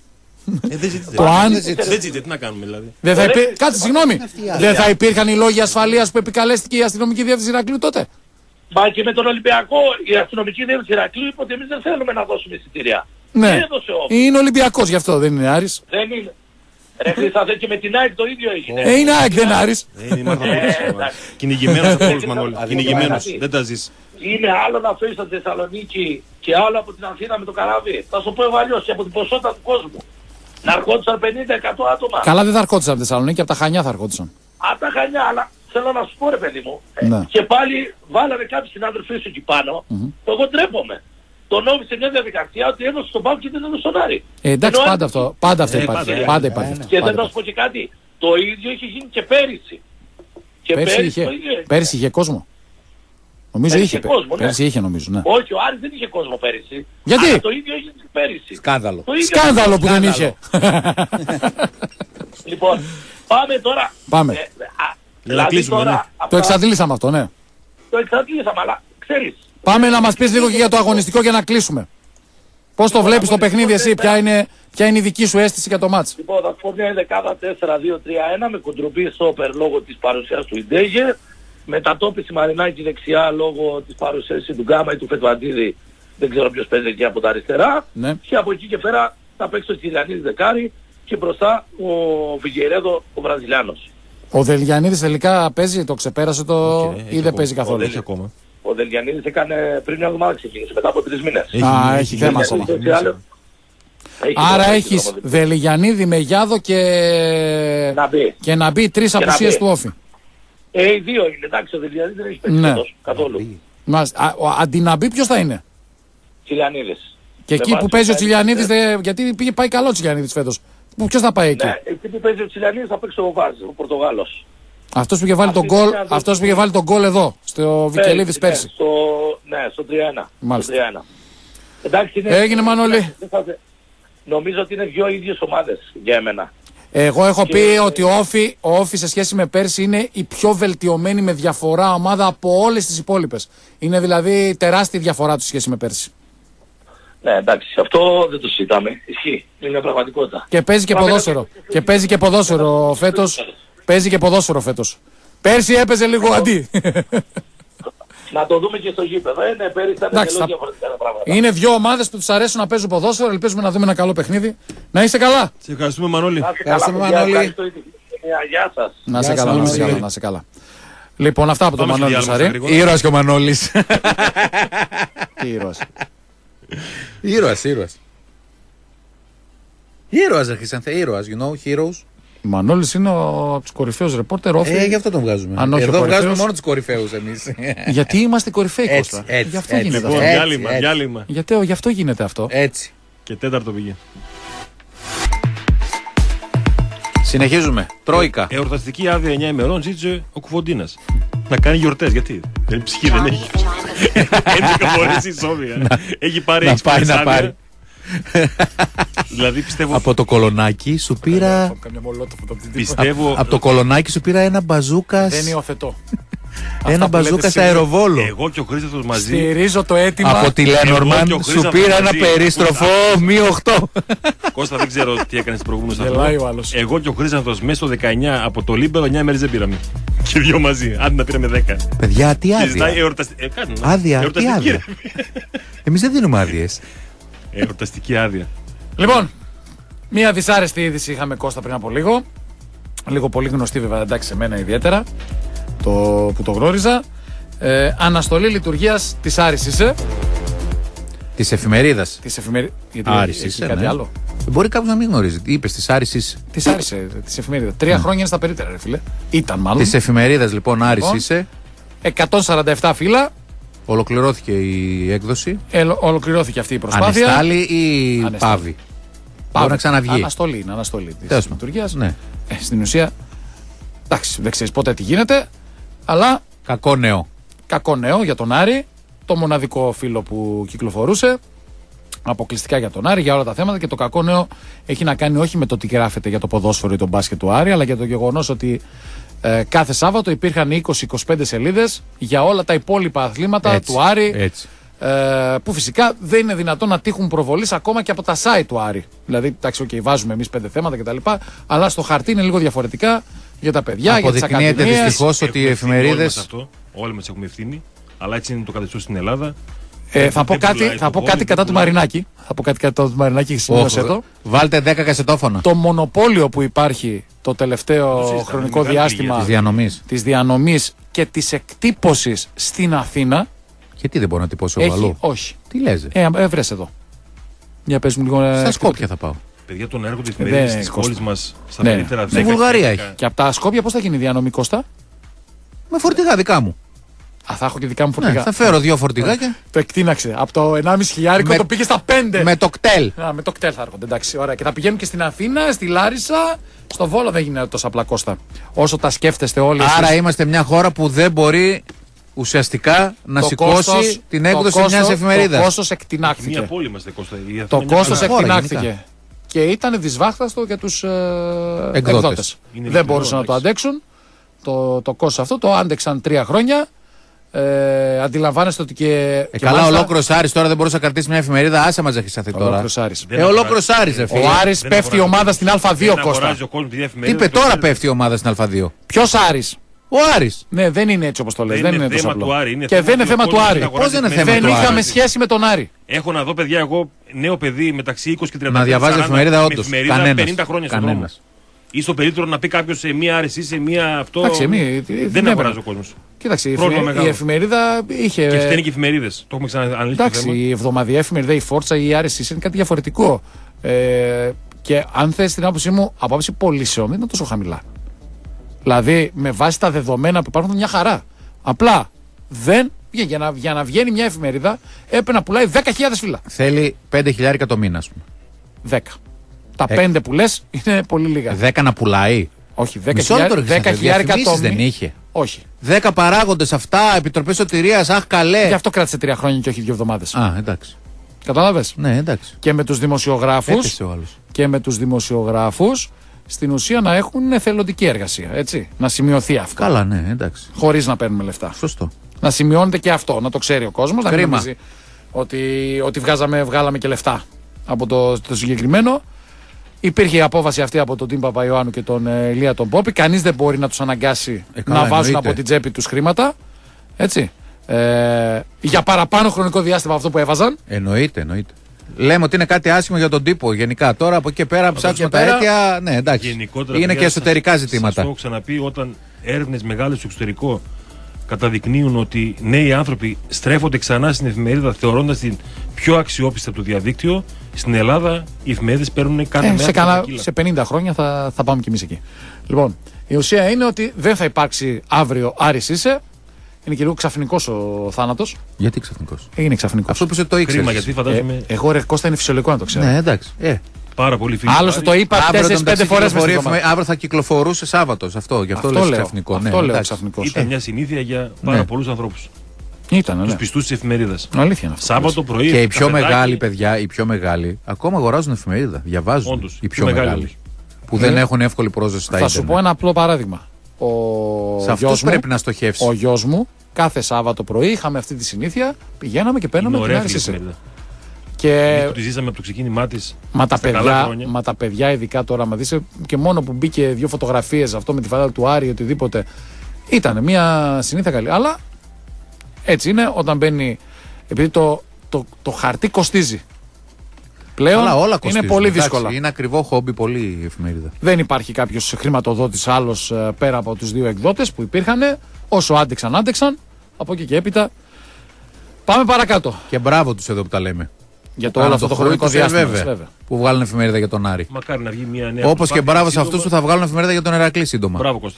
[SPEAKER 1] Ε, δεν ζήτησε.
[SPEAKER 2] Το αν.
[SPEAKER 1] Δεν ζήτησε, τι να κάνουμε δηλαδή.
[SPEAKER 2] Δεν θα
[SPEAKER 4] Ωραία,
[SPEAKER 2] υπή... Κάτσε, συγγνώμη. Δεν θα υπήρχαν οι λόγοι ασφαλείας που επικαλέστηκε η αστυνομική διεύθυνση Ηρακλείου τότε.
[SPEAKER 4] Μα και με τον Ολυμπιακό η αστυνομική διεύθυνση Ηρακλείου είπε ότι εμείς δεν θέλουμε να δώσουμε εισιτήρια.
[SPEAKER 2] Ναι.
[SPEAKER 4] Και έδωσε ο Όφης.
[SPEAKER 2] Είναι Ολυμπιακός γι' αυτό, δεν είναι Άρης.
[SPEAKER 4] Δεν είναι. Ρε Χρήσταθε, και με την ΑΕΚ το ίδιο έγινε.
[SPEAKER 2] Ε, είναι ΑΕΚ, δεν είναι Άρης.
[SPEAKER 1] Ε, είναι μάθημα
[SPEAKER 4] Ε,
[SPEAKER 1] ποδόσφαιρο.
[SPEAKER 4] εντάξει.
[SPEAKER 1] Κυνηγημένος από όλους Μανώλη.
[SPEAKER 4] Δηλαδή,
[SPEAKER 1] Κυνηγημένος.
[SPEAKER 4] δηλαδή.
[SPEAKER 1] Δεν τα ζεις.
[SPEAKER 4] Είναι άλλο να φέρεις από τη Θεσσαλονίκη και άλλο από την Αθήνα με το καράβι. Θα σου πω εγώ αλλιώς και από την ποσότητα του κόσμου. Να ερχόντουσαν πενήντα εκατό άτομα.
[SPEAKER 2] Καλά δεν θα ερχόντουσαν από τη Θεσσαλονίκη, από τα Χανιά θα ερχόντουσαν.
[SPEAKER 4] Από τα Χανιά, αλλά θέλω να σου πω ρε παιδί μου. ε,
[SPEAKER 2] Ναι.
[SPEAKER 4] Και πάλι βάλανε κάποιοι συνάδελφοί σου εκεί πάνω. που Εγώ ντρέπομαι. Τον νόμισε μια διαδικασία ότι έδωσε στον Πάο και δεν έδωσε στον Άρη.
[SPEAKER 2] Ε, εντάξει,
[SPEAKER 4] Ενώ
[SPEAKER 2] πάντα
[SPEAKER 4] αν-
[SPEAKER 2] αυτό. Πάντα αυτό
[SPEAKER 1] Ε,
[SPEAKER 2] υπάρχει.
[SPEAKER 1] πάντα,
[SPEAKER 2] Πάντα
[SPEAKER 1] ε,
[SPEAKER 2] υπάρχει.
[SPEAKER 3] ε,
[SPEAKER 2] αυτό,
[SPEAKER 4] Και
[SPEAKER 2] πάντα
[SPEAKER 4] δεν θα σου
[SPEAKER 2] υπάρχει.
[SPEAKER 4] πω και κάτι. Το ίδιο είχε γίνει και πέρυσι. Και
[SPEAKER 2] Πέρσι
[SPEAKER 4] πέρυσι,
[SPEAKER 2] είχε,
[SPEAKER 4] το ίδιο έγινε.
[SPEAKER 2] πέρσι είχε κόσμο. Νομίζω
[SPEAKER 4] Πέρσι
[SPEAKER 2] είχε.
[SPEAKER 4] είχε κόσμο, ναι.
[SPEAKER 2] Πέρσι είχε νομίζω, ναι.
[SPEAKER 4] Όχι, ο Άρης δεν είχε κόσμο πέρυσι.
[SPEAKER 2] Γιατί?
[SPEAKER 4] Αλλά το ίδιο έγινε και πέρυσι.
[SPEAKER 3] Σκάνδαλο.
[SPEAKER 4] Το ίδιο.
[SPEAKER 2] Σκάνδαλο που δεν είχε.
[SPEAKER 4] Λοιπόν, πάμε τώρα.
[SPEAKER 2] Πάμε.
[SPEAKER 4] Ε, α,
[SPEAKER 1] να
[SPEAKER 4] δηλαδή
[SPEAKER 1] κλείσουμε,
[SPEAKER 4] τώρα,
[SPEAKER 1] ναι.
[SPEAKER 4] αυτά-
[SPEAKER 2] Το εξαντλήσαμε αυτό, ναι.
[SPEAKER 4] Το εξαντλήσαμε, αλλά ξέρεις.
[SPEAKER 2] Πάμε να μας πεις λίγο και για το αγωνιστικό για να κλείσουμε. Πώς το βλέπεις το παιχνίδι εσύ, ποια είναι, ποια είναι η δική σου αίσθηση για το μάτς.
[SPEAKER 4] Λοιπόν, θα σου πω μια δεκάδα τέσσερα δύο τρία ένα με κοντροπή στόπερ λόγω της παρουσίας του Ιντέγε. Μετατόπιση Μαρινάκη δεξιά λόγω της παρουσίας του Γκάμα ή του Φετβαντίδη. Δεν ξέρω ποιος παίζει εκεί από τα αριστερά.
[SPEAKER 2] Ναι.
[SPEAKER 4] Και από εκεί και πέρα θα παίξει ο Κυριακής δεκάρι και μπροστά ο Φιγερέδο ο Βραζιλιάνος.
[SPEAKER 2] Ο Δελγιανίδης τελικά παίζει, το ξεπέρασε το
[SPEAKER 1] Όχι, ρε, έχει
[SPEAKER 2] ή δεν
[SPEAKER 1] ακόμα.
[SPEAKER 2] παίζει καθόλου.
[SPEAKER 1] Έχει ακόμα.
[SPEAKER 4] Ο Δελγιανίδης έκανε πριν μια εβδομάδα ξεκίνησε μετά από τρεις μήνες.
[SPEAKER 1] Έχει-
[SPEAKER 2] Α,
[SPEAKER 1] έχει
[SPEAKER 2] έχει
[SPEAKER 1] γίνει.
[SPEAKER 2] θέμα
[SPEAKER 4] Έχει
[SPEAKER 2] ακόμα.
[SPEAKER 4] έτσι άλλο. Έχει
[SPEAKER 2] Άρα
[SPEAKER 4] θέμα,
[SPEAKER 2] έχεις
[SPEAKER 4] θέμα.
[SPEAKER 2] Δελγιανίδη με Γιάδο και
[SPEAKER 4] Να μπει.
[SPEAKER 2] και να μπει τρεις
[SPEAKER 4] Και να
[SPEAKER 2] απουσίες
[SPEAKER 4] μπει.
[SPEAKER 2] του Όφη.
[SPEAKER 4] Ε, οι δύο είναι. Εντάξει, ο Δελγιανίδης δεν έχει παίξει
[SPEAKER 2] Ναι.
[SPEAKER 4] φέτος, καθόλου.
[SPEAKER 2] Μας, α, ο- αντί να μπει ποιος θα είναι.
[SPEAKER 4] Κυριακίδης.
[SPEAKER 2] Και
[SPEAKER 4] Με
[SPEAKER 2] εκεί
[SPEAKER 4] βάση
[SPEAKER 2] που παίζει ο
[SPEAKER 4] τα-
[SPEAKER 2] Τσιλιανίδης, δε- γιατί πήγε πάει καλό ο Τσιλιανίδης φέτος. Που ποιος θα πάει εκεί.
[SPEAKER 4] Ναι, εκεί που παίζει ο Τσιλιανίδης θα παίξει ο Βάζ, ο Πορτογάλος.
[SPEAKER 2] Αυτός που είχε βάλει τον
[SPEAKER 4] Αυτή
[SPEAKER 2] γκολ,
[SPEAKER 4] είναι μια
[SPEAKER 2] αυτός που είχε βάλει τον γκολ εδώ, στο Βικελίδης
[SPEAKER 4] Ναι,
[SPEAKER 2] πέρσι.
[SPEAKER 4] στο, ναι, στο τρία ένα.
[SPEAKER 2] Μάλιστα.
[SPEAKER 4] Στο τρία ένα. Εντάξει, είναι,
[SPEAKER 2] Έγινε, Μανώλη.
[SPEAKER 4] Νομίζω ότι είναι δύο ίδιες ομάδες για εμένα.
[SPEAKER 2] Εγώ έχω
[SPEAKER 4] Και-
[SPEAKER 2] πει ότι ο Όφη, ο Όφη σε σχέση με πέρσι είναι η πιο βελτιωμένη με διαφορά ομάδα από όλες τις υπόλοιπες. Είναι δηλαδή τεράστια διαφορά του σε σχέση με πέρσι.
[SPEAKER 4] Ναι, εντάξει, αυτό δεν το συζητάμε. Ισχύει. Είναι μια πραγματικότητα.
[SPEAKER 2] Και παίζει και
[SPEAKER 4] Πάμε
[SPEAKER 2] ποδόσφαιρο.
[SPEAKER 4] να-
[SPEAKER 2] Και παίζει και ποδόσφαιρο φέτος. Παίζει και ποδόσφαιρο φέτος. Πέρσι έπαιζε λίγο αντί.
[SPEAKER 4] Να το δούμε και στο γήπεδο. Ε, ναι, πέρυσι ήταν εντελώς
[SPEAKER 2] θα... διαφορετικά τα πράγματα. Είναι δύο ομάδες που τους αρέσουν να παίζουν ποδόσφαιρο. Ελπίζουμε να δούμε ένα καλό παιχνίδι. Να είστε καλά.
[SPEAKER 1] Σε ευχαριστούμε, Μανώλη.
[SPEAKER 4] Να είστε καλά, Μανώλη. Γεια σας.
[SPEAKER 2] Να είστε καλά, να είστε καλά, να είστε καλά. Λοιπόν, αυτά από τον Μανώλη Σαρή.
[SPEAKER 3] Ήρωας και ο Μανώλης.
[SPEAKER 2] Τι ήρωας.
[SPEAKER 3] Ήρωας, ήρωας. Ήρωας αρχίσαν, ήρωας, you know, heroes.
[SPEAKER 2] Ο Μανώλης είναι ο κορυφαίος ρεπόρτερ, όφη.
[SPEAKER 3] Ε, γι' αυτό τον βγάζουμε.
[SPEAKER 2] Αν όχι
[SPEAKER 3] Εδώ
[SPEAKER 2] κορυφαίος...
[SPEAKER 3] βγάζουμε μόνο τους κορυφαίους εμείς.
[SPEAKER 2] Γιατί είμαστε κορυφαίοι, Κώστα.
[SPEAKER 3] Έτσι,
[SPEAKER 2] γι' αυτό
[SPEAKER 3] έτσι,
[SPEAKER 2] γίνεται
[SPEAKER 1] λοιπόν,
[SPEAKER 2] αυτό.
[SPEAKER 1] διάλειμμα,
[SPEAKER 3] έτσι.
[SPEAKER 1] διάλειμμα.
[SPEAKER 2] Γιατί, γι' αυτό γίνεται αυτό.
[SPEAKER 3] Έτσι.
[SPEAKER 1] Και τέταρτο πήγε.
[SPEAKER 3] Συνεχίζουμε. Τρόικα.
[SPEAKER 1] Εορταστική άδεια εννιά ημερών ζήτησε ο Κουφοντίνας. Να κάνει γιορτές, γιατί δεν ψυχή δεν έχει. έντεκα φορές ισόβια. Έχει πάρει
[SPEAKER 3] να πάει να πάρει.
[SPEAKER 1] Δηλαδή πιστεύω.
[SPEAKER 3] Από το κολονάκι σου πήρα.
[SPEAKER 1] Πιστεύω.
[SPEAKER 3] Από το κολονάκι σου πήρα ένα μπαζούκα.
[SPEAKER 2] Δεν υιοθετώ.
[SPEAKER 3] Ένα μπαζούκα στα αεροβόλο.
[SPEAKER 1] Εγώ και ο Χρήστος μαζί.
[SPEAKER 2] Στηρίζω το αίτημα.
[SPEAKER 3] Από τη Λένορμαν σου πήρα ένα περίστροφο μη οκτώ.
[SPEAKER 1] Κώστα, δεν ξέρω τι έκανε στην προηγούμενη σταθμό. Εγώ και ο Χρήστος μέσα στο δεκαεννιά από το Λίμπερο εννιά μέρες δεν πήραμε. Και δύο μαζί. Άντε να πήραμε δέκα.
[SPEAKER 3] Παιδιά, τι άδεια. Άδεια, τι άδεια. Εμείς δεν δίνουμε άδειες.
[SPEAKER 1] Εορταστική άδεια.
[SPEAKER 2] Λοιπόν, μία δυσάρεστη είδηση είχαμε, Κώστα, πριν από λίγο. Λίγο πολύ γνωστή, βέβαια, εντάξει, σε μένα ιδιαίτερα. Το, που το γνώριζα. Ε, αναστολή λειτουργίας της Άρης είσαι.
[SPEAKER 3] Της εφημερίδας.
[SPEAKER 2] Της εφημερίδας. Γιατί
[SPEAKER 3] Άρης
[SPEAKER 2] έχει
[SPEAKER 3] είσαι,
[SPEAKER 2] κάτι
[SPEAKER 3] ναι.
[SPEAKER 2] άλλο.
[SPEAKER 3] Μπορεί κάποιος να μην γνωρίζει. Τι είπες, της Άρης είσαι.
[SPEAKER 2] Της Άρης, της εφημερίδας. Τρία mm. χρόνια είναι στα περίπτερα, ρε φίλε. Ήταν μάλλον.
[SPEAKER 3] Της εφημερίδας, λοιπόν, Άρης λοιπόν, είσαι.
[SPEAKER 2] εκατόν σαράντα επτά φύλλα.
[SPEAKER 3] Ολοκληρώθηκε η έκδοση.
[SPEAKER 2] Ε, ολοκληρώθηκε αυτή η προσπάθεια.
[SPEAKER 3] Ανεστάλη ή Ανεστάλη. Πάβη. Μπορεί να ξαναβγεί.
[SPEAKER 2] Αναστολή, είναι αναστολή της λειτουργίας.
[SPEAKER 3] Ναι.
[SPEAKER 2] Ε, στην ουσία, εντάξει, δεν ξέρεις πότε τι γίνεται, αλλά.
[SPEAKER 3] Κακό νέο.
[SPEAKER 2] Κακό νέο για τον Άρη. Το μοναδικό φύλλο που κυκλοφορούσε. Αποκλειστικά για τον Άρη, για όλα τα θέματα. Και το κακό νέο έχει να κάνει όχι με το τι γράφεται για το ποδόσφαιρο ή τον μπάσκετ του Άρη, αλλά για το γεγονός ότι ε, κάθε Σάββατο υπήρχαν είκοσι με είκοσι πέντε σελίδες για όλα τα υπόλοιπα αθλήματα
[SPEAKER 3] έτσι,
[SPEAKER 2] του Άρη.
[SPEAKER 3] Έτσι.
[SPEAKER 2] Ε, που φυσικά δεν είναι δυνατόν να τύχουν προβολής ακόμα και από τα site του Άρη. Δηλαδή, εντάξει, okay, βάζουμε εμείς πέντε θέματα κτλ. Αλλά στο χαρτί είναι λίγο διαφορετικά για τα παιδιά, για τις ακαδημίες.
[SPEAKER 3] Αποδεικνύεται δυστυχώς ότι οι εφημερίδες.
[SPEAKER 1] Όλοι μας έχουμε ευθύνη, αλλά έτσι είναι το καθεστώς στην Ελλάδα.
[SPEAKER 2] Ε, θα πω κάτι, θα πω κάτι κατά του Μαρινάκη. Θα πω κάτι κατά του Μαρινάκη, σημείωσε εδώ.
[SPEAKER 3] Βάλτε δέκα κασετόφωνα.
[SPEAKER 2] Το μονοπόλιο που υπάρχει το τελευταίο Σύστα, χρονικό διάστημα
[SPEAKER 3] της διανομής.
[SPEAKER 2] της διανομής και της εκτύπωσης στην Αθήνα.
[SPEAKER 3] Και τι δεν μπορεί να τυπώσει
[SPEAKER 2] έχει,
[SPEAKER 3] ο αλλού.
[SPEAKER 2] Όχι.
[SPEAKER 3] Τι λες.
[SPEAKER 2] Ε, ε, βρες εδώ. Για πες μου λίγο.
[SPEAKER 3] Στα Σκόπια θα πάω.
[SPEAKER 1] Παιδιά, τον έργο της εφημερίδας της πόλης μας στα ναι. περίπτερα δέκα.
[SPEAKER 3] Στη Βουλγαρία έχει.
[SPEAKER 2] Και από τα Σκόπια πώς θα γίνει η διανομή, Κώστα?
[SPEAKER 3] Με φορτηγά δικά μου.
[SPEAKER 2] Α, θα έχω και δικά μου φορτηγά.
[SPEAKER 3] Ναι, θα φέρω δύο φορτηγάκια.
[SPEAKER 2] Το εκτείναξε. Από το ενάμιση χιλιάρικο με... το πήγε στα πέντε.
[SPEAKER 3] Με το κτέλ.
[SPEAKER 2] Α, με το κτέλ θα έρχονται. Εντάξει, ωραία. Και θα πηγαίνουν και στην Αθήνα, στη Λάρισα. Στο Βόλο δεν γίνεται τόσο απλά, Κώστα. Όσο τα σκέφτεστε όλοι.
[SPEAKER 3] Άρα
[SPEAKER 2] εσείς...
[SPEAKER 3] είμαστε μια χώρα που δεν μπορεί ουσιαστικά να το σηκώσει κόστος, την έκδοση μιας εφημερίδας.
[SPEAKER 2] Το κόστος εκτινάχθηκε.
[SPEAKER 1] Μια πόλη είμαστε, Κώστα.
[SPEAKER 2] Το κόστος εκτινάχθηκε. Και ήταν δυσβάχταστο για τους ε, εκδότες. Δεν μπορούσαν να το αντέξουν. Το, το κόστος αυτό το άντεξαν τρία χρόνια. Ε, αντιλαμβάνεστε ότι και.
[SPEAKER 3] Ε, και καλά, μάλιστα... ολόκληρος Άρης τώρα δεν μπορούσε να κρατήσει μια εφημερίδα. Άσε μας έχει σταθεί τώρα.
[SPEAKER 2] Ολόκληρος Άρης.
[SPEAKER 3] Ε, ολόκληρος Άρης, ρε φίλε.
[SPEAKER 2] Ο Άρης πέφτει η ομάδα στην Α2, Κώστα.
[SPEAKER 3] Τι είπε τώρα, πέφτει η ομάδα στην Α2.
[SPEAKER 2] Ποιος Άρης?
[SPEAKER 3] Ο Άρης.
[SPEAKER 2] Ναι, δεν είναι έτσι όπως το λες. Δεν είναι τόσο απλό.
[SPEAKER 1] Είναι
[SPEAKER 2] και δεν είναι θέμα του Άρη.
[SPEAKER 3] Πώς δεν είναι θέμα
[SPEAKER 2] δεν
[SPEAKER 3] του Άρη?
[SPEAKER 2] Δεν είχαμε σχέση με τον Άρη.
[SPEAKER 1] Έχω να δω, παιδιά, εγώ νέο παιδί μεταξύ είκοσι και τριάντα.
[SPEAKER 3] Να διαβάζει εφημερίδα, όντως.
[SPEAKER 1] πενήντα χρόνια στον δρόμο. Ή στο περίπτωρο να πει κάποιο σε μία άρεση, σε μία αυτό.
[SPEAKER 2] Εντάξει, μη,
[SPEAKER 1] δεν αγοράζει ο κόσμος.
[SPEAKER 2] Κοίταξε, η, η εφημερίδα είχε.
[SPEAKER 1] Και φταίνει και οι εφημερίδες. Το έχουμε ξανααναλύσει.
[SPEAKER 2] Εντάξει, η εβδομαδιαία εφημερίδα, η Φόρτσα ή η Άρεση είναι κάτι διαφορετικό. Ε, και αν θες την άποψή μου, από άποψη πωλήσεων δεν είναι τόσο χαμηλά. Δηλαδή, με βάση τα δεδομένα που υπάρχουν, μια χαρά. Απλά δεν. Για να, για να βγαίνει μια εφημερίδα, έπρεπε να πουλάει δέκα χιλιάδες φύλλα.
[SPEAKER 3] Θέλει πέντε χιλιάρικα το μήνα, α πούμε.
[SPEAKER 2] δέκα. Τα ε, πέντε που λες είναι πολύ λίγα.
[SPEAKER 3] δέκα να πουλάει.
[SPEAKER 2] Όχι, δέκα χιλιάρικα το
[SPEAKER 3] δεν είχε.
[SPEAKER 2] Όχι.
[SPEAKER 3] δέκα παράγοντες αυτά, επιτροπές σωτηρίας, αχ καλέ.
[SPEAKER 2] Γι' αυτό κράτησε τρία χρόνια και όχι δύο εβδομάδες.
[SPEAKER 3] Α, εντάξει.
[SPEAKER 2] Κατάλαβες.
[SPEAKER 3] Ναι, εντάξει.
[SPEAKER 2] Και με τους δημοσιογράφους. Και με τους δημοσιογράφους στην ουσία να έχουν εθελοντική εργασία. Έτσι. Να σημειωθεί αυτό.
[SPEAKER 3] Καλά, ναι, εντάξει.
[SPEAKER 2] Χωρίς να παίρνουμε λεφτά.
[SPEAKER 3] Σωστό.
[SPEAKER 2] Να σημειώνεται και αυτό, να το ξέρει ο κόσμος.
[SPEAKER 3] Κρίμα.
[SPEAKER 2] Να νομίζει ότι, ότι βγάζαμε, βγάλαμε και λεφτά από το, το συγκεκριμένο. Υπήρχε η απόφαση αυτή από τον Τιμ Παπαϊωάννου και τον ε, Ηλία τον Πόπη. Κανείς δεν μπορεί να τους αναγκάσει
[SPEAKER 3] ε, καλά,
[SPEAKER 2] να βάζουν
[SPEAKER 3] εννοείται.
[SPEAKER 2] από την τσέπη τους χρήματα. Έτσι. Ε, για παραπάνω χρονικό διάστημα αυτό που έβαζαν.
[SPEAKER 3] Εννοείται, εννοείται. Λέμε ότι είναι κάτι άσχημο για τον τύπο γενικά. Τώρα από εκεί και πέρα ψάξουμε τα
[SPEAKER 2] πέρα,
[SPEAKER 3] αίτια. Ναι, εντάξει.
[SPEAKER 1] Γενικότερα,
[SPEAKER 3] είναι
[SPEAKER 1] παιδιά,
[SPEAKER 3] και εσωτερικά
[SPEAKER 1] σας,
[SPEAKER 3] ζητήματα.
[SPEAKER 1] Σας το έχω ξαναπεί, όταν έρευνες μεγάλες στο εξωτερικό καταδεικνύουν ότι νέοι άνθρωποι στρέφονται ξανά στην εφημερίδα θεωρώντας την πιο αξιόπιστη από το διαδίκτυο, στην Ελλάδα οι εφημερίδες παίρνουν κάθε
[SPEAKER 2] Ε,
[SPEAKER 1] μέρα.
[SPEAKER 2] σε, κανα, σε πενήντα χρόνια θα, θα πάμε κι εμείς εκεί. Λοιπόν, η ουσία είναι ότι δεν θα υπάρξει αύριο Άρης είσαι. Είναι και λίγο ξαφνικός ο θάνατος.
[SPEAKER 3] Γιατί ξαφνικός?
[SPEAKER 2] Είναι ξαφνικός.
[SPEAKER 3] Αυτό που σε το ήξερες.
[SPEAKER 1] Κρίμα, γιατί φαντάζομαι.
[SPEAKER 2] Ε, εγώ ρε Κώστα είναι φυσιολογικό να το ξέρω.
[SPEAKER 3] Ναι, εντάξει. Ε.
[SPEAKER 1] Πάρα πολύ φίλοι.
[SPEAKER 2] Άλλωστε το είπα τέσσερις πέντε φορές μες στην εβδομάδα.
[SPEAKER 3] Αύριο θα κυκλοφορούσε Σάββατο. Αυτό, γι' αυτό,
[SPEAKER 2] Αυτό
[SPEAKER 3] λες
[SPEAKER 2] λέω,
[SPEAKER 3] ξαφνικό.
[SPEAKER 2] αυτό
[SPEAKER 3] ναι,
[SPEAKER 2] λέω
[SPEAKER 3] εντάξει.
[SPEAKER 2] ξαφνικός.
[SPEAKER 1] Ήταν
[SPEAKER 2] Ε,
[SPEAKER 1] μια συνήθεια για πάρα
[SPEAKER 3] Ναι.
[SPEAKER 1] πολλούς ανθρώπους.
[SPEAKER 2] Ήταν, ναι.
[SPEAKER 1] Τους πιστούς της εφημερίδας.
[SPEAKER 2] Αλήθεια είναι αυτό.
[SPEAKER 1] Σάββατο πρωί.
[SPEAKER 3] Και οι πιο
[SPEAKER 1] καφεδάκι,
[SPEAKER 3] μεγάλοι παιδιά, οι πιο μεγάλοι, ακόμα αγοράζουν εφημερίδα. Διαβάζουν.
[SPEAKER 1] Όντως,
[SPEAKER 3] οι πιο
[SPEAKER 1] πιο μεγάλοι
[SPEAKER 3] μεγάλοι.
[SPEAKER 1] όμως.
[SPEAKER 3] Που δεν έχουν εύκολη πρόσβαση στα
[SPEAKER 2] Θα
[SPEAKER 3] ίντερνετ.
[SPEAKER 2] σου πω ένα απλό παράδειγμα. Ο
[SPEAKER 3] Σε αυτούς
[SPEAKER 2] γιος μου-
[SPEAKER 3] πρέπει να στοχεύσει.
[SPEAKER 2] Ο γιος μου κάθε Σάββατο πρωί είχαμε αυτή τη συνήθεια. Πηγαίναμε και παίρναμε
[SPEAKER 1] Είναι
[SPEAKER 2] την
[SPEAKER 1] ωραία
[SPEAKER 2] Άρης
[SPEAKER 1] φίλη
[SPEAKER 2] είσαι.
[SPEAKER 1] εφημερίδα.
[SPEAKER 2] Και
[SPEAKER 1] Που τη ζήσαμε από το ξεκίνημά της.
[SPEAKER 2] Μα τα,
[SPEAKER 1] στα καλά
[SPEAKER 2] παιδιά,
[SPEAKER 1] χρόνια.
[SPEAKER 2] μα τα παιδιά, ειδικά τώρα, μα δεις, και μόνο που μπήκε δύο φωτογραφίες αυτό με τη φανέλα του Άρη, οτιδήποτε. Ήταν μια συνήθεια καλή. Αλλά έτσι είναι όταν μπαίνει. Επειδή το, το, το χαρτί κοστίζει. Πλέον
[SPEAKER 3] Αλλά όλα
[SPEAKER 2] είναι
[SPEAKER 3] κοστίζουν.
[SPEAKER 2] πολύ
[SPEAKER 3] Εντάξει,
[SPEAKER 2] δύσκολα.
[SPEAKER 3] είναι ακριβό χόμπι πολύ η εφημερίδα.
[SPEAKER 2] Δεν υπάρχει κάποιο χρηματοδότη άλλο πέρα από του δύο εκδότες που υπήρχαν. Όσο άντεξαν, άντεξαν. Από εκεί και έπειτα. Πάμε παρακάτω.
[SPEAKER 3] Και μπράβο τους εδώ που τα λέμε.
[SPEAKER 2] Για το
[SPEAKER 3] Κάνουν
[SPEAKER 2] όλο αυτό το
[SPEAKER 3] χώρο
[SPEAKER 2] χρονικό
[SPEAKER 3] τους, ε,
[SPEAKER 2] διάστημα.
[SPEAKER 3] βέβαια,
[SPEAKER 2] βέβαια.
[SPEAKER 3] Που βγάλουν εφημερίδα για τον Άρη.
[SPEAKER 1] Μακάρι να βγει μια νέα.
[SPEAKER 3] Όπως και
[SPEAKER 1] προσπάθεια
[SPEAKER 3] μπράβο σε
[SPEAKER 1] σύντομα.
[SPEAKER 3] αυτούς που θα βγάλουν εφημερίδα για τον Ηρακλή σύντομα.
[SPEAKER 1] Μπράβο Κώστα.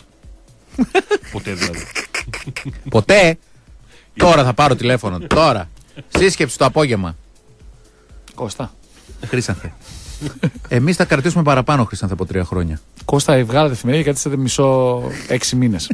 [SPEAKER 1] Ποτέ δηλαδή.
[SPEAKER 3] Ποτέ. Τώρα θα πάρω τηλέφωνο. Τώρα. Σύσκεψη το απόγευμα.
[SPEAKER 2] Κώστα.
[SPEAKER 3] Χρήσανθε. Εμείς θα κρατήσουμε παραπάνω, Χρήσανθε, από τρία χρόνια.
[SPEAKER 2] Κώστα, βγάλατε εφημερίδα και κρατήσατε μισό έξι μήνες.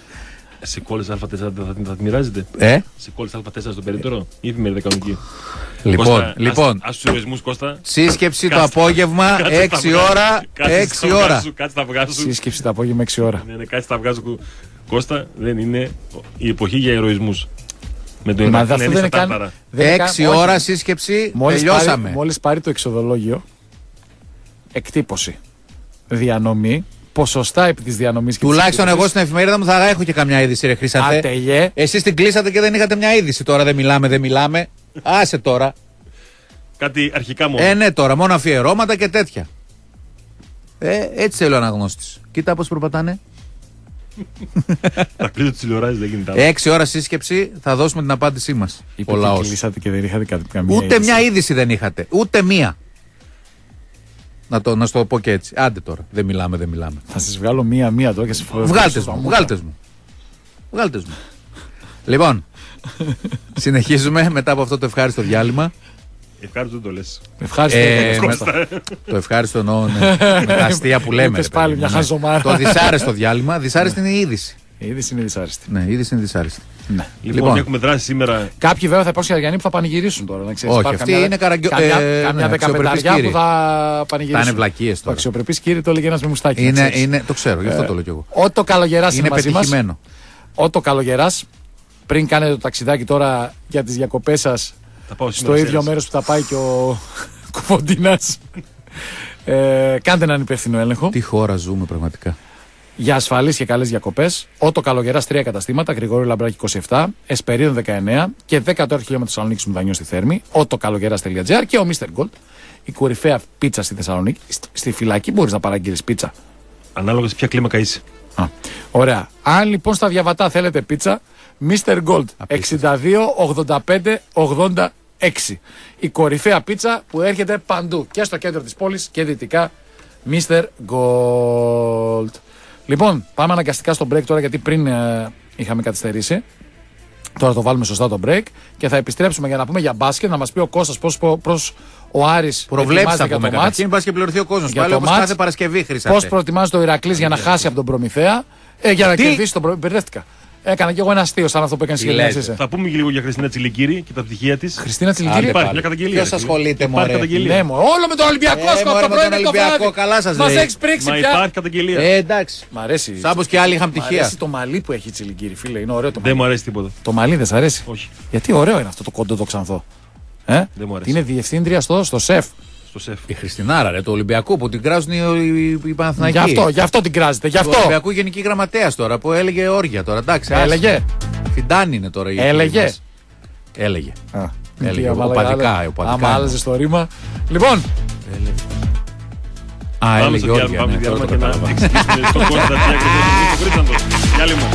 [SPEAKER 1] Σε κόλλες Α τέσσερα θα, θα τη μοιράζετε.
[SPEAKER 3] Ε?
[SPEAKER 1] Σε κόλλες Α τέσσερα στον περίπτερο ή εφημερίδα κανονική.
[SPEAKER 3] Λοιπόν,
[SPEAKER 1] Κώστα,
[SPEAKER 3] λοιπόν.
[SPEAKER 1] Ας, ας τους ηρωισμούς Κώστα.
[SPEAKER 3] Σύσκεψη το
[SPEAKER 1] Κάτσε-
[SPEAKER 3] απόγευμα,
[SPEAKER 1] κάτσε
[SPEAKER 3] έξι
[SPEAKER 1] στα αυγά-
[SPEAKER 3] ώρα.
[SPEAKER 1] κάτσε
[SPEAKER 3] έξι
[SPEAKER 1] στα αυγά
[SPEAKER 3] ώρα.
[SPEAKER 1] σου, Κάτσε τα αυγά σου.
[SPEAKER 2] Σύσκεψη το απόγευμα έξι ώρα.
[SPEAKER 1] Ναι, ναι, κάτσε τα αυγά σου. Κώστα, δεν είναι η εποχή για ηρωισμούς. Με το
[SPEAKER 2] Μα
[SPEAKER 1] Ηρακλή
[SPEAKER 2] αυτό
[SPEAKER 1] να είναι
[SPEAKER 2] δεν
[SPEAKER 1] στα
[SPEAKER 2] είναι
[SPEAKER 1] τάρταρα.
[SPEAKER 2] καν. δεν είναι
[SPEAKER 3] Έξι
[SPEAKER 2] καν- όχι.
[SPEAKER 3] ώρα σύσκεψη,
[SPEAKER 2] Μόλις πάρει,
[SPEAKER 3] τελειώσαμε.
[SPEAKER 2] μόλις πάρει το εξοδολόγιο, εκτύπωση, διανομή, ποσοστά επί της διανομής. και της
[SPEAKER 3] Τουλάχιστον εγώ
[SPEAKER 2] εκτύπωσης.
[SPEAKER 3] στην εφημερίδα μου θα έχω και καμιά είδηση, ρε Χρήσανθε.
[SPEAKER 2] Ατελιέ.
[SPEAKER 3] Εσείς την κλείσατε και δεν είχατε μια είδηση. Τώρα δεν μιλάμε, δεν μιλάμε. Άσε τώρα.
[SPEAKER 1] Κάτι αρχικά μόνο.
[SPEAKER 3] Ε, ναι, τώρα μόνο αφιερώματα και τέτοια. Ε, έτσι θέλει ο αναγνώστης. Κοίτα πώς προπατάνε.
[SPEAKER 1] Τα κλείσω τις τηλεοράσεις δεν γίνεται άλλο.
[SPEAKER 3] Έξι ώρα σύσκεψη θα δώσουμε την απάντησή μας.
[SPEAKER 2] Είπε
[SPEAKER 3] Ο
[SPEAKER 2] ότι
[SPEAKER 3] λαός.
[SPEAKER 2] κλείσατε και δεν είχατε κα- καμία
[SPEAKER 3] Ούτε
[SPEAKER 2] είδηση.
[SPEAKER 3] μια είδηση δεν είχατε. Ούτε μία. Να το, να σου το πω και έτσι. Άντε τώρα. Δεν μιλάμε, δεν μιλάμε.
[SPEAKER 2] Θα σας βγάλω μία-μία τώρα και σε
[SPEAKER 3] Βγάλτε μου, βγάλτε μου. Βγάλτε μου. Λοιπόν, συνεχίζουμε μετά από αυτό το ευχάριστο διάλειμμα.
[SPEAKER 1] Ευχάριστο το λες.
[SPEAKER 2] Ευχάριστο.
[SPEAKER 3] Ε,
[SPEAKER 2] Κώστα.
[SPEAKER 3] με- το ευχάριστο εννοώ ναι, με τα αστεία που λέμε.
[SPEAKER 2] Είπες
[SPEAKER 3] ρε
[SPEAKER 2] πάλι
[SPEAKER 3] παιδί
[SPEAKER 2] μια
[SPEAKER 3] μου, ναι.
[SPEAKER 2] χαζομάρα.
[SPEAKER 3] Το δυσάρεστο διάλειμμα. Δυσάρεστη είναι η είδηση.
[SPEAKER 2] Η είδηση είναι δυσάρεστη.
[SPEAKER 3] Ναι, η είδηση είναι δυσάρεστη.
[SPEAKER 2] Ναι.
[SPEAKER 1] Λοιπόν,
[SPEAKER 3] Λοιπόν.
[SPEAKER 1] έχουμε δράσει σήμερα.
[SPEAKER 2] Κάποιοι βέβαια θα υπάρξουν Αριανοί που θα πανηγυρίσουν τώρα. Να ξέρεις.
[SPEAKER 3] Όχι,
[SPEAKER 2] Υπάρχει
[SPEAKER 3] αυτοί
[SPEAKER 2] καμιά-
[SPEAKER 3] είναι καραγκιο-
[SPEAKER 2] Καμιά,
[SPEAKER 3] ε,
[SPEAKER 2] καμιά
[SPEAKER 3] ναι,
[SPEAKER 2] δεκαπενταριά
[SPEAKER 3] αξιοπρεπείς
[SPEAKER 2] που θα πανηγυρίσουν.
[SPEAKER 3] Θα είναι βλακίες
[SPEAKER 2] Το
[SPEAKER 3] τώρα.
[SPEAKER 2] αξιοπρεπής κύριε το έλεγε ένας με μουστάκι. να
[SPEAKER 3] Είναι,
[SPEAKER 2] ξέρεις.
[SPEAKER 3] είναι, το ξέρω, γι' αυτό το λέω κι εγώ.
[SPEAKER 2] Ότο Καλογεράς είναι,
[SPEAKER 3] Είναι
[SPEAKER 2] μαζί μας.
[SPEAKER 3] πετυχημένο.
[SPEAKER 2] Ότο Καλογεράς, πριν κάνετε το ταξιδάκι τώρα για τις διακοπές σας
[SPEAKER 1] Θα πάω
[SPEAKER 2] στο
[SPEAKER 1] σήμερα,
[SPEAKER 2] ίδιο
[SPEAKER 1] ξέρεις.
[SPEAKER 2] μέρος που θα πάει και ο Κουφοντίνας, ε, κάντε έναν υπεύθυνο έλεγχο.
[SPEAKER 3] Τι χώρα ζούμε πραγματικά.
[SPEAKER 2] Για ασφαλείς και καλές διακοπές, Ότο Καλογεράς τρία καταστήματα, Γρηγόριο Λαμπράκη είκοσι επτά, Εσπερίδων δεκαεννέα και δέκα τώρα χιλιόμετρα Θεσσαλονίκη Μουδανιού στη Θέρμη, ότοκαλογεράς τελεία τζι άρ και ο μίστερ Gold, η κορυφαία πίτσα στη Θεσσαλονίκη. Στη, στη φυλακή μπορείς να παραγγείλεις πίτσα.
[SPEAKER 1] Ανάλογα σε ποια κλίμακα είσαι.
[SPEAKER 2] Α, ωραία. Αν λοιπόν στα διαβατά θέλετε πίτσα, μίστερ Gold εξήντα δύο ογδόντα πέντε ογδόντα έξι. Η κορυφαία πίτσα που έρχεται παντού και στο κέντρο της πόλης και δυτικά. μίστερ Gold. Λοιπόν, πάμε αναγκαστικά στο break τώρα γιατί πριν ε, είχαμε καθυστερήσει. Τώρα το βάλουμε σωστά το break και θα επιστρέψουμε για να πούμε για μπάσκετ, να μας πει ο Κώστας πώς, πώς ο Άρης
[SPEAKER 3] Προβλέψει θα
[SPEAKER 2] ετοιμάζεται για
[SPEAKER 3] πούμε
[SPEAKER 2] το μάτς.
[SPEAKER 3] καταρχήν. Πας και πληρωθεί ο κόσμος.
[SPEAKER 2] Για
[SPEAKER 3] Πάλι
[SPEAKER 2] το
[SPEAKER 3] όπως
[SPEAKER 2] μάτς,
[SPEAKER 3] κάθε Παρασκευή, Χρυσάφε.
[SPEAKER 2] Πώς προετοιμάζει το Ηρακλής για να χάσει από τον Προμηθέα. Ε, για να
[SPEAKER 3] Τι?
[SPEAKER 2] κερδίσει τον Προμηθέα. Μπερδεύτηκα. Έκανα και εγώ ένα αστείο σαν αυτό που έκανε
[SPEAKER 3] Τι
[SPEAKER 2] σχεδόν
[SPEAKER 3] λέτε.
[SPEAKER 2] εσύ.
[SPEAKER 1] Θα πούμε και λίγο για Χριστίνα Τσιλικύρη και τα πτυχία τη.
[SPEAKER 2] Χριστίνα Τσιλικύρη.
[SPEAKER 1] Υπάρχει
[SPEAKER 3] πάλι.
[SPEAKER 1] μια καταγγελία.
[SPEAKER 3] Ποιος
[SPEAKER 1] ρε φίλε.
[SPEAKER 3] ασχολείται,
[SPEAKER 1] Υπάρχει
[SPEAKER 3] μωρέ.
[SPEAKER 1] καταγγελία.
[SPEAKER 2] Ναι, μου. Όλο με τον Ολυμπιακό
[SPEAKER 3] Ε,
[SPEAKER 2] σκοτώ
[SPEAKER 3] μωρέ,
[SPEAKER 2] το
[SPEAKER 3] με
[SPEAKER 2] πρωί
[SPEAKER 3] τον
[SPEAKER 2] και το
[SPEAKER 3] Ολυμπιακό,
[SPEAKER 2] βράδυ.
[SPEAKER 3] καλά σας
[SPEAKER 2] Μας
[SPEAKER 3] λέει.
[SPEAKER 2] έχεις πρίξει
[SPEAKER 1] Μα
[SPEAKER 2] πια.
[SPEAKER 1] υπάρχει καταγγελία.
[SPEAKER 3] Ε, εντάξει.
[SPEAKER 2] Μ' αρέσει.
[SPEAKER 3] Σαν πως και άλλοι είχαν
[SPEAKER 2] Μ'
[SPEAKER 3] πτυχία.
[SPEAKER 2] αρέσει το μαλλί που έχει η Τσιλικύρη, φίλε. Είναι ωραίο το
[SPEAKER 1] Δεν
[SPEAKER 2] μαλλί.
[SPEAKER 1] μου αρέσει τίποτα.
[SPEAKER 2] Το μαλλί δεν σ' αρέσει.
[SPEAKER 1] Όχι.
[SPEAKER 2] Γιατί ωραίο είναι αυτό το κοντό το ξανθό. Ε?
[SPEAKER 1] Δεν μου αρέσει.
[SPEAKER 2] Είναι διευθύντρια στο, στο σεφ.
[SPEAKER 1] Στο σεφ.
[SPEAKER 3] Η Χριστινάρα, ρε, του Ολυμπιακού που την κράζουν οι, οι, οι Παναθηναϊκοί.
[SPEAKER 2] Γι' αυτό, γι' αυτό την κράζετε. Γι' αυτό.
[SPEAKER 3] Του Ολυμπιακού γενική γραμματέα τώρα που έλεγε όργια τώρα. Εντάξει,
[SPEAKER 2] έλεγε.
[SPEAKER 3] Φιντάνι είναι τώρα.
[SPEAKER 2] Έλεγε.
[SPEAKER 3] Έλεγε.
[SPEAKER 2] Α,
[SPEAKER 3] έλεγε. Οπαδικά.
[SPEAKER 2] Άμα άλλαζε το ρήμα. Λοιπόν.
[SPEAKER 3] Α, έλεγε όργια.
[SPEAKER 1] Πάμε στο διάλειμμα και να εξηγήσουμε στον κόσμο τα τι ακριβώς. Διάλειμμα.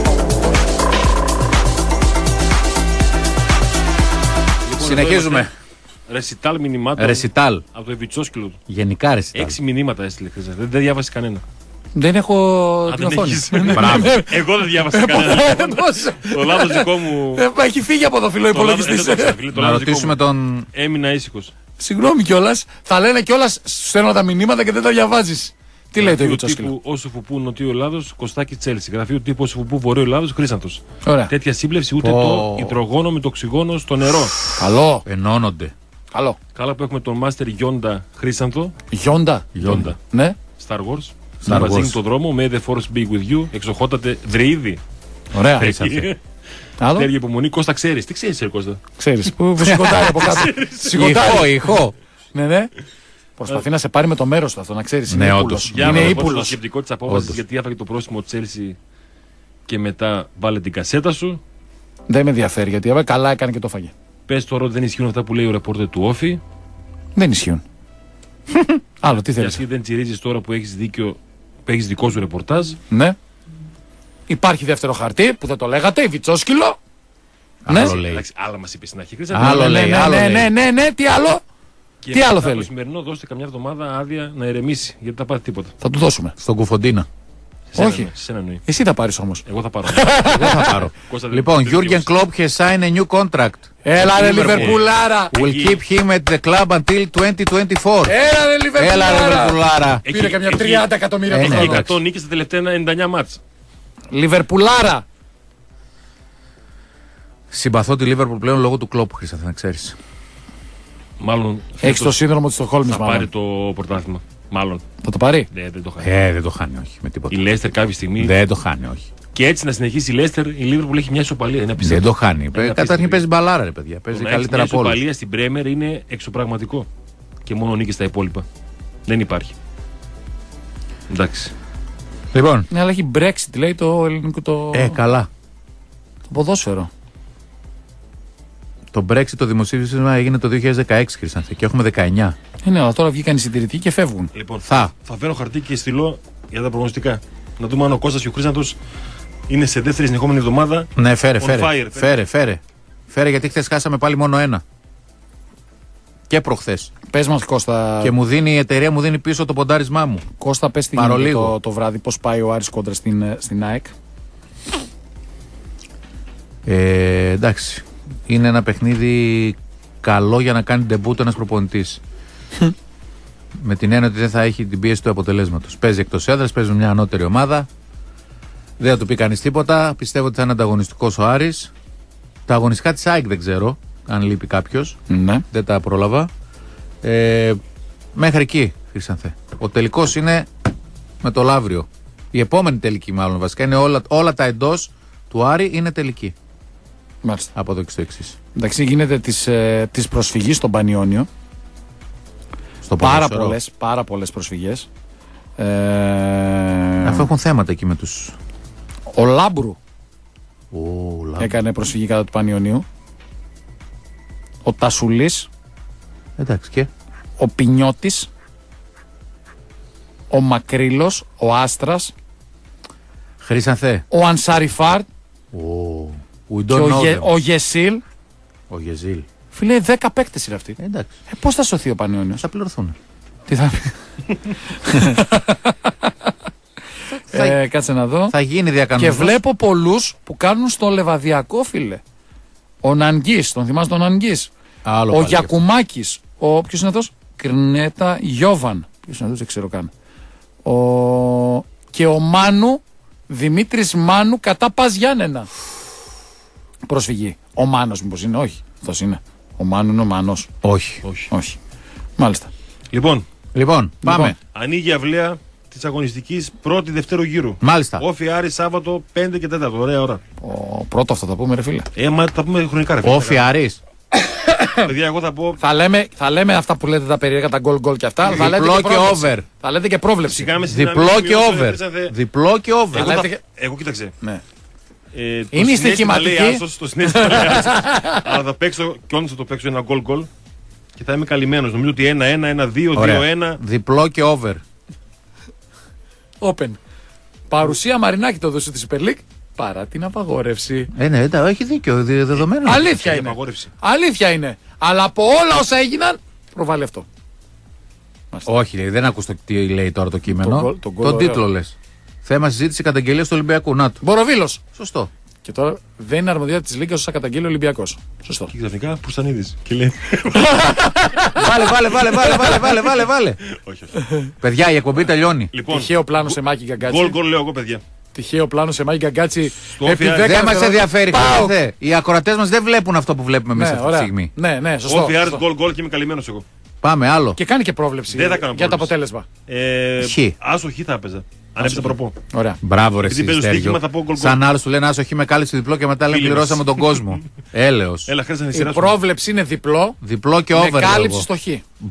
[SPEAKER 3] Συνεχίζουμε.
[SPEAKER 1] Ρεσιτάλ μηνυμάτων.
[SPEAKER 3] Ρεσιτάλ.
[SPEAKER 1] Από το Ευητσόσκυλο του.
[SPEAKER 3] Γενικά ρεσιτάλ.
[SPEAKER 1] Έξι μηνύματα έστειλε χθες. Δεν, δεν διάβασε κανένα.
[SPEAKER 2] Δεν έχω την οθόνη.
[SPEAKER 1] Εγώ δεν διάβασα κανένα. Το λάθος δικό μου.
[SPEAKER 2] Έχει φύγει από το φιλό υπολογιστής.
[SPEAKER 3] Να ρωτήσουμε τον.
[SPEAKER 1] Έμεινα ήσυχος.
[SPEAKER 2] Συγγνώμη κιόλας. Θα λένε κιόλας στέλνω τα μηνύματα και δεν τα διαβάζεις. Τι λέει το Ευητσόσκυλο.
[SPEAKER 1] Όσο φουπού Νοτιού Ελλάδος, Κωστάκη Τσέλσι. Γραφείο τύπου Όσο φουπού Βορείου Ελλάδος, Χρήσαντος. Τέτοια σύμπλευση ούτε το υδρογόνο με το οξυγόνο στο νερό.
[SPEAKER 2] Καλό.
[SPEAKER 3] Ενώνονται.
[SPEAKER 2] Καλό.
[SPEAKER 1] Καλά που έχουμε τον Μάστερ Γιόντα Χρήσανθο.
[SPEAKER 2] Γιόντα.
[SPEAKER 1] Γιόντα.
[SPEAKER 2] Ναι.
[SPEAKER 1] Star Wars. Να μας δίνει τον δρόμο. May the force be with you. Εξοχότατε Δρυίδη.
[SPEAKER 2] Ωραία.
[SPEAKER 1] Τέργη υπομονή. Κώστα, ξέρεις. Τι ξέρεις, Κώστα.
[SPEAKER 2] Ξέρεις. Που σηκωτάρει από κάτω.
[SPEAKER 3] Σηκωτάρει. Ηχό.
[SPEAKER 2] Ναι, ναι. Προσπαθεί να σε πάρει με το μέρος του αυτό, να ξέρεις.
[SPEAKER 3] Ναι,
[SPEAKER 2] είναι
[SPEAKER 3] όντως.
[SPEAKER 1] Είναι ύπουλος. Το σκεπτικό της απόφασης γιατί έφαγε το πρόστιμο Τσέλσι και μετά βάλε την κασέτα σου.
[SPEAKER 2] Δεν με ενδιαφέρει γιατί καλά έκανε και το φάγε.
[SPEAKER 1] Πες τώρα ότι δεν ισχύουν αυτά που λέει ο ρεπόρτερ του Όφη.
[SPEAKER 2] Δεν ισχύουν. Άλλο, τι θέλεις.
[SPEAKER 1] Γιατί δεν τσιρίζεις τώρα που έχεις δίκιο, που έχεις δικό σου ρεπορτάζ.
[SPEAKER 2] Ναι. Υπάρχει δεύτερο χαρτί που δεν το λέγατε, η Βιτσόσκυλο.
[SPEAKER 3] Άλλο
[SPEAKER 2] ναι.
[SPEAKER 3] λέει.
[SPEAKER 1] Εντάξει, άλλα μας είπε στην αρχή.
[SPEAKER 3] Άλλο λέει.
[SPEAKER 2] Ναι,
[SPEAKER 3] άλλο
[SPEAKER 2] ναι,
[SPEAKER 3] λέει.
[SPEAKER 2] ναι, ναι, ναι, τι άλλο.
[SPEAKER 1] Και
[SPEAKER 2] τι άλλο θέλει.
[SPEAKER 1] Το σημερινό δώστε καμιά εβδομάδα άδεια να ηρεμήσει γιατί θα πάρει τίποτα.
[SPEAKER 2] Θα του δώσουμε.
[SPEAKER 3] Στον Κουφοντίνα.
[SPEAKER 2] Όχι.
[SPEAKER 1] Εννοεί.
[SPEAKER 2] Εσύ θα πάρεις όμως.
[SPEAKER 1] Εγώ θα πάρω.
[SPEAKER 3] Εγώ θα πάρω. Λοιπόν, Jurgen Klopp has signed a new contract.
[SPEAKER 2] Έλα ρε Λιβερπουλάρα.
[SPEAKER 3] Will keep him at the club until twenty twenty-four.
[SPEAKER 2] Έλα ρε Λιβερπουλάρα.
[SPEAKER 3] Έλα ρε Λιβερπουλάρα.
[SPEAKER 2] Πήρε καμιά τριάντα εκατομμύρια το
[SPEAKER 1] Έχει
[SPEAKER 2] χρόνο.
[SPEAKER 1] εκατό νίκες στα τελευταία ενενήντα εννιά μάτς.
[SPEAKER 2] Λιβερπουλάρα.
[SPEAKER 3] Συμπαθώ τη Liverpool πλέον λόγω του Klopp, Χρυσά, να ξέρεις.
[SPEAKER 1] Μάλλον.
[SPEAKER 2] Έχεις το σύνδρομο της Στοκχόλμης,
[SPEAKER 1] θα
[SPEAKER 2] μάλλον.
[SPEAKER 1] πάρει το πρωτάθλημα. Μάλλον.
[SPEAKER 2] Θα το πάρει.
[SPEAKER 1] Δεν, δεν το χάνει.
[SPEAKER 3] Ε, δεν το χάνει, όχι. Με τίποτα.
[SPEAKER 1] Η Λέστερ κάποια στιγμή.
[SPEAKER 3] Δεν το χάνει, όχι.
[SPEAKER 1] Και έτσι να συνεχίσει η Λέστερ, η Liverpool έχει μια ισοπαλία. Είναι
[SPEAKER 3] δεν το χάνει. Καταρχήν παίζει μπαλάρα, ρε παιδιά. Παίζει
[SPEAKER 1] το
[SPEAKER 3] καλύτερα από
[SPEAKER 1] όλους. Η
[SPEAKER 3] όλους.
[SPEAKER 1] ισοπαλία στην Πρέμερ είναι εξωπραγματικό. Και μόνο νίκη στα υπόλοιπα. Δεν υπάρχει. Εντάξει.
[SPEAKER 3] Λοιπόν.
[SPEAKER 2] Ναι, αλλά έχει Brexit, λέει το ελληνικό το.
[SPEAKER 3] Ε, καλά.
[SPEAKER 2] Το ποδόσφαιρο.
[SPEAKER 3] Το Brexit το δημοσίευμα έγινε το δύο χιλιάδες δεκαέξι, Χρυσάνθε, και έχουμε δεκαεννιά.
[SPEAKER 2] Ε, ναι, αλλά τώρα βγήκαν οι συντηρητικοί και φεύγουν.
[SPEAKER 1] Λοιπόν,
[SPEAKER 3] θα.
[SPEAKER 1] θα φέρω χαρτί και στυλό για τα προγνωστικά. Να δούμε αν ο Κώστας και ο Χρήσαντος είναι σε δεύτερη συνεχόμενη εβδομάδα.
[SPEAKER 3] Ναι, φέρε, φέρε.
[SPEAKER 1] Fire,
[SPEAKER 3] φέρε, φέρε. Φέρε, γιατί χθες χάσαμε πάλι μόνο ένα. Και προχθές.
[SPEAKER 2] Πες μας, Κώστα.
[SPEAKER 3] Και μου δίνει, η εταιρεία μου δίνει πίσω το ποντάρισμά μου.
[SPEAKER 2] Κώστα, πες τι γίνεται το, το βράδυ, πώς πάει ο Άρης κόντρα στην, στην ΑΕΚ.
[SPEAKER 3] Ε, εντάξει. Είναι ένα παιχνίδι καλό για να κάνει ντεμπούτο ένας προπονητής. Με την έννοια ότι δεν θα έχει την πίεση του αποτελέσματος. Παίζει εκτός έδρας, παίζει μια ανώτερη ομάδα. Δεν θα του πει κανείς τίποτα. Πιστεύω ότι θα είναι ανταγωνιστικός ο Άρης. Τα αγωνιστικά της ΑΕΚ δεν ξέρω αν λείπει κάποιος.
[SPEAKER 2] Ναι.
[SPEAKER 3] Δεν τα πρόλαβα. Ε, μέχρι εκεί, Χρυσάνθε. Ο τελικός είναι με το Λαύριο. Η επόμενη τελική, μάλλον βασικά. Είναι όλα, όλα τα εντός του Άρη είναι τελική.
[SPEAKER 2] Μάλιστα.
[SPEAKER 3] Από εδώ και στο εξής.
[SPEAKER 2] Εντάξει, γίνεται της, ε, της προσφυγής στον Πανιόνιο.
[SPEAKER 3] Στο
[SPEAKER 2] πάρα πολλές, πάρα πολλές προσφυγές. Ε...
[SPEAKER 3] Αφού έχουν θέματα εκεί με τους...
[SPEAKER 2] Ο Λάμπρου,
[SPEAKER 3] ο, Λάμπρου.
[SPEAKER 2] έκανε προσφυγή κατά του Πανιονίου. Ο Τασουλής.
[SPEAKER 3] Εντάξει και.
[SPEAKER 2] Ο Πινιώτης. Ο Μακρύλος. Ο Άστρας.
[SPEAKER 3] Χρήσανθε.
[SPEAKER 2] Ο Ανσαριφάρτ.
[SPEAKER 3] Oh.
[SPEAKER 2] Και ο, Γε, ο Γεσίλ.
[SPEAKER 3] Ο Γεζίλ.
[SPEAKER 2] Φίλε, δέκα παίκτες είναι αυτοί.
[SPEAKER 3] Ε, εντάξει.
[SPEAKER 2] Ε, πώς θα σωθεί ο Πανιόνιος?
[SPEAKER 3] Θα πληρωθούν.
[SPEAKER 2] Τι θα πει. ε, κάτσε να δω.
[SPEAKER 3] Θα γίνει διακανονισμός.
[SPEAKER 2] Και βλέπω πολλούς που κάνουν στο Λεβαδιακό, φίλε. Ο Νανγκής, τον θυμάσαι τον Νανγκής.
[SPEAKER 3] Άλλο
[SPEAKER 2] ο Γιακουμάκης. Ο, ποιος είναι αυτός? Κρνέτα Γιώβαν. Ποιος είναι αυτός, δεν ξέρω καν. Ο... Και ο Μάνου, Δημήτρης Μάνου κατά Πας Γιάννενα. Προσφυγή. Ο Μάνος μήπως είναι? Όχι. Αυτός είναι. Ο Μάνου είναι ο Μάνος.
[SPEAKER 3] Όχι.
[SPEAKER 1] Όχι.
[SPEAKER 2] Όχι. Μάλιστα.
[SPEAKER 1] Λοιπόν,
[SPEAKER 3] λοιπόν πάμε.
[SPEAKER 2] Λοιπόν.
[SPEAKER 1] Ανοίγει η αυλαία της αγωνιστικής πρώτη δευτέρου γύρου.
[SPEAKER 3] Μάλιστα.
[SPEAKER 1] Όφι Άρης Σάββατο πέντε και τέταρτο. Ωραία ώρα.
[SPEAKER 2] Ο πρώτο αυτό θα πούμε, ρε φίλε.
[SPEAKER 1] Ε, μα τα πούμε χρονικά, ρε φίλε.
[SPEAKER 3] Όφι Άρης.
[SPEAKER 1] Παιδιά, εγώ θα πω.
[SPEAKER 2] Θα λέμε, θα λέμε αυτά που λέτε τα περίεργα, τα γκολ γκολ και αυτά. Θα λέτε
[SPEAKER 3] Διπλό
[SPEAKER 2] και,
[SPEAKER 3] και over.
[SPEAKER 2] Θα λέτε και πρόβλεψη.
[SPEAKER 3] Διπλό και over. Διπλό και over.
[SPEAKER 1] Εγώ, θα...
[SPEAKER 2] και...
[SPEAKER 1] εγώ κοίταξε.
[SPEAKER 2] Ναι.
[SPEAKER 1] Ε,
[SPEAKER 2] είναι η στοιχηματική.
[SPEAKER 1] Το συνέστημα λέει άσος. Αλλά θα παίξω και όντως θα το παίξω ένα γκολ γκολ. Και θα είμαι καλυμμένος. Νομίζω ότι ένα ένα, ένα δύο, δύο ένα.
[SPEAKER 3] Διπλό και over.
[SPEAKER 2] Open. Παρουσία Μαρινάκη το δώσει τη Super League παρά την απαγόρευση.
[SPEAKER 3] Ε, ναι, έχει δίκιο, δεδομένο.
[SPEAKER 2] Αλήθεια είναι. Αλήθεια είναι. Αλλά από όλα όσα έγιναν, προβάλλει αυτό.
[SPEAKER 3] Όχι, δεν ακούς το τι λέει τώρα το κείμενο.
[SPEAKER 2] Το, το,
[SPEAKER 3] τον τίτλο λες. Θέμα συζήτηση καταγγελία του Ολυμπιακού. Να του.
[SPEAKER 2] Μποροβίλος.
[SPEAKER 3] Σωστό.
[SPEAKER 2] Και τώρα δεν είναι αρμοδιότητα της Λίγκας όσα καταγγείλει ο Ολυμπιακός. Σωστό.
[SPEAKER 1] Και ξαφνικά Πουρσανίδης. Και λέει.
[SPEAKER 3] Βάλε, βάλε, βάλε, βάλε, βάλε, βάλε, βάλε, βάλε.
[SPEAKER 1] Όχι, όχι.
[SPEAKER 3] Παιδιά, η εκπομπή τελειώνει.
[SPEAKER 2] Λοιπόν, τυχαίο πλάνο σε Μάκη Γκαγκάτσι.
[SPEAKER 1] Γκολ, γκολ, λέω εγώ, παιδιά.
[SPEAKER 2] Τυχαίο πλάνο σε Μάκη Γκαγκάτσι.
[SPEAKER 3] Δεν μας ενδιαφέρει. Οι ακροατές μας δεν βλέπουν αυτό που βλέπουμε μέσα αυτή τη στιγμή.
[SPEAKER 2] Ναι, ναι, σωστό.
[SPEAKER 1] Όχι, άρεσε γκολ, γκολ και είμαι καλυμμένος εγώ.
[SPEAKER 3] Πάμε άλλο.
[SPEAKER 2] Και κάνει και πρόβλεψη
[SPEAKER 1] δεν θα κάνω
[SPEAKER 2] για το αποτέλεσμα.
[SPEAKER 1] Ε, άσο χ θα έπαιζα. Αν έπαιζα προπό.
[SPEAKER 2] Ωραία.
[SPEAKER 3] Μπράβο, ρε Στέργιο. Σαν άλλους του λένε άσο χ με κάλυψε διπλό και μετά λένε πληρώσαμε τον κόσμο. Έλεος.
[SPEAKER 1] Έλα,
[SPEAKER 2] η πρόβλεψη είναι διπλό.
[SPEAKER 3] Διπλό και over.
[SPEAKER 2] Με κάλυψη στο χ.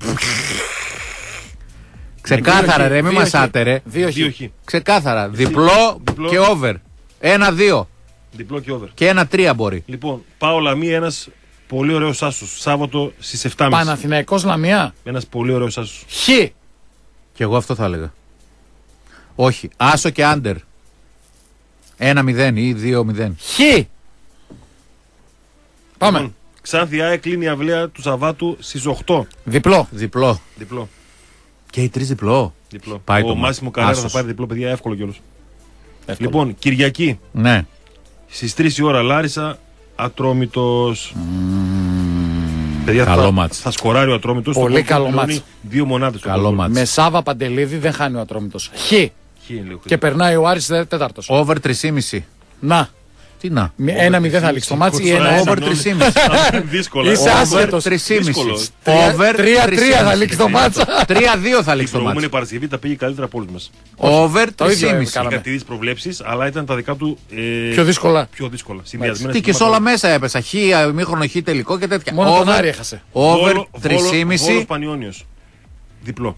[SPEAKER 3] Ξεκάθαρα, ρε, μην μασάτε, ρε.
[SPEAKER 2] Δύο χ.
[SPEAKER 3] Ξεκάθαρα. Διπλό και over. Ένα δύο.
[SPEAKER 1] Διπλό και over.
[SPEAKER 3] Και ένα τρία μπορεί.
[SPEAKER 1] Λοιπόν, πάω Λαμία, ένας πολύ ωραίος άσος. Σάββατο στις επτά και μισή.
[SPEAKER 2] Παναθηναϊκός Λαμία.
[SPEAKER 1] Ένας πολύ ωραίος άσος.
[SPEAKER 2] Χ.
[SPEAKER 3] Και εγώ αυτό θα έλεγα. Όχι. Άσο και άντερ. Ένα μηδέν ή δύο μηδέν.
[SPEAKER 2] Χ. Πάμε. Λοιπόν,
[SPEAKER 1] Ξάνθη ΑΕΚ κλείνει η αυλαία του Σαββάτου στις οκτώ.
[SPEAKER 2] Διπλό.
[SPEAKER 3] Διπλό.
[SPEAKER 1] Διπλό.
[SPEAKER 3] Και οι τρεις διπλό.
[SPEAKER 1] Διπλό.
[SPEAKER 3] Πάει
[SPEAKER 1] ο Μάσιμο Καρέρα θα πάρει διπλό, παιδιά, εύκολο κιόλας. Λοιπόν, Κυριακή.
[SPEAKER 3] Ναι.
[SPEAKER 1] Στις τρεις η ώρα Λάρισα, Ατρόμητος. Mm. Παιδιά,
[SPEAKER 3] καλό
[SPEAKER 1] θα,
[SPEAKER 3] μάτς.
[SPEAKER 1] Θα σκοράρει ο Ατρόμητος.
[SPEAKER 2] Πολύ καλό μάτς.
[SPEAKER 1] Δύο μονάδες.
[SPEAKER 3] Καλό μάτς.
[SPEAKER 2] Με Σάβα Παντελίδη δεν χάνει ο Ατρόμητος. Χ.
[SPEAKER 1] Χ
[SPEAKER 2] και περνάει ο Άρης τέταρτος.
[SPEAKER 3] Over τρία κόμμα πέντε.
[SPEAKER 2] Να.
[SPEAKER 3] Τι να.
[SPEAKER 2] Ένα μηδέν θα λήξει το μάτς ή ένα
[SPEAKER 3] over τρία κόμμα πέντε.
[SPEAKER 1] Δύσκολα.
[SPEAKER 2] Είσαι άσχετος.
[SPEAKER 3] τρία κόμμα πέντε.
[SPEAKER 2] Over τρία τρία θα λήξει το μάτς.
[SPEAKER 3] τρία δύο θα λήξει το μάτς.
[SPEAKER 1] Η προηγούμενη Παρασκευή τα πήγε καλύτερα από όλους μας.
[SPEAKER 3] Over τρία κόμμα πέντε.
[SPEAKER 1] Είχα τις προβλέψεις, αλλά ήταν τα δικά του
[SPEAKER 2] πιο δύσκολα.
[SPEAKER 1] Πιο δύσκολα.
[SPEAKER 3] Τι και σε όλα μέσα έπεσα. Χ, μήχρονο χ τελικό και τέτοια.
[SPEAKER 2] Μόνο τον Άρη έχασε.
[SPEAKER 3] Over τρία κόμμα πέντε.
[SPEAKER 1] Βόλος Πανιόνιος. Διπλό.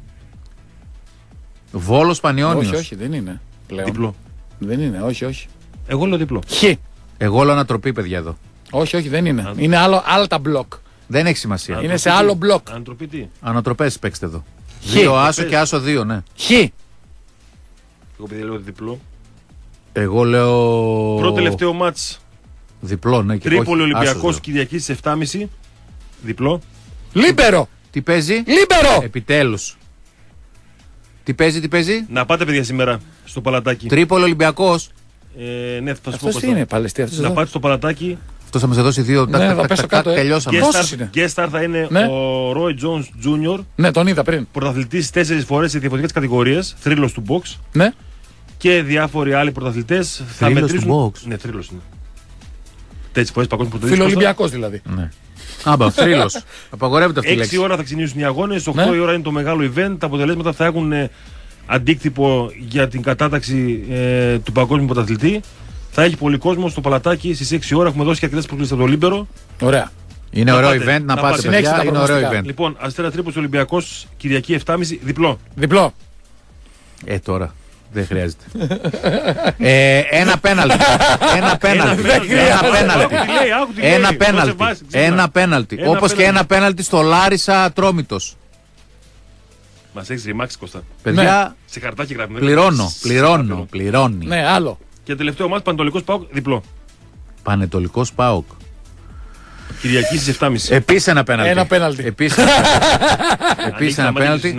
[SPEAKER 3] Βόλος Πανιόνιος.
[SPEAKER 2] Όχι, όχι, δεν είναι.
[SPEAKER 1] Διπλό.
[SPEAKER 2] Δεν είναι, όχι, όχι.
[SPEAKER 1] Εγώ λέω διπλό.
[SPEAKER 2] Χ.
[SPEAKER 3] Εγώ λέω ανατροπή, παιδιά, εδώ.
[SPEAKER 2] Όχι, όχι, δεν είναι. Είναι άλλο, άλλα τα μπλοκ.
[SPEAKER 3] Δεν έχει σημασία.
[SPEAKER 2] Είναι σε άλλο μπλοκ.
[SPEAKER 1] Ανατροπή τι.
[SPEAKER 3] Ανατροπές παίξτε εδώ. Δύο άσο και άσο δύο, ναι.
[SPEAKER 2] Χ.
[SPEAKER 1] Εγώ επειδή λέω διπλό.
[SPEAKER 3] Εγώ λέω.
[SPEAKER 1] Πρώτο τελευταίο μάτς.
[SPEAKER 3] Διπλό, ναι.
[SPEAKER 1] Τρίπολη Ολυμπιακός Κυριακή στις επτά και μισή. Διπλό.
[SPEAKER 2] Λίμπερο.
[SPEAKER 3] Τι παίζει.
[SPEAKER 2] Λίμπερο.
[SPEAKER 3] Επιτέλους. Τι παίζει, τι παίζει.
[SPEAKER 1] Να πάτε, παιδιά, σήμερα στο Παλατάκι.
[SPEAKER 3] Τρίπολη Ολυμπιακός.
[SPEAKER 1] Ε, ναι, θα σου πω.
[SPEAKER 2] Αυτός τι είναι, Παλαιστή, αυτός
[SPEAKER 1] να
[SPEAKER 2] εδώ.
[SPEAKER 1] πάτε στο Παλατάκι.
[SPEAKER 3] Αυτό θα μας δώσει δύο.
[SPEAKER 2] Ναι, θα πέσω κάτω.
[SPEAKER 3] Τελειώσαμε.
[SPEAKER 1] Guest star θα είναι
[SPEAKER 2] ναι.
[SPEAKER 1] ο Roy Jones τζούνιορ.
[SPEAKER 2] Ναι, τον είδα πριν.
[SPEAKER 1] Πρωταθλητής τέσσερις φορές σε διαφορετικές κατηγορίες. Θρύλος του box.
[SPEAKER 2] Ναι.
[SPEAKER 1] Και διάφοροι άλλοι πρωταθλητές θα μετρήσουν.
[SPEAKER 3] Του box.
[SPEAKER 1] Ναι, θρύλος είναι. Τέσσερις φορές παγκόσμιο πρωταθλητής.
[SPEAKER 2] Φιλοολυμπιακός δηλαδή.
[SPEAKER 3] Ναι. Άμπα, θρύλος. Απαγορεύεται αυτή η λέξη.
[SPEAKER 1] έξι ώρα θα ξεκινήσουν οι αγώνες. οκτώ η ώρα είναι το μεγάλο event. Τα αποτελέσματα θα έχουν αντίκτυπο για την κατάταξη ε, του παγκόσμιου πρωταθλητή. Θα έχει πολύ κόσμο στο Παλατάκι στις έξι ώρα. Έχουμε δώσει και αρκετές προσκλήσεις από το Λίμπερο.
[SPEAKER 2] Ωραία.
[SPEAKER 3] Είναι
[SPEAKER 1] να
[SPEAKER 3] ωραίο
[SPEAKER 1] πάτε,
[SPEAKER 3] event, να, να πάτε,
[SPEAKER 2] παιδιά,
[SPEAKER 3] παιδιά, είναι ωραίο event.
[SPEAKER 1] Λοιπόν, Αστέρα Τρίπολης Ολυμπιακός Κυριακή επτά και μισή, διπλό.
[SPEAKER 2] Διπλό.
[SPEAKER 3] Ε, τώρα. Δεν χρειάζεται. ε, ένα πέναλτι. Ένα πέναλτι. Ένα πέναλτι. Ένα πέναλτι. Ένα πέναλτι. Όπως και ένα πέναλτι στο Λάρισα Ατρόμητος.
[SPEAKER 1] Μας έχεις ρημάξει, Κώστα.
[SPEAKER 3] Παιδιά,
[SPEAKER 1] σε χαρτάκι γράφει.
[SPEAKER 3] Πληρώνω. Πληρώνω. Πληρώνει.
[SPEAKER 2] Ναι, άλλο.
[SPEAKER 1] Και τελευταίο μας Πανετολικός ΠΑΟΚ διπλό.
[SPEAKER 3] Πανετολικός ΠΑΟΚ.
[SPEAKER 1] Κυριακή στις επτά και μισή.
[SPEAKER 3] Επίσης ένα πέναλτι.
[SPEAKER 2] Ένα πέναλτι.
[SPEAKER 3] Επίσης ένα πέναλτι.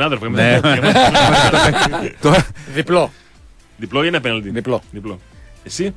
[SPEAKER 2] Διπλό.
[SPEAKER 1] Διπλό ή ένα πέναλτι.
[SPEAKER 2] Διπλό.
[SPEAKER 1] Διπλό. Εσύ.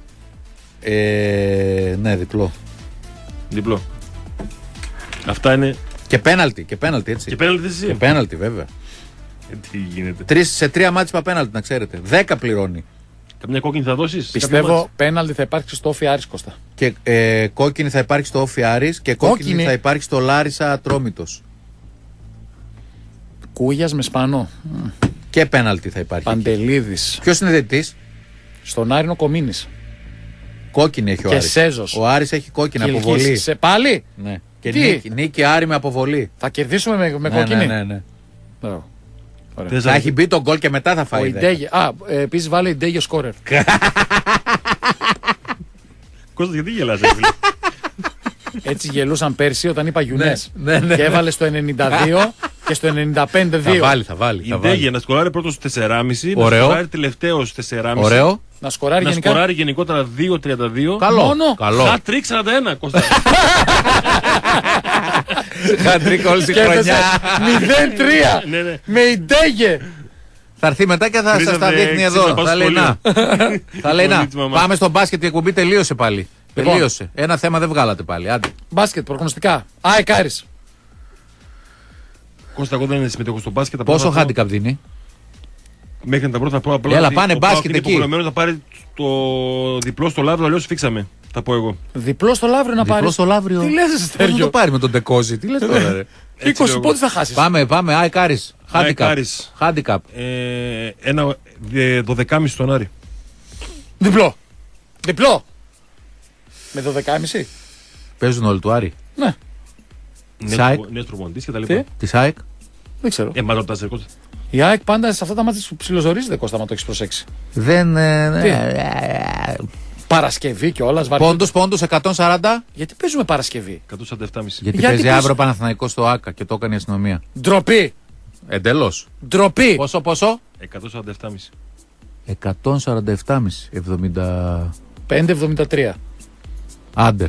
[SPEAKER 3] Ε, ναι, διπλό.
[SPEAKER 1] Διπλό. Αυτά είναι.
[SPEAKER 3] Και πέναλτι, και πέναλτι έτσι.
[SPEAKER 1] Και πέναλτι εσύ.
[SPEAKER 3] Και πέναλτι βέβαια.
[SPEAKER 1] Ε, τι γίνεται.
[SPEAKER 3] Τρεις, σε τρία μάτς είπα πέναλτι, να ξέρετε. Δέκα πληρώνει.
[SPEAKER 1] Καμιά κόκκινη θα δώσεις.
[SPEAKER 2] Πιστεύω πέναλτι θα υπάρξει στο Όφι Άρης, Κώστα.
[SPEAKER 3] Και ε, κόκκινη θα υπάρξει στο Όφι Άρης και κόκκινη, κόκκινη θα υπάρξει στο Λάρισα Ατρόμητος.
[SPEAKER 2] Κούγιας με Σπανό.
[SPEAKER 3] Και πέναλτι θα υπάρχει.
[SPEAKER 2] Παντελίδης.
[SPEAKER 3] Ποιος είναι διαιτητής?
[SPEAKER 2] Στον Άρινο Κομίνης.
[SPEAKER 3] Κόκκινη έχει ο
[SPEAKER 2] και
[SPEAKER 3] Άρης.
[SPEAKER 2] Σέζος.
[SPEAKER 3] Ο Άρης έχει κόκκινη
[SPEAKER 2] Κιλκής.
[SPEAKER 3] αποβολή.
[SPEAKER 2] Σε πάλι.
[SPEAKER 3] Ναι. Και νίκη, νίκη Άρη με αποβολή.
[SPEAKER 2] Θα κερδίσουμε με, με
[SPEAKER 3] ναι,
[SPEAKER 2] κόκκινη.
[SPEAKER 3] Ναι, ναι, ναι.
[SPEAKER 2] Ωραία.
[SPEAKER 3] Θα έχει μπει τον γκολ και μετά θα φάει.
[SPEAKER 2] Α, ε, επίσης βάλε η Ντέγιο σκόρερ.
[SPEAKER 1] Κώστα, γιατί γελάζε, φίλε?
[SPEAKER 2] Έτσι γελούσαν πέρσι όταν είπα Γιουνές.
[SPEAKER 3] Ναι, ναι, ναι.
[SPEAKER 2] Και έβαλε στο ενενήντα δύο και στο ενενήντα πέντε δύο.
[SPEAKER 3] Θα βάλει, θα βάλει.
[SPEAKER 1] Η Ντέγια να σκοράρει πρώτος τέσσερα κόμμα πέντε,
[SPEAKER 3] Ωραίο.
[SPEAKER 1] να σκοράρει τελευταίος τέσσερα κόμμα πέντε.
[SPEAKER 3] Ωραίο.
[SPEAKER 2] Να σκοράρει,
[SPEAKER 1] να
[SPEAKER 2] γενικά.
[SPEAKER 1] σκοράρει γενικότερα δύο τριάντα δύο.
[SPEAKER 3] Καλό.
[SPEAKER 2] Μόνο.
[SPEAKER 3] Καλό.
[SPEAKER 1] Χατρίκ σαράντα ένα, Κώστα.
[SPEAKER 3] Χατρίκ όλη τη χρονιά.
[SPEAKER 2] μηδέν τρία.
[SPEAKER 1] Ναι, ναι.
[SPEAKER 2] Με η Ντέγε.
[SPEAKER 3] Θα έρθει μετά και θα σας
[SPEAKER 1] Χρήζατε
[SPEAKER 3] τα δείχνει εδώ.
[SPEAKER 1] ξύπνα,
[SPEAKER 3] Θα λέει να. Θα λέει να.
[SPEAKER 1] Πολύ της μαμάς.
[SPEAKER 3] Πάμε στο μπάσκετ, η εκπομπή τελείωσε πάλι.
[SPEAKER 2] Λοιπόν.
[SPEAKER 3] Τελείωσε. Ένα θέμα δεν βγάλατε πάλι. Άντε.
[SPEAKER 2] Μπάσκετ, προγνωστικά. ΑΕΚ Άρης.
[SPEAKER 1] Κώστα, εγώ δεν συμμετέχω στο μπάσκετ. απλά
[SPEAKER 3] Πόσο
[SPEAKER 1] θα πω-
[SPEAKER 3] handicap δίνει?
[SPEAKER 1] Μέχρι να τα πρώτα πω απλά.
[SPEAKER 3] Έλα,
[SPEAKER 1] ότι
[SPEAKER 3] πάνε
[SPEAKER 1] ο
[SPEAKER 3] μπάσκετ
[SPEAKER 1] ΠΑΟΚ είναι
[SPEAKER 3] εκεί.
[SPEAKER 1] υποχρεωμένος να πάρει το διπλό στο Λαύριο, αλλιώς φίξαμε. Θα πω εγώ.
[SPEAKER 2] Διπλό στο Λαύριο να πάρει.
[SPEAKER 3] Διπλό στο Λαύριο.
[SPEAKER 2] Τι λες,
[SPEAKER 3] Πώς να
[SPEAKER 2] Στέργιο.
[SPEAKER 3] το πάρει με τον Τεκόζη. Τι λες τώρα, ρε.
[SPEAKER 1] Έτσι
[SPEAKER 2] είκοσι
[SPEAKER 1] λέω
[SPEAKER 2] πόντους θα χάσεις.
[SPEAKER 3] Πάμε, πάμε. ΑΕΚ Άρης.
[SPEAKER 1] ΑΕΚ
[SPEAKER 3] Handicap.
[SPEAKER 1] Άρης.
[SPEAKER 3] Handicap.
[SPEAKER 1] Ε, ένα ε, δώδεκα κόμμα πέντε στον Άρη.
[SPEAKER 2] Διπλό. Διπλό. Με δώδεκα κόμμα πέντε.
[SPEAKER 3] Παίζουν όλοι του Άρη.
[SPEAKER 2] Ναι,
[SPEAKER 3] Σάικ.
[SPEAKER 1] Νέος προπονητής και τα
[SPEAKER 2] Τι?
[SPEAKER 1] λοιπά.
[SPEAKER 3] Τη ΑΕΚ.
[SPEAKER 2] δεν ξέρω.
[SPEAKER 1] Ε, μα ρωτάς, ρε, Κώστα.
[SPEAKER 2] Η ΑΕΚ πάντα σε αυτά τα μάτια σου ψιλοζορίζεται, Κώστα, να το έχεις προσέξει.
[SPEAKER 3] Δεν. ε,
[SPEAKER 2] Τι?
[SPEAKER 3] ε,
[SPEAKER 2] Παρασκευή κιόλας. βαρύ-
[SPEAKER 3] Πόντους, πόντους εκατόν σαράντα.
[SPEAKER 2] Γιατί παίζουμε Παρασκευή.
[SPEAKER 1] εκατόν σαράντα επτά κόμμα πέντε.
[SPEAKER 3] Γιατί,
[SPEAKER 2] Γιατί
[SPEAKER 3] παίζει
[SPEAKER 2] παίζει-
[SPEAKER 3] αύριο Παναθηναϊκός στο ΆΚΑ και το έκανε η αστυνομία.
[SPEAKER 2] Ντροπή.
[SPEAKER 3] Εντελώς.
[SPEAKER 2] Ντροπή.
[SPEAKER 3] Πόσο, πόσο?
[SPEAKER 1] εκατόν σαράντα επτά κόμμα πέντε.
[SPEAKER 3] εκατόν σαράντα επτά κόμμα πέντε. εβδομήντα.
[SPEAKER 2] πέντε εβδομήντα τρία.
[SPEAKER 3] Άντερ.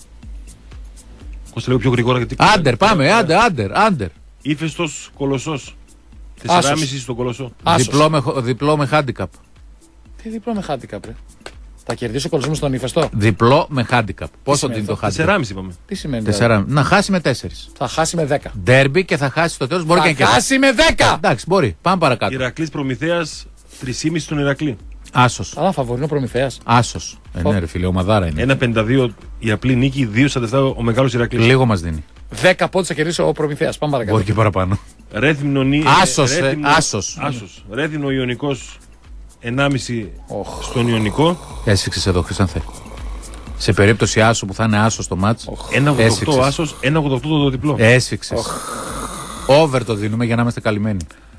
[SPEAKER 1] Κώστα, λίγο πιο γρήγορα γιατί.
[SPEAKER 3] Άντερ, πάμε. Άντερ, άντερ, άντερ.
[SPEAKER 1] Ύφεστος Κολοσσός. τέσσερα κόμμα πέντε στον Κολοσσό.
[SPEAKER 2] Άσος.
[SPEAKER 3] Διπλό με, διπλό με handicap.
[SPEAKER 2] Τι διπλό με handicap, ρε. Θα κερδίσει ο Κολοσσός στον ύφεστο.
[SPEAKER 3] Διπλό με handicap. Πόσο
[SPEAKER 2] σημαίνει
[SPEAKER 3] δίνει το
[SPEAKER 2] αυτό?
[SPEAKER 3] handicap?
[SPEAKER 1] τέσσερα κόμμα πέντε είπαμε.
[SPEAKER 2] Τι σημαίνει. δηλαδή?
[SPEAKER 3] Τεσσέρα. Να χάσει με τέσσερις.
[SPEAKER 2] Θα χάσει με δέκα.
[SPEAKER 3] Ντέρμπι και θα χάσει στο τέλος. Μπορεί και να
[SPEAKER 2] Θα
[SPEAKER 3] κερδίσει.
[SPEAKER 2] χάσει με δέκα.
[SPEAKER 3] Εντάξει, μπορεί. Πάμε παρακάτω.
[SPEAKER 1] Ηρακλής Προμηθέας τρία κόμμα πέντε στον Ηρακλή.
[SPEAKER 3] Άσος.
[SPEAKER 2] Αλλά φαβορινό Προμηθέας.
[SPEAKER 3] Άσος. Ε, ναι, ρε φίλε, ομαδάρα είναι.
[SPEAKER 1] ένα κόμμα πενήντα δύο η απλή νίκη, δύο κόμμα σαράντα επτά ο μεγάλος Ηρακλής.
[SPEAKER 3] Λίγο μας δίνει.
[SPEAKER 2] δέκα πόντους θα κερδίσει ο Προμηθέας. Πάμε παρακάτω.
[SPEAKER 3] Μπορεί και παραπάνω.
[SPEAKER 1] Ρέθυμνο νι...
[SPEAKER 3] Άσος, ε,
[SPEAKER 1] Ρέθυμνο...
[SPEAKER 3] άσος.
[SPEAKER 1] Άσος. Ρέθυμνο Ιωνικός ενάμιση
[SPEAKER 2] Οχ.
[SPEAKER 1] στον Ιωνικό.
[SPEAKER 3] Έσφιξες εδώ, Χρυσάνθε. Σε περίπτωση άσου που θα είναι άσο το μάτς.
[SPEAKER 1] ένα κόμμα ογδόντα οκτώ
[SPEAKER 3] Έσφιξες.
[SPEAKER 1] άσος, ένα κόμμα ογδόντα οκτώ το διπλό.
[SPEAKER 3] Έσφιξες. Over το δίνουμε για να είμαστε καλυμμένοι.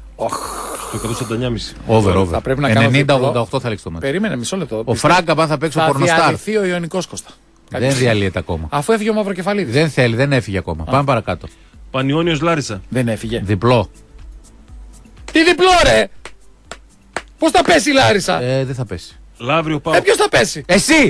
[SPEAKER 1] Στο εκατόν σαράντα εννιά κόμμα πέντε.
[SPEAKER 3] Over, over.
[SPEAKER 2] Θα πρέπει να κάνω
[SPEAKER 3] ενενήντα
[SPEAKER 2] διπλό.
[SPEAKER 3] ογδόντα οκτώ θα λήξει το μάτς.
[SPEAKER 2] Περίμενε μισό λεπτό.
[SPEAKER 3] Ο Φράγκα πάνε θα παίξει ο
[SPEAKER 2] Θα
[SPEAKER 3] Πορνοστάρ.
[SPEAKER 2] διαλυθεί ο Ιωνικός, Κώστα.
[SPEAKER 3] Δεν διαλύεται ακόμα.
[SPEAKER 2] Αφού έφυγε ο Μαυροκεφαλίδης.
[SPEAKER 3] Δεν θέλει, δεν έφυγε ακόμα. Πάμε παρακάτω.
[SPEAKER 1] Πανιόνιος Λάρισα.
[SPEAKER 2] Δεν έφυγε.
[SPEAKER 3] Διπλό.
[SPEAKER 2] Τι διπλό, ρε! Πώς θα πέσει η Λάρισα?
[SPEAKER 3] Ε, δεν θα πέσει.
[SPEAKER 1] Λαύριο
[SPEAKER 2] Ε,
[SPEAKER 1] Πάο.
[SPEAKER 2] ποιος θα πέσει?
[SPEAKER 3] Εσύ!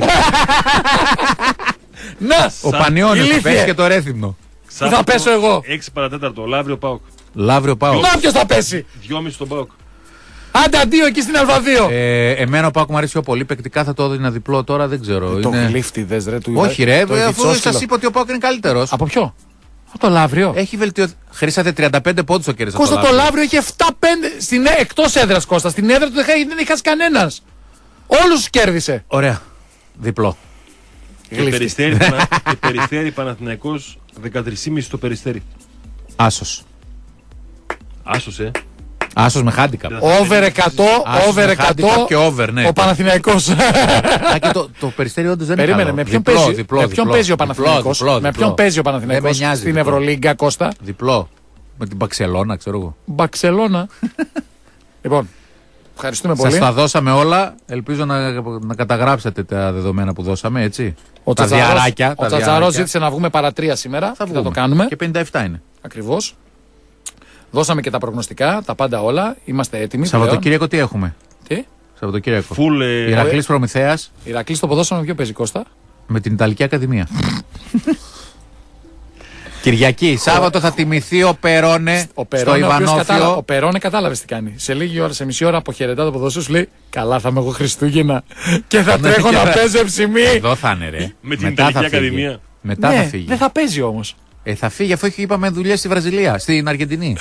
[SPEAKER 2] Να!
[SPEAKER 3] Ο Πανιόνιος θα
[SPEAKER 2] ηλίθιε.
[SPEAKER 3] πέσει και το Ρέθυμνο.
[SPEAKER 2] Πού θα πέσω εγώ?
[SPEAKER 1] έξι παρατέταρτο. Λαύριο Πάο.
[SPEAKER 3] Λαύριο πάω.
[SPEAKER 2] Να ποιος θα πέσει?
[SPEAKER 1] δυόμισι στον Πάο.
[SPEAKER 2] Άντε αντίο εκεί στην Α2.
[SPEAKER 3] Ε, εμένα ο Πάκου μου αρέσει πιο πολύ. Παικτικά θα το έδινα διπλό τώρα, δεν ξέρω.
[SPEAKER 2] Το
[SPEAKER 3] Είναι...
[SPEAKER 2] γλύφτηδες ρε του
[SPEAKER 3] Όχι, ρε,
[SPEAKER 2] το
[SPEAKER 3] αφού
[SPEAKER 2] ιδιτσόσκυλο.
[SPEAKER 3] σα είπα ότι ο Πάκου είναι καλύτερο.
[SPEAKER 2] Από ποιο? Από το Λαύριο.
[SPEAKER 3] Έχει βελτιωθεί. Χρήσατε τριάντα πέντε πόντου ο κέρδισε.
[SPEAKER 2] Κώστα, το Λαύριο έχει επτά πέντε στην εκτός έδρας, Κώστα. Στην έδρα του δεν έχει- δεν έχει χάσει κανένας. Όλους τους κέρδισε.
[SPEAKER 3] Ωραία. Διπλό.
[SPEAKER 1] Και Περιστέρι, Πανα... και Περιστέρι Παναθηναϊκός δεκατρία κόμμα πέντε στο Περιστέρι.
[SPEAKER 3] Άσο.
[SPEAKER 1] Άσος, ε.
[SPEAKER 3] Άσο με handicap.
[SPEAKER 2] Over εκατό,
[SPEAKER 3] Άσος
[SPEAKER 2] over
[SPEAKER 3] με
[SPEAKER 2] εκατό.
[SPEAKER 3] handicap και over, ναι.
[SPEAKER 2] Ο Παναθηναϊκός.
[SPEAKER 3] Α, και το, το Περιστέρι όντως δεν
[SPEAKER 2] Περίμενε,
[SPEAKER 3] είναι
[SPEAKER 2] με
[SPEAKER 3] καλό.
[SPEAKER 2] ποιον
[SPEAKER 3] Διπλό,
[SPEAKER 2] παίζει,
[SPEAKER 3] διπλό,
[SPEAKER 2] με ποιον
[SPEAKER 3] διπλό.
[SPEAKER 2] παίζει ο
[SPEAKER 3] Διπλό,
[SPEAKER 2] Παναθηναϊκός?
[SPEAKER 3] διπλό,
[SPEAKER 2] Με
[SPEAKER 3] διπλό.
[SPEAKER 2] ποιον παίζει ο
[SPEAKER 3] Δεν με
[SPEAKER 2] Παναθηναϊκός
[SPEAKER 3] νοιάζει,
[SPEAKER 2] στην
[SPEAKER 3] διπλό.
[SPEAKER 2] Ευρωλίγκα, Κώστα?
[SPEAKER 3] Διπλό. Με την Παξελώνα, ξέρω εγώ.
[SPEAKER 2] Μπαξελώνα. Λοιπόν, ευχαριστούμε
[SPEAKER 3] Σας
[SPEAKER 2] πολύ.
[SPEAKER 3] τα δώσαμε όλα. Ελπίζω να, να καταγράψετε τα δεδομένα που δώσαμε, έτσι.
[SPEAKER 2] Ο
[SPEAKER 3] τα
[SPEAKER 2] Τσατσαρός-
[SPEAKER 3] διαράκια.
[SPEAKER 2] Ο
[SPEAKER 3] τα
[SPEAKER 2] Τσατσαρός
[SPEAKER 3] διαράκια.
[SPEAKER 2] ζήτησε να βγούμε παρατρία σήμερα.
[SPEAKER 3] Θα,
[SPEAKER 2] Θα, θα
[SPEAKER 3] βγούμε.
[SPEAKER 2] το κάνουμε.
[SPEAKER 3] Και πενήντα επτά είναι.
[SPEAKER 2] Ακριβώς. Δώσαμε και τα προγνωστικά, τα πάντα όλα. Είμαστε έτοιμοι. πλέον.
[SPEAKER 3] Σαββατοκύριακο τι έχουμε?
[SPEAKER 2] Τι?
[SPEAKER 3] Σαββατοκύριακο.
[SPEAKER 1] Φουλ. Ε...
[SPEAKER 3] Ηρακλής Προμηθέας
[SPEAKER 2] Ηρακλής στο ποδόσφαιρο με ποιο παίζει, Κώστα?
[SPEAKER 3] με την Ιταλική Ακαδημία. Κυριακή, Σάββατο θα τιμηθεί ο Περόνε
[SPEAKER 2] Ο
[SPEAKER 3] στο
[SPEAKER 2] Περόνε, ο, οποίος κατάλαβε, ο
[SPEAKER 3] Ιβανόφιο.
[SPEAKER 2] Περόνε κατάλαβες τι κάνει. Σε λίγη ώρα, σε μισή ώρα αποχαιρετά το ποδόσφαιρο, σου λέει: καλά, θα είμαι εγώ Χριστούγεννα και θα
[SPEAKER 3] Ναι,
[SPEAKER 2] τρέχω
[SPEAKER 3] και
[SPEAKER 2] να
[SPEAKER 3] θα-
[SPEAKER 2] παίζω ψημί.
[SPEAKER 3] Εδώ θα είναι, ρε.
[SPEAKER 1] Με την
[SPEAKER 3] Μετά
[SPEAKER 1] Ιταλική
[SPEAKER 3] θα φύγει.
[SPEAKER 1] Ακαδημία.
[SPEAKER 3] Μετά
[SPEAKER 2] Ναι,
[SPEAKER 3] θα φύγει.
[SPEAKER 2] δεν θα παίζει όμως.
[SPEAKER 3] Ε, θα φύγει αφού έχει, είπαμε, δουλειές στη Βραζιλία, στην Αργεντινή.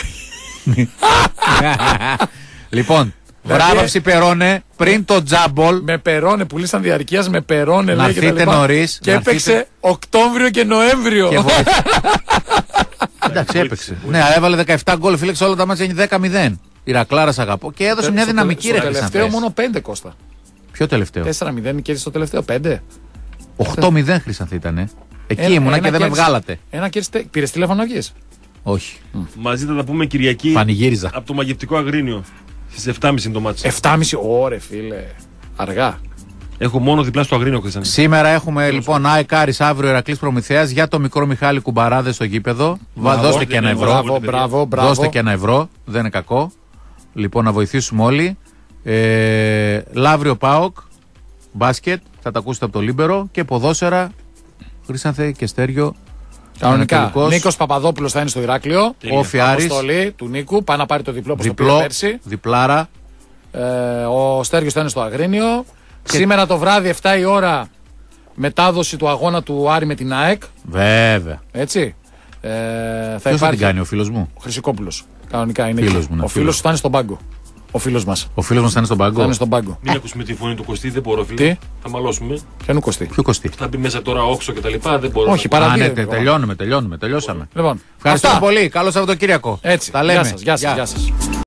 [SPEAKER 3] Λοιπόν, βράβευση Περόνε πριν το τζάμπολ.
[SPEAKER 2] Με Περόνε, πουλήσαν διαρκείας με Περόνε,
[SPEAKER 3] Να
[SPEAKER 2] λέει και τα
[SPEAKER 3] έρθετε
[SPEAKER 2] λοιπά.
[SPEAKER 3] νωρίς,
[SPEAKER 2] Και
[SPEAKER 3] να
[SPEAKER 2] έπαιξε
[SPEAKER 3] έρθετε-
[SPEAKER 2] Οκτώβριο και Νοέμβριο.
[SPEAKER 3] Και βοήθησε. Εντάξει, έπαιξε. Ναι, έβαλε δεκαεπτά γκολ, φίλεξε όλα τα μάτια δέκα μηδέν. Η Ρακλάρα αγαπώ και έδωσε μια
[SPEAKER 2] Στο
[SPEAKER 3] δυναμική
[SPEAKER 2] τελε-
[SPEAKER 3] ρε
[SPEAKER 2] Στο τελευταίο
[SPEAKER 3] Χρυσανθές.
[SPEAKER 2] μόνο πέντε, Κώστα.
[SPEAKER 3] Ποιο τελευταίο?
[SPEAKER 2] τέσσερα μηδέν κέρδισε στο τελευταίο πέντε.
[SPEAKER 3] οκτώ μηδέν Χρυσανθή ήταν. Εκεί
[SPEAKER 2] ένα,
[SPEAKER 3] ήμουνα
[SPEAKER 2] ένα
[SPEAKER 3] και δεν με
[SPEAKER 2] κέρδισε.
[SPEAKER 3] βγάλατε.
[SPEAKER 2] Ένα κέρδισε. Πήρες τηλέφωνο να βγεις?
[SPEAKER 3] Όχι.
[SPEAKER 1] Mm. Μαζί θα τα πούμε Κυριακή.
[SPEAKER 3] Πανηγύριζα.
[SPEAKER 1] Από το μαγευτικό Αγρίνιο. Στις επτά και μισή το μάτσο.
[SPEAKER 2] επτά και μισή ώρες, φίλε. Αργά.
[SPEAKER 1] Έχω μόνο διπλά στο Αγρίνιο, Χρυσάνη.
[SPEAKER 3] Σήμερα έχουμε λοιπόν ΑΕΚ Άρης, αύριο Ηρακλής Προμηθέας. Για το μικρό Μιχάλη Κουμπαράδε στο γήπεδο.
[SPEAKER 1] Μπράβο,
[SPEAKER 3] Δώστε και ένα ευρώ.
[SPEAKER 2] Μπράβο, μπράβο, μπράβο.
[SPEAKER 3] Δώστε και ένα ευρώ. Δεν είναι κακό. Λοιπόν, να βοηθήσουμε όλοι. Ε, Λαύριο ΠΑΟΚ. Μπάσκετ. Θα τα ακούσετε από το Λίμπερο. Και ποδόσφαιρα. Χρήσανθε και Στέργιο.
[SPEAKER 2] Κανονικά. Νίκος Παπαδόπουλος θα είναι στο Ηράκλειο.
[SPEAKER 3] Όφι Άρης.
[SPEAKER 2] Αποστολή του Νίκου. Πάει να πάρει το διπλό όπως το πήρε πέρσι.
[SPEAKER 3] Διπλάρα.
[SPEAKER 2] Ε, ο Στέργιος θα είναι στο Αγρίνιο. Και... Σήμερα το βράδυ, επτά η ώρα, μετάδοση του αγώνα του Άρη με την ΑΕΚ.
[SPEAKER 3] Βέβαια.
[SPEAKER 2] Έτσι. Ε, θα
[SPEAKER 3] Ποιος
[SPEAKER 2] υπάρχει...
[SPEAKER 3] θα την κάνει, ο φίλος μου?
[SPEAKER 2] Ο Χρυσικόπουλος. Κανονικά είναι
[SPEAKER 3] φίλος
[SPEAKER 2] εκεί.
[SPEAKER 3] μου, ναι,
[SPEAKER 2] ο φίλος σου θα είναι στον πάγκο. Ο φίλος μας.
[SPEAKER 3] Ο φίλος μας θα είναι στον πάγκο.
[SPEAKER 2] Θα είναι στον πάγκο.
[SPEAKER 1] Μην ακούσουμε τη φωνή του Κωστή, δεν μπορώ, φίλε.
[SPEAKER 2] Τι?
[SPEAKER 1] Θα μαλώσουμε.
[SPEAKER 2] Ποιον Κωστή?
[SPEAKER 3] Ποιο Κωστή?
[SPEAKER 1] Θα μπει μέσα τώρα όξο και τα λοιπά, δεν μπορώ.
[SPEAKER 2] Όχι,
[SPEAKER 1] να...
[SPEAKER 2] παρά
[SPEAKER 3] Α, ναι,
[SPEAKER 2] δύο,
[SPEAKER 3] τελειώνουμε, τελειώνουμε, τελειώσαμε.
[SPEAKER 2] Λοιπόν,
[SPEAKER 3] ευχαριστούμε
[SPEAKER 2] αυτά.
[SPEAKER 3] πολύ. Καλό Σαββατοκύριακο.
[SPEAKER 2] Έτσι.
[SPEAKER 3] Τα λέμε.
[SPEAKER 2] Γεια σας, γεια σας, γεια σας.